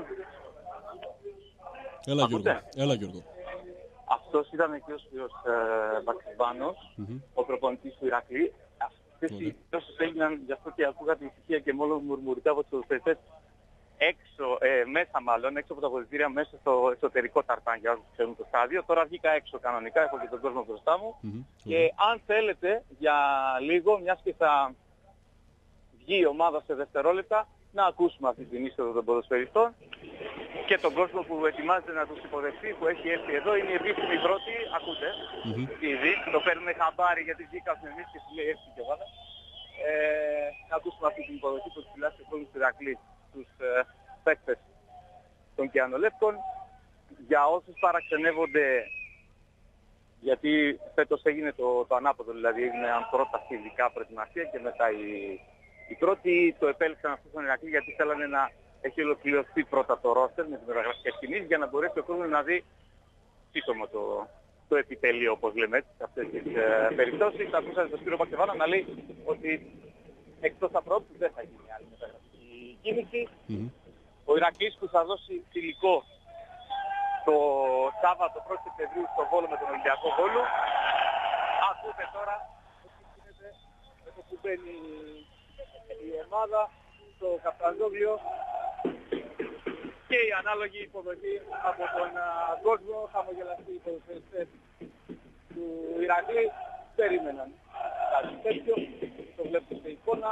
Έλα Γιώργο. Έλα Γιώργο. Αυτός ήταν και ο Σπύρος ε, Μπαξιμπάνος, mm-hmm. ο προπονητής του Ηρακλή. Αυτές οι εκτόσεις έγιναν, γι' αυτό και ακούγα την ησυχία και μόνο μουρμουριτά από τους ποδοσφαιριστές έξω, ε, μέσα μάλλον, έξω από τα αποδυτήρια, μέσα στο εσωτερικό ταρτάν για όσους ξέρουν το στάδιο. Τώρα βγήκα έξω κανονικά, έχω και τον κόσμο μπροστά μου. Mm-hmm. Και mm-hmm. αν θέλετε για λίγο, μιας και θα βγει η ομάδα σε δευτερόλεπτα, να ακούσουμε αυτή την είσοδο των ποδοσφαιριστών και τον κόσμο που ετοιμάζεται να τους υποδεχθεί, που έχει έρθει εδώ. Είναι η επίσημη πρώτη, ακούτε, mm-hmm. ήδη, το παίρνουμε χαμπάρι γιατί βγήκαμε εμείς και σου λέει έρθει και βάλε. Ε, να ακούσουμε αυτή την υποδοχή που φυλάσσει ο κόσμος του Ηρακλή στους ε, παίκτες των Κιανολεύκων. Για όσους παραξενεύονται, γιατί φέτος έγινε το, το ανάποδο, δηλαδή έγιναν πρώτα φιλικά προετοιμασία και μετά η Οι πρώτοι το επέλεξαν αυτό στον Ηρακλή γιατί θέλανε να έχει ολοκληρωθεί πρώτα το ρόστερ με τις μεταγραφικές κινήσεις για να μπορέσει ο κόσμος να δει σύντομα το, το επιτελείο, όπως λέμε έτσι, σε αυτές τις ε, περιπτώσεις. Θα ακούσατε τον Σπύρο Μπαξεβάνα να λέει ότι εκτός από δεν θα γίνει άλλη μεταγραφική κίνηση. Mm-hmm. Ο Ηρακλής που θα δώσει φιλικό το Σάββατο πρώτη Σεπτεμβρίου στο Βόλο με τον Ολυμπιακό Βόλο. Ακούτε τώρα ότι γίνεται με το που μπαίνει η ομάδα στο Καπταζόγλιο και η ανάλογη υποδοχή από τον α, κόσμο. Χαμογελαστοί οι ποδοσφαιριστές του Ηρακλή περίμεναν κάτι τέτοιο, το βλέπετε σε εικόνα.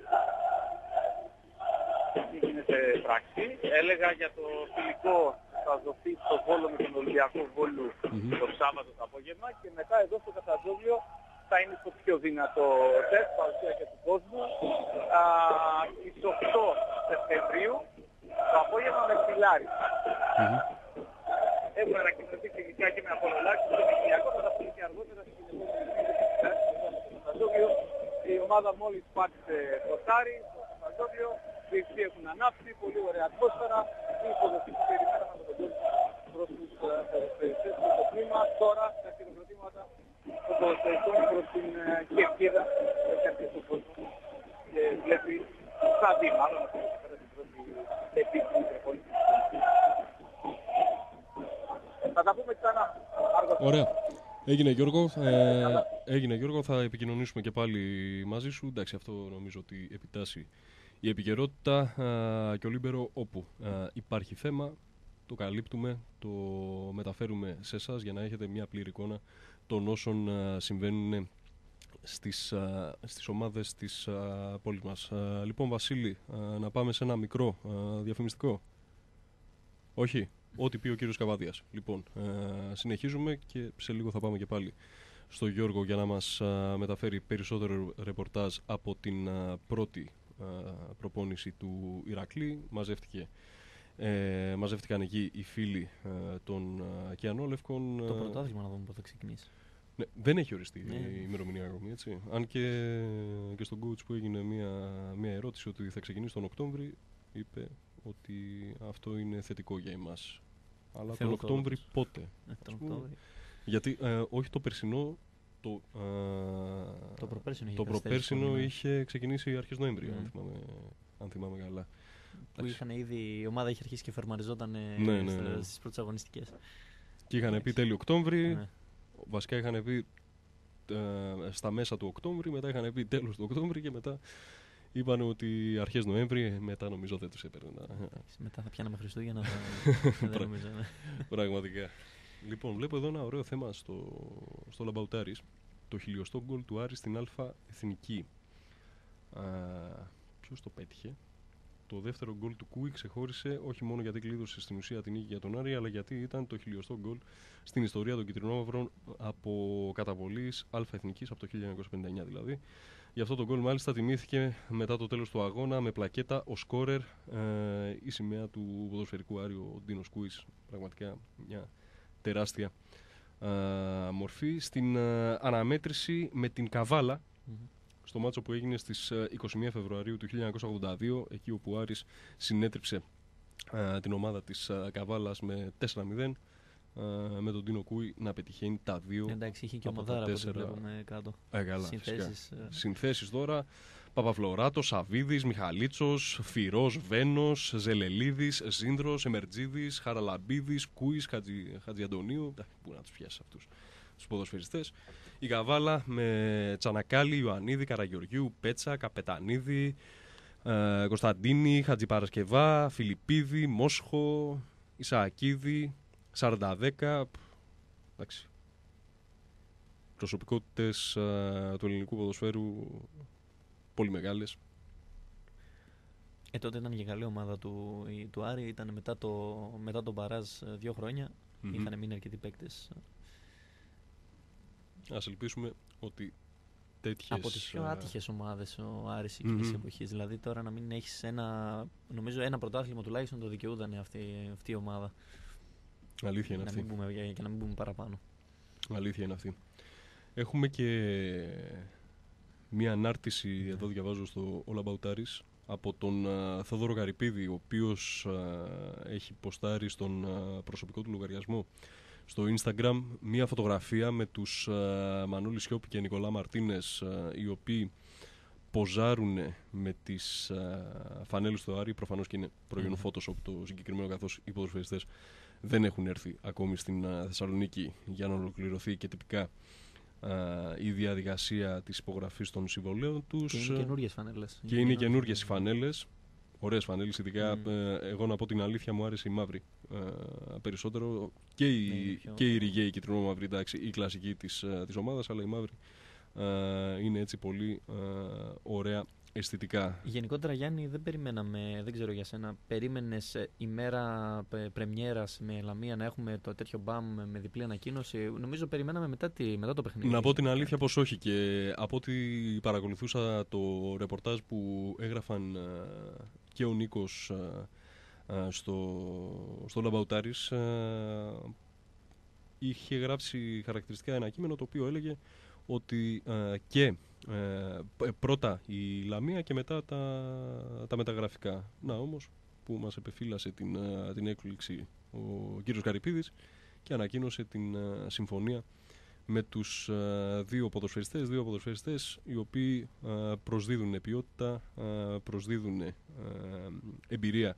Τι γίνεται πράξη. Έλεγα για το φιλικό θα δοθεί στο Βόλο με τον Ολυμπιακό Βόλου mm-hmm. το Σάββατο το απόγευμα και μετά εδώ στο Καπταζόγλιο θα είναι στο πιο δυνατό τεστ, παρουσία και του κόσμου, α, στις οκτώ Σεπτεμβρίου, το απόγευμα με Φιλάρι. Mm-hmm. Έχουν ανακοινωθεί φυσικά και με απολογάσεις στο Μηχηλιακό, θα τα πούμε και αργότερα στην επόμενη. Η ομάδα μόλις πάτησε το Σάρι, στο Καπταζόγλιο, οι εξή έχουν ανάψει, πολύ ωραία ατμόσφαιρα, η υποδοχή που περιμέναμε από τον κόσμο προς τους ποδοσφαιριστές του το τμήμα. Τώρα τα χειροκροτήματα των ποδοσφαιριστών προς την Κερκίδα έχει αρχίσει ο κόσμος και βλέπει, θα δει μάλλον να πούμε πέρα την πρώτη επίσημη προπόνηση. Θα τα πούμε ξανά. Ωραία. Έγινε Γιώργο, ε, έγινε Γιώργο, θα επικοινωνήσουμε και πάλι μαζί σου. Εντάξει, αυτό νομίζω ότι επιτάσσει η επικαιρότητα α, και ο Λίμπερο όπου α, υπάρχει θέμα, το καλύπτουμε, το μεταφέρουμε σε εσάς για να έχετε μια πλήρη εικόνα των όσων α, συμβαίνουν στις, α, στις ομάδες της α, πόλης μας. Α, λοιπόν Βασίλη, α, να πάμε σε ένα μικρό α, διαφημιστικό. Όχι, ό,τι πει ο κύριος Καβαδίας. Λοιπόν, α, συνεχίζουμε και σε λίγο θα πάμε και πάλι στο Γιώργο για να μας α, μεταφέρει περισσότερο ρεπορτάζ από την α, πρώτη προπόνηση του Ηρακλή. Μαζεύτηκε, ε, μαζεύτηκαν εκεί οι φίλοι ε, των ε, Κιανόλευκων. Το πρωτάθλημα να δούμε πότε θα ξεκινήσει. Ναι, δεν έχει οριστεί ναι. η ημερομηνία ακόμη, έτσι. Αν και, και στον coach που έγινε μια, μια ερώτηση ότι θα ξεκινήσει τον Οκτώβρη, είπε ότι αυτό είναι θετικό για εμάς. Αλλά Θέλω τον Οκτώβρη πότε. Ε, τον Οκτώβρη. Γιατί ε, όχι το περσινό, Το, α, το προπέρσινο, το προπέρσινο είχε ξεκινήσει αρχές Νοέμβρη, mm. αν, θυμάμαι, αν θυμάμαι καλά. Που είχαν ήδη, η ομάδα είχε αρχίσει και φορμαριζόταν ναι, ναι, ναι. στις πρώτες αγωνιστικές. Και είχαν πει τέλειο Οκτώβρη, ναι. βασικά είχαν πει ε, στα μέσα του Οκτώβρη, μετά είχαν πει τέλος του Οκτώβρη και μετά είπαν ότι αρχές Νοέμβρη, μετά νομίζω δεν τους έπαιρνε. Μετά θα πιάναμε Χριστούγεννα, δεν νομίζω. Ναι. Πραγματικά. Λοιπόν, βλέπω εδώ ένα ωραίο θέμα στο, στο Λαμπαουτάρης. Το χιλιοστό γκολ του Άρη στην Α Εθνική. Α, ποιος το πέτυχε? Το δεύτερο γκολ του Κούι ξεχώρισε όχι μόνο γιατί κλείδωσε στην ουσία την νίκη για τον Άρη, αλλά γιατί ήταν το χιλιοστό γκολ στην ιστορία των Κιτρινόμαυρων από καταβολής Α Εθνικής, από το χίλια εννιακόσια πενήντα εννιά δηλαδή. Γι' αυτό το γκολ μάλιστα τιμήθηκε μετά το τέλος του αγώνα με πλακέτα ο σκόρερ, ε, η σημαία του ποδοσφαιρικού Άρη, ο Ντίνος Κούις. Πραγματικά μια τεράστια α, μορφή. Στην α, αναμέτρηση με την Καβάλα, mm-hmm. στο μάτσο που έγινε στις είκοσι μία Φεβρουαρίου του χίλια εννιακόσια ογδόντα δύο, εκεί όπου ο Άρης συνέτριψε α, την ομάδα της α, Καβάλας με τέσσερα μηδέν. ε, με τον Τίνο Κούι να πετυχαίνει τα δύο. Εντάξει, είχε και από ομαδάρα τα από ό,τι τέσσερα. βλέπουμε κάτω. Ε, καλά, Συνθέσεις. ε, Συνθέσεις τώρα. Παπαφλωράτος, Σαβίδης, Μιχαλίτσος, Φυρός, Βένος, Ζελελίδης, Ζίνδρος, Εμερτζίδης, Χαραλαμπίδης, Κούις, Χατζη, Χατζιαντονίου. Πού να τους πιάσεις αυτούς τους ποδοσφαιριστές. Η Καβάλα με Τσανακάλη, Ιωαννίδη, Καραγεωργίου, Πέτσα, Καπετανίδη, ε, Κωνσταντίνη, Χατζιπαρασκευά, Φιλιππίδη, Μόσχο, Ισαακίδη, σαράντα δέκα. Εντάξει. Προσωπικότητες ε, του ελληνικού ποδοσφαίρου πολύ μεγάλες. Ε, τότε ήταν και καλή ομάδα του, η- του Άρη. Ήταν μετά, το, μετά τον Παράζ ε, δύο χρόνια. Mm-hmm. Είχαν μείνει αρκετοί παίκτες. Ας ελπίσουμε ότι τέτοιες... Από τις πιο ε, άτυχες ομάδες ο Άρης εκείνης της Μμμ. εποχής. Δηλαδή τώρα να μην έχεις ένα, νομίζω ένα πρωτάθλημα τουλάχιστον το δικαιούταν αυτή, αυτή η ομάδα. Αλήθεια είναι να αυτή. μην πούμε, για, για να μην πούμε παραπάνω. Αλήθεια είναι αυτή. Έχουμε και μία ανάρτηση, εδώ διαβάζω στο All About Aris, από τον uh, Θόδωρο Γαρυπίδη, ο οποίος uh, έχει ποστάρει στον uh, προσωπικό του λογαριασμό στο Instagram μία φωτογραφία με τους uh, Μανώλη Σιώπη και Νικολά Μαρτίνες, uh, οι οποίοι ποζάρουν με τις uh, φανέλες του Άρη. Προφανώς και είναι προϊόν Mm. Photoshop το συγκεκριμένο, καθώς οι ποδοσφαιριστές δεν έχουν έρθει ακόμη στην uh, Θεσσαλονίκη για να ολοκληρωθεί και τυπικά Uh, η διαδικασία της υπογραφής των συμβολέων τους. Και είναι καινούργιες φανέλες. Και είναι καινούργιες οι φανέλες. Ωραίες φανέλες, ειδικά Mm. ε, εγώ να πω την αλήθεια, μου άρεσε η μαύρη ε, περισσότερο. Και η, Ναι, πιο... και η ριγέ, η κυτρινό-μαύρη, εντάξει, η κλασική της, ε, της ομάδας, αλλά η μαύρη ε, είναι έτσι πολύ ε, ωραία αισθητικά. Γενικότερα, Γιάννη, δεν περιμέναμε, δεν ξέρω για σένα, περίμενες ε, ημέρα πε, πρεμιέρας με Λαμία να έχουμε το τέτοιο μπαμ με διπλή ανακοίνωση? Νομίζω περιμέναμε μετά, τη, μετά το παιχνίδι. Να πω την αλήθεια πως όχι, και από ό,τι παρακολουθούσα το ρεπορτάζ που έγραφαν ε, και ο Νίκος ε, ε, στο, στο Λαμπαουτάρης, ε, είχε γράψει χαρακτηριστικά ένα κείμενο το οποίο έλεγε ότι ε, και ε, πρώτα η Λαμία και μετά τα, τα μεταγραφικά. Να όμως που μας επεφύλασε την, ε, την έκπληξη ο κύριος Γαρυπίδης και ανακοίνωσε την ε, συμφωνία με τους ε, δύο ποδοσφαιριστές, δύο ποδοσφαιριστές οι οποίοι ε, προσδίδουν ποιότητα, ε, προσδίδουν ε, εμπειρία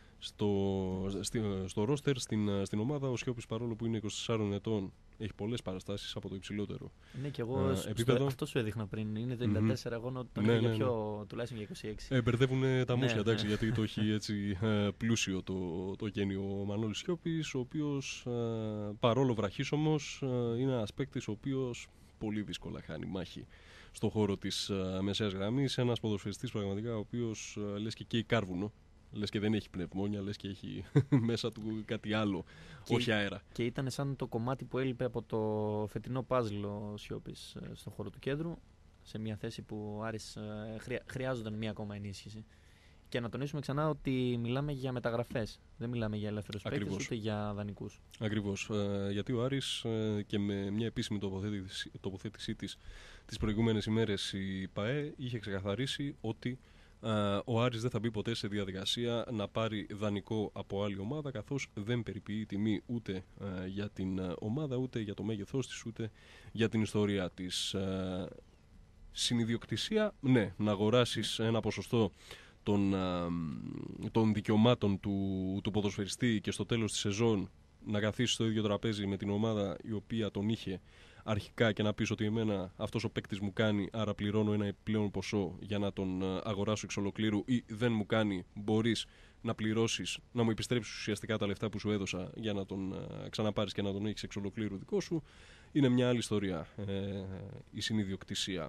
στο, στη, στο ρόστερ, στην, στην ομάδα. Ο Σιώπης, παρόλο που είναι είκοσι τεσσάρων ετών, έχει πολλές παραστάσεις από το υψηλότερο Ναι, και εγώ ε, στο, επίπεδο. αυτό σου έδειχνα πριν. Είναι τριάντα τέσσερα, mm-hmm. εγώ τον ναι, είχα ναι, πιο, ναι. τουλάχιστον για είκοσι έξι. Ε, μπερδεύουν τα μουσια, ναι, εντάξει, ναι. γιατί το έχει έτσι ε, πλούσιο το, το γένιο ο Μανώλης Σιώπης, ο οποίος ε, παρόλο βραχής όμως ε, είναι ένας παίκτης ο οποίος πολύ δύσκολα χάνει μάχη στον χώρο της ε, μεσαίας γραμμής. Ένας ποδοσφαιριστής πραγματικά ο οποίος ε, λες και καίει κάρβουνο. Λες και δεν έχει πνευμόνια, λες και έχει μέσα του κάτι άλλο, και, όχι αέρα. Και ήταν σαν το κομμάτι που έλειπε από το φετινό πάζλ ο Σιώπης στον χώρο του κέντρου, σε μια θέση που ο Άρης χρειά, χρειάζονταν μια ακόμα ενίσχυση. Και να τονίσουμε ξανά ότι μιλάμε για μεταγραφές. Δεν μιλάμε για ελεύθερους παίκτες, ούτε για δανεικούς. Ακριβώς. Ε, γιατί ο Άρης ε, και με μια επίσημη τοποθέτηση, τοποθέτησή της τις προηγούμενες ημέρες η ΠΑΕ είχε ξεκαθαρίσει ότι Uh, ο Άρης δεν θα μπει ποτέ σε διαδικασία να πάρει δανεικό από άλλη ομάδα, καθώς δεν περιποιεί τιμή ούτε uh, για την uh, ομάδα, ούτε για το μέγεθός της, ούτε για την ιστορία της. Uh, συνιδιοκτησία, ναι, να αγοράσεις ένα ποσοστό των, uh, των δικαιωμάτων του, του ποδοσφαιριστή και στο τέλος της σεζόν να καθίσεις στο ίδιο τραπέζι με την ομάδα η οποία τον είχε αρχικά και να πεις ότι εμένα αυτός ο παίκτης μου κάνει, άρα πληρώνω ένα επιπλέον ποσό για να τον αγοράσω εξ ολοκλήρου, ή δεν μου κάνει, μπορείς να πληρώσεις, να μου επιστρέψεις ουσιαστικά τα λεφτά που σου έδωσα για να τον ξαναπάρεις και να τον έχεις εξ ολοκλήρου δικό σου. Είναι μια άλλη ιστορία ε, η συνιδιοκτησία.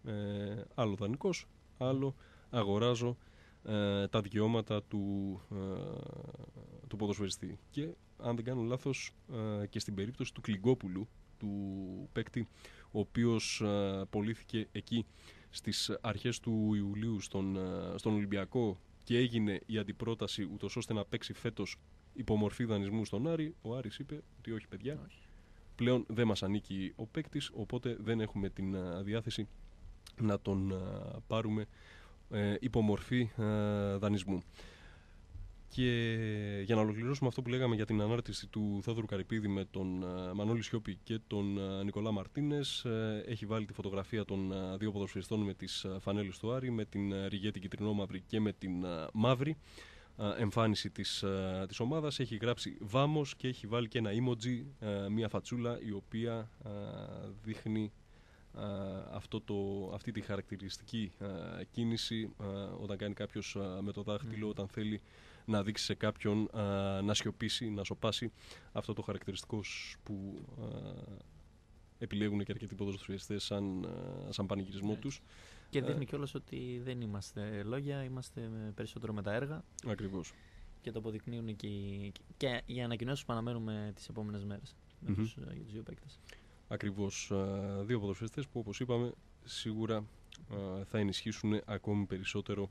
Ε, άλλο δανεικός, άλλο αγοράζω ε, τα δικαιώματα του, ε, του ποδοσφαιριστή. Και αν δεν κάνω λάθος, ε, και στην περίπτωση του Κλιγκόπουλου, του παίκτη, ο οποίος uh, πωλήθηκε εκεί στις αρχές του Ιουλίου στον, uh, στον Ολυμπιακό και έγινε η αντιπρόταση ούτως ώστε να παίξει φέτος υπομορφή δανεισμού στον Άρη, ο Άρης είπε ότι όχι παιδιά, όχι. Πλέον δεν μας ανήκει ο παίκτης, οπότε δεν έχουμε την uh, διάθεση να τον uh, πάρουμε uh, υπομορφή uh, δανεισμού. Και για να ολοκληρώσουμε αυτό που λέγαμε για την ανάρτηση του Θόδωρου Καρυπίδη με τον uh, Μανώλη Σιώπη και τον uh, Νικολά Μαρτίνες, uh, έχει βάλει τη φωτογραφία των uh, δύο ποδοσφαιριστών με τις uh, φανέλες του Άρη, με την uh, ριγέτη κυτρινόμαυρη και με την uh, μαύρη uh, εμφάνιση της, uh, της ομάδας. Έχει γράψει Βάμος και έχει βάλει και ένα emoji, uh, μια φατσούλα η οποία uh, δείχνει Uh, αυτό το, αυτή τη χαρακτηριστική uh, κίνηση uh, όταν κάνει κάποιος uh, με το δάχτυλο, mm. όταν θέλει να δείξει σε κάποιον uh, να σιωπήσει, να σωπάσει, αυτό το χαρακτηριστικό που uh, επιλέγουν και αρκετοί ποδοσφαιριστές σαν, uh, σαν πανηγυρισμό yeah. τους. Και δείχνει uh, κιόλας ότι δεν είμαστε λόγια, είμαστε περισσότερο με τα έργα. Ακριβώς. Και το αποδεικνύουν και οι, και οι ανακοινώσεις που αναμένουμε τις επόμενες μέρες mm-hmm. με τους, για τους δύο παίκτες. Ακριβώς, δύο ποδοσφαιριστές που, όπως είπαμε, σίγουρα θα ενισχύσουν ακόμη περισσότερο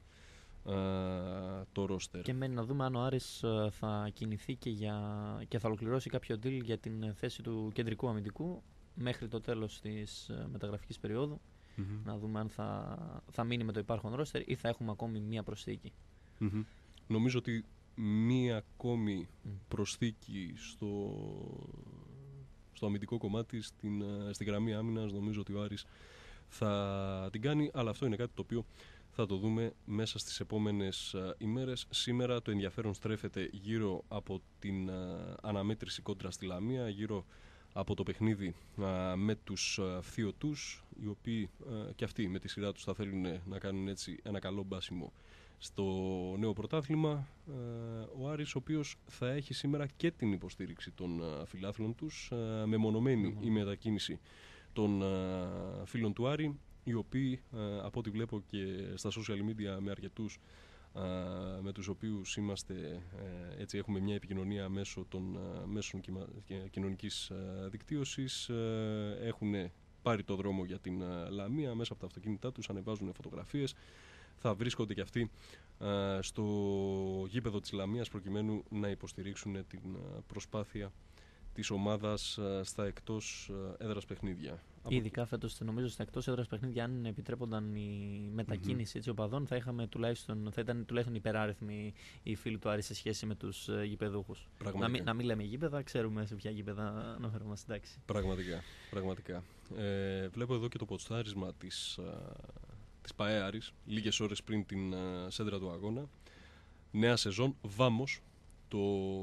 το ρόστερ. Και μένει να δούμε αν ο Άρης θα κινηθεί και, για, και θα ολοκληρώσει κάποιο deal για την θέση του κεντρικού αμυντικού μέχρι το τέλος της μεταγραφικής περίοδου. Mm-hmm. Να δούμε αν θα, θα μείνει με το υπάρχον ρόστερ ή θα έχουμε ακόμη μία προσθήκη. Mm-hmm. Νομίζω ότι μία ακόμη mm. προσθήκη στο... στο αμυντικό κομμάτι, στην, στην γραμμή άμυνας, νομίζω ότι ο Άρης θα την κάνει, αλλά αυτό είναι κάτι το οποίο θα το δούμε μέσα στις επόμενες uh, ημέρες. Σήμερα το ενδιαφέρον στρέφεται γύρω από την uh, αναμέτρηση κόντρα στη Λαμία, γύρω από το παιχνίδι uh, με τους uh, φθιωτούς, οι οποίοι uh, και αυτοί με τη σειρά τους θα θέλουν να κάνουν έτσι ένα καλό μπάσιμο στο νέο πρωτάθλημα. Ο Άρης, ο οποίος θα έχει σήμερα και την υποστήριξη των φιλάθλων τους, μεμονωμένη mm-hmm. η μετακίνηση των φίλων του Άρη, οι οποίοι, από ό,τι βλέπω και στα social media με αρκετούς με τους οποίους είμαστε, έτσι έχουμε μια επικοινωνία μέσω των μέσων κοινωνικής δικτύωσης, έχουν πάρει το δρόμο για την Λαμία, μέσα από τα αυτοκίνητά τους ανεβάζουν φωτογραφίες. Θα βρίσκονται και αυτοί uh, στο γήπεδο της Λαμίας προκειμένου να υποστηρίξουν την uh, προσπάθεια της ομάδας uh, στα εκτός uh, έδρας παιχνίδια. Ειδικά φέτος, νομίζω, στα εκτός έδρας παιχνίδια, αν επιτρέπονταν η μετακίνηση mm-hmm. έτσι, οπαδών, θα, είχαμε τουλάχιστον, θα ήταν τουλάχιστον υπεράριθμοι οι φίλοι του Άρη σε σχέση με τους uh, γηπεδούχους. Να μην, να μην λέμε γήπεδα, ξέρουμε σε ποια γήπεδα αναφερόμαστε. Εντάξει. Πραγματικά. πραγματικά. Ε, βλέπω εδώ και το ποστάρισμα της... Uh, της ΠΑΕ Άρης, λίγες ώρες πριν την uh, σέντρα του αγώνα. Νέα σεζόν, Βάμος, το,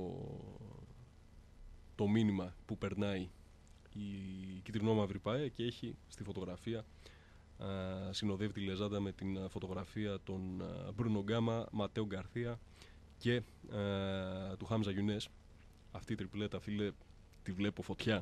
το μήνυμα που περνάει η κυτρινόμαυρη ΠΑΕ και έχει στη φωτογραφία, uh, συνοδεύει τη λεζάντα με την uh, φωτογραφία των uh, Μπρούνο Γκάμα, Ματέο Γκαρθία και uh, του Χάμζα Γιουνές. Αυτή η τριπλέτα, φίλε, τη βλέπω φωτιά.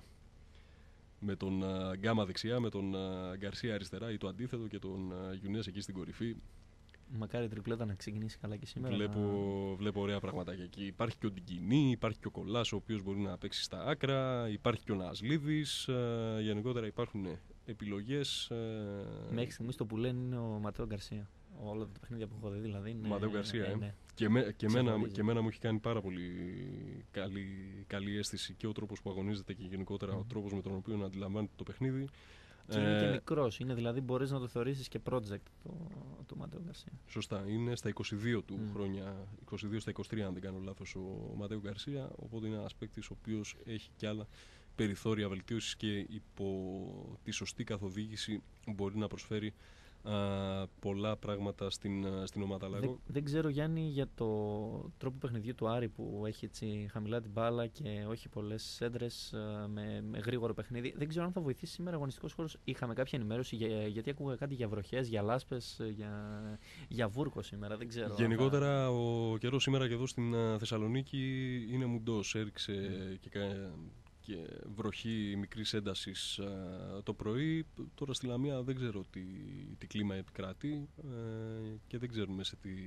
Με τον uh, Γκάμα δεξιά, με τον uh, Γκαρσία αριστερά ή το αντίθετο και τον uh, Γιουνές εκεί στην κορυφή. Μακάρι η τριπλέτα να ξεκινήσει καλά και σήμερα. Βλέπω, να... βλέπω ωραία πραγματάκια εκεί. Υπάρχει και ο Ντικινή, υπάρχει και ο Κολάς, ο οποίος μπορεί να παίξει στα άκρα, υπάρχει και ο Νασλίδης. Uh, γενικότερα υπάρχουν επιλογές. Uh... Μέχρι στιγμής το που λένε είναι ο Ματέο Γκαρσία. Όλα τα παιχνίδια που έχω δει δηλαδή. Είναι... Ματέο Γκαρσία, ε, ε. ναι. Και, με, και, μένα, και μένα μου έχει κάνει πάρα πολύ καλή, καλή αίσθηση και ο τρόπος που αγωνίζεται και γενικότερα mm. ο τρόπος με τον οποίο αντιλαμβάνεται το παιχνίδι. Και είναι και μικρός, είναι δηλαδή μπορείς να το θεωρήσεις και project το, το Ματέο Γκαρσία. Σωστά, είναι στα είκοσι δύο του mm. χρόνια, είκοσι δύο στα είκοσι τρία αν δεν κάνω λάθος ο Ματέο Γκαρσία, οπότε είναι ένας παίκτης ο οποίος έχει κι άλλα περιθώρια βελτίωσης και υπό τη σωστή καθοδήγηση μπορεί να προσφέρει Uh, πολλά πράγματα στην, uh, στην ομάδα. Δεν, δεν ξέρω, Γιάννη, για το τρόπο παιχνιδιού του Άρη που έχει έτσι χαμηλά την μπάλα και όχι πολλές σέντρες uh, με, με γρήγορο παιχνίδι. Δεν ξέρω αν θα βοηθήσει σήμερα αγωνιστικός χώρος. Είχαμε κάποια ενημέρωση για, γιατί ακούγα κάτι για βροχές, για λάσπες, για, για βούρκο σήμερα. Δεν ξέρω. Γενικότερα θα... ο καιρός σήμερα και εδώ στην uh, Θεσσαλονίκη είναι μουντός. Έριξε mm. και και βροχή μικρής έντασης uh, το πρωί. Τώρα στη Λαμία δεν ξέρω τι, τι κλίμα επικρατεί uh, και δεν ξέρουμε σε τι,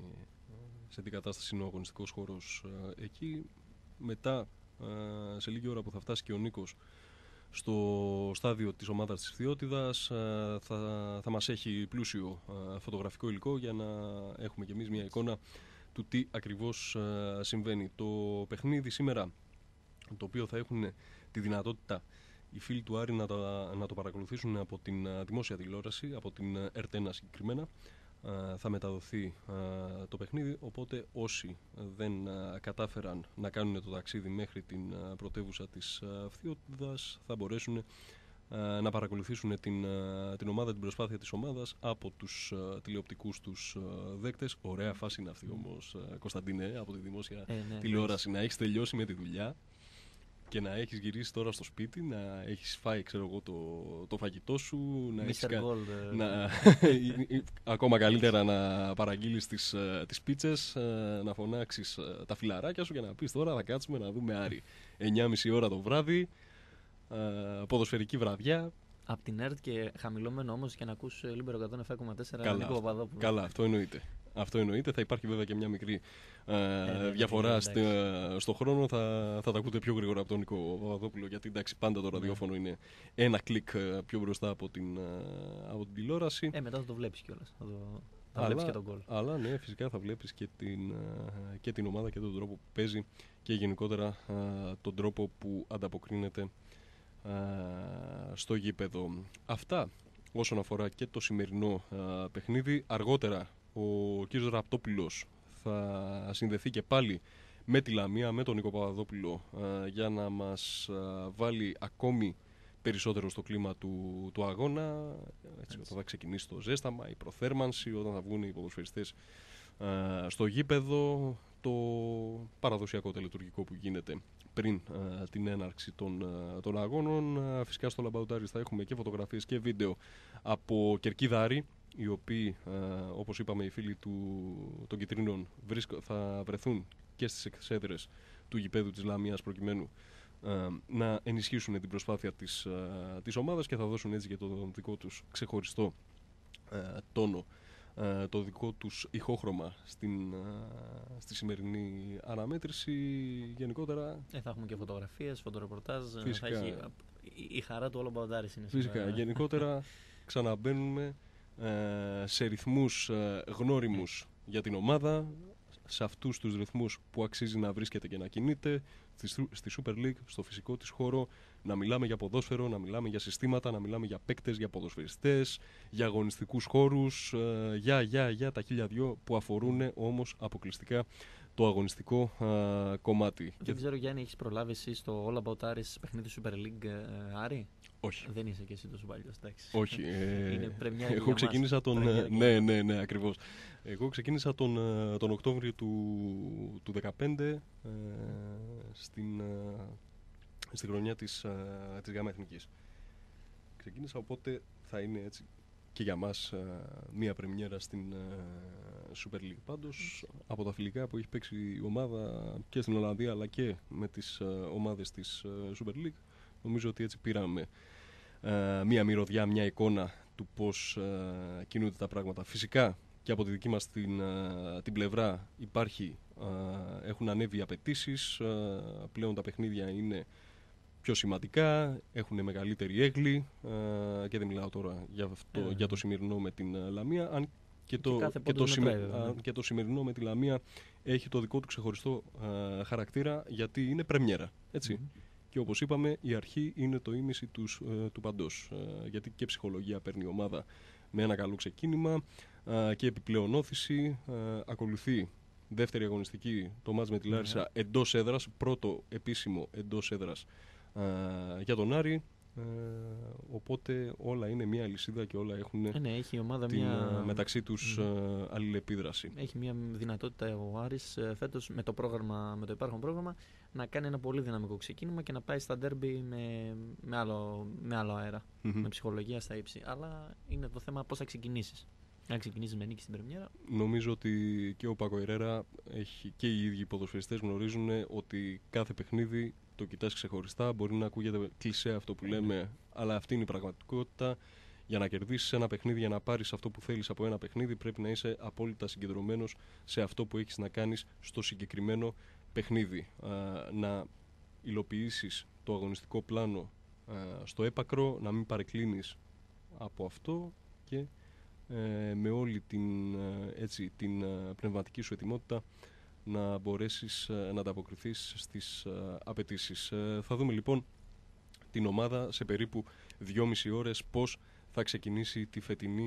σε τι κατάσταση είναι ο αγωνιστικός χώρος uh, εκεί. Μετά, uh, σε λίγη ώρα που θα φτάσει και ο Νίκος στο στάδιο της ομάδας της Φθιώτιδας, uh, θα, θα μας έχει πλούσιο uh, φωτογραφικό υλικό για να έχουμε κι εμείς μια εικόνα του τι ακριβώς uh, συμβαίνει. Το παιχνίδι σήμερα, το οποίο θα έχουν τη δυνατότητα οι φίλοι του Άρη να, τα, να το παρακολουθήσουν από την δημόσια τηλεόραση, από την Ερτένα συγκεκριμένα, θα μεταδοθεί το παιχνίδι, οπότε όσοι δεν κατάφεραν να κάνουν το ταξίδι μέχρι την πρωτεύουσα της Φθιώτιδας θα μπορέσουν να παρακολουθήσουν την, την ομάδα, την προσπάθεια της ομάδας από τους τηλεοπτικούς τους δέκτες. Ωραία φάση είναι αυτή όμως, Κωνσταντίνε, από τη δημόσια ε, ναι, τηλεόραση, ναι. Να έχεις τελειώσει με τη δουλειά και να έχεις γυρίσει τώρα στο σπίτι, να έχεις φάει, ξέρω εγώ, το, το φαγητό σου, να έχεις κα... Gold, να... ακόμα καλύτερα να παραγγείλεις τις, τις πίτσες, να φωνάξεις τα φιλαράκια σου και να πεις τώρα θα κάτσουμε να δούμε Άρη. εννιά και μισή ώρα το βράδυ, ποδοσφαιρική βραδιά. Απ' την ΕΡΤ και χαμηλόμενο όμως και να ακούς Λίμπερο εκατόν επτά κόμμα τέσσερα. Καλά, Νίκο Παπαδόπουλο. Καλά, αυτό εννοείται. Αυτό εννοείται. Θα υπάρχει βέβαια και μια μικρή ε, ε, διαφορά στο, στο χρόνο. Θα, θα τα ακούτε πιο γρήγορα από τον Νίκο Παπαδόπουλο, γιατί εντάξει, πάντα το ραδιόφωνο ναι. είναι ένα κλικ πιο μπροστά από την, από την τηλεόραση. Ε, μετά θα το βλέπεις κιόλας. Θα, το, θα αλλά, βλέπεις και τον γκολ. Αλλά ναι, φυσικά θα βλέπεις και την, και την ομάδα και τον τρόπο που παίζει και γενικότερα τον τρόπο που ανταποκρίνεται στο γήπεδο. Αυτά όσον αφορά και το σημερινό α, παιχνίδι. Αργότερα ο κ. Ραπτόπουλος θα συνδεθεί και πάλι με τη Λαμία, με τον Νίκο Παπαδόπουλο, α, για να μας α, βάλει ακόμη περισσότερο στο κλίμα του, του αγώνα. Έτσι, όταν θα ξεκινήσει το ζέσταμα, η προθέρμανση, όταν θα βγουν οι ποδοσφαιριστές α, στο γήπεδο, το παραδοσιακό τελετουργικό που γίνεται πριν α, την έναρξη των, α, των αγώνων. Α, φυσικά στο Λαμπαδουτάρις θα έχουμε και φωτογραφίες και βίντεο από Κερκίδα Άρη, οι οποίοι, α, όπως είπαμε, οι φίλοι του, των Κιτρίνων βρίσκω, θα βρεθούν και στις εξέδρες του γηπέδου της Λαμίας προκειμένου α, να ενισχύσουν την προσπάθεια της, α, της ομάδας και θα δώσουν έτσι και το δικό τους ξεχωριστό α, τόνο, Uh, το δικό τους ηχόχρωμα στην, uh, στη σημερινή αναμέτρηση. Γενικότερα ε, θα έχουμε και φωτογραφίες, φωτορεπορτάζ. Φυσικά, θα έχει, η χαρά του όλο Μπαοντάρης είναι φυσικά, σήμερα. Γενικότερα ξαναμπαίνουμε uh, σε ρυθμούς uh, γνώριμους για την ομάδα, σε αυτούς τους ρυθμούς που αξίζει να βρίσκεται και να κινείται στη, στη Super League, στο φυσικό της χώρο, να μιλάμε για ποδόσφαιρο, να μιλάμε για συστήματα, να μιλάμε για παίκτες, για ποδοσφαιριστές, για αγωνιστικούς χώρους, ε, για, για, για τα χίλια δυο που αφορούν όμως αποκλειστικά το αγωνιστικό ε, κομμάτι. Δεν και... ξέρω, Γιάννη, έχεις προλάβει εσύ στο All About Aris παιχνίδι Super League ε, Άρη? Όχι. Δεν είσαι και εσύ τόσο παλιός, εντάξει. Όχι. Ε, Είναι εγώ ξεκίνησα τον... ναι, ναι, ναι, ακριβώς. Εγώ ξεκίνησα τον, τον Οκτώβριο του, του δεκαπέντε ε, στην, ε, στη χρονιά της, ε, της ΓΑΜΑ Εθνικής. Ξεκίνησα, οπότε θα είναι έτσι και για μας ε, μία πρεμιέρα στην ε, Super League. Πάντως, από τα φιλικά που έχει παίξει η ομάδα και στην Ολλανδία αλλά και με τις ε, ομάδες της ε, Super League, νομίζω ότι έτσι πήραμε Uh, μία μυρωδιά, μια εικόνα του πώς uh, κινούνται τα πράγματα. Φυσικά και από τη δική μας την, uh, την πλευρά υπάρχει, uh, έχουν ανέβει οι απαιτήσεις, uh, πλέον τα παιχνίδια είναι πιο σημαντικά, έχουν μεγαλύτερη έγκλη uh, και δεν μιλάω τώρα για, αυτό, yeah. για το σημερινό με την uh, Λαμία, αν και το, και, και, το σημε, uh, και το σημερινό με τη Λαμία έχει το δικό του ξεχωριστό uh, χαρακτήρα, γιατί είναι πρεμιέρα, έτσι. Mm-hmm. Και όπως είπαμε, η αρχή είναι το ίμιση του, ε, του παντός, ε, γιατί και ψυχολογία παίρνει η ομάδα με ένα καλό ξεκίνημα ε, και επιπλέον όθηση. Ε, ακολουθεί δεύτερη αγωνιστική, το μάτς με τη Λάρισα, mm-hmm. εντός έδρας, πρώτο επίσημο εντός έδρας ε, για τον Άρη. Ε, οπότε όλα είναι μια αλυσίδα και όλα έχουν ε, ναι, έχει η ομάδα την, μια... μεταξύ τους mm. ε, αλληλεπίδραση. Έχει μια δυνατότητα ο Άρης ε, φέτος με το, πρόγραμμα, με το υπάρχον πρόγραμμα να κάνει ένα πολύ δυναμικό ξεκίνημα και να πάει στα ντέρμπι με, με, άλλο, με άλλο αέρα, mm-hmm. με ψυχολογία στα ύψη. Αλλά είναι το θέμα πώς θα ξεκινήσεις. Αν ξεκινήσεις με νίκη στην πρεμιέρα. Νομίζω ότι και ο Πάκο Ερέρα έχει, και οι ίδιοι ποδοσφαιριστές γνωρίζουν ότι κάθε παιχνίδι το κοιτάς ξεχωριστά. Μπορεί να ακούγεται κλισέ αυτό που λέμε, mm-hmm. αλλά αυτή είναι η πραγματικότητα. Για να κερδίσεις ένα παιχνίδι, για να πάρεις αυτό που θέλεις από ένα παιχνίδι, πρέπει να είσαι απόλυτα συγκεντρωμένος σε αυτό που έχεις να κάνεις στο συγκεκριμένο παιχνίδι. Α, να υλοποιήσεις το αγωνιστικό πλάνο α, στο έπακρο, να μην παρεκκλίνεις από αυτό και ε, με όλη την, έτσι, την πνευματική σου ετοιμότητα να μπορέσεις να ανταποκριθείς στις απαιτήσεις. Ε, θα δούμε λοιπόν την ομάδα σε περίπου δυόμιση ώρες πώς θα ξεκινήσει τη φετινή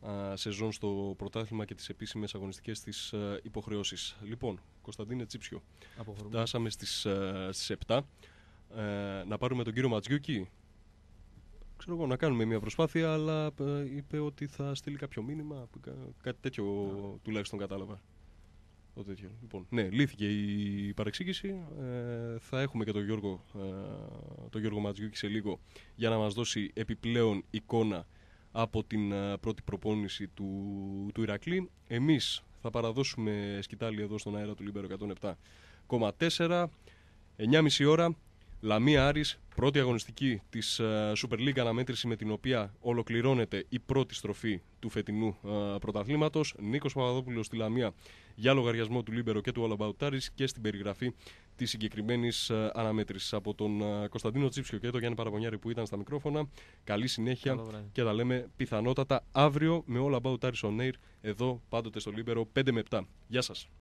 α, σεζόν στο πρωτάθλημα και τις επίσημες αγωνιστικές της α, υποχρεώσεις. Λοιπόν, Κωνσταντίνε Τσίψιο, φτάσαμε στις, α, στις επτά. Ε, να πάρουμε τον κύριο Ματζιούκη. Ξέρω εγώ, να κάνουμε μια προσπάθεια, αλλά ε, είπε ότι θα στείλει κάποιο μήνυμα, κάτι τέτοιο yeah. τουλάχιστον κατάλαβα. Το τέτοιο. Λοιπόν, ναι, λύθηκε η παρεξήγηση. Ε, θα έχουμε και τον Γιώργο, ε, τον Γιώργο Ματζιούκη σε λίγο για να μας δώσει επιπλέον εικόνα από την ε, πρώτη προπόνηση του, του Ηρακλή. Εμείς θα παραδώσουμε σκητάλη εδώ στον αέρα του Λίμπερο εκατόν επτά κόμμα τέσσερα, εννιά και μισή ώρα. Λαμία Άρης, πρώτη αγωνιστική της uh, Super League, αναμέτρηση με την οποία ολοκληρώνεται η πρώτη στροφή του φετινού uh, πρωταθλήματος. Νίκος Παπαδόπουλος στη Λαμία για λογαριασμό του Λίμπερο και του All About Άρης και στην περιγραφή της συγκεκριμένης uh, αναμέτρησης. Από τον uh, Κωνσταντίνο Τσίψιο και τον Γιάννη Παραπονιάρη που ήταν στα μικρόφωνα, καλή συνέχεια και τα λέμε πιθανότατα αύριο με All About Άρης on Air, εδώ πάντοτε στο Λίμπερο πέντε με επτά. Γεια σας.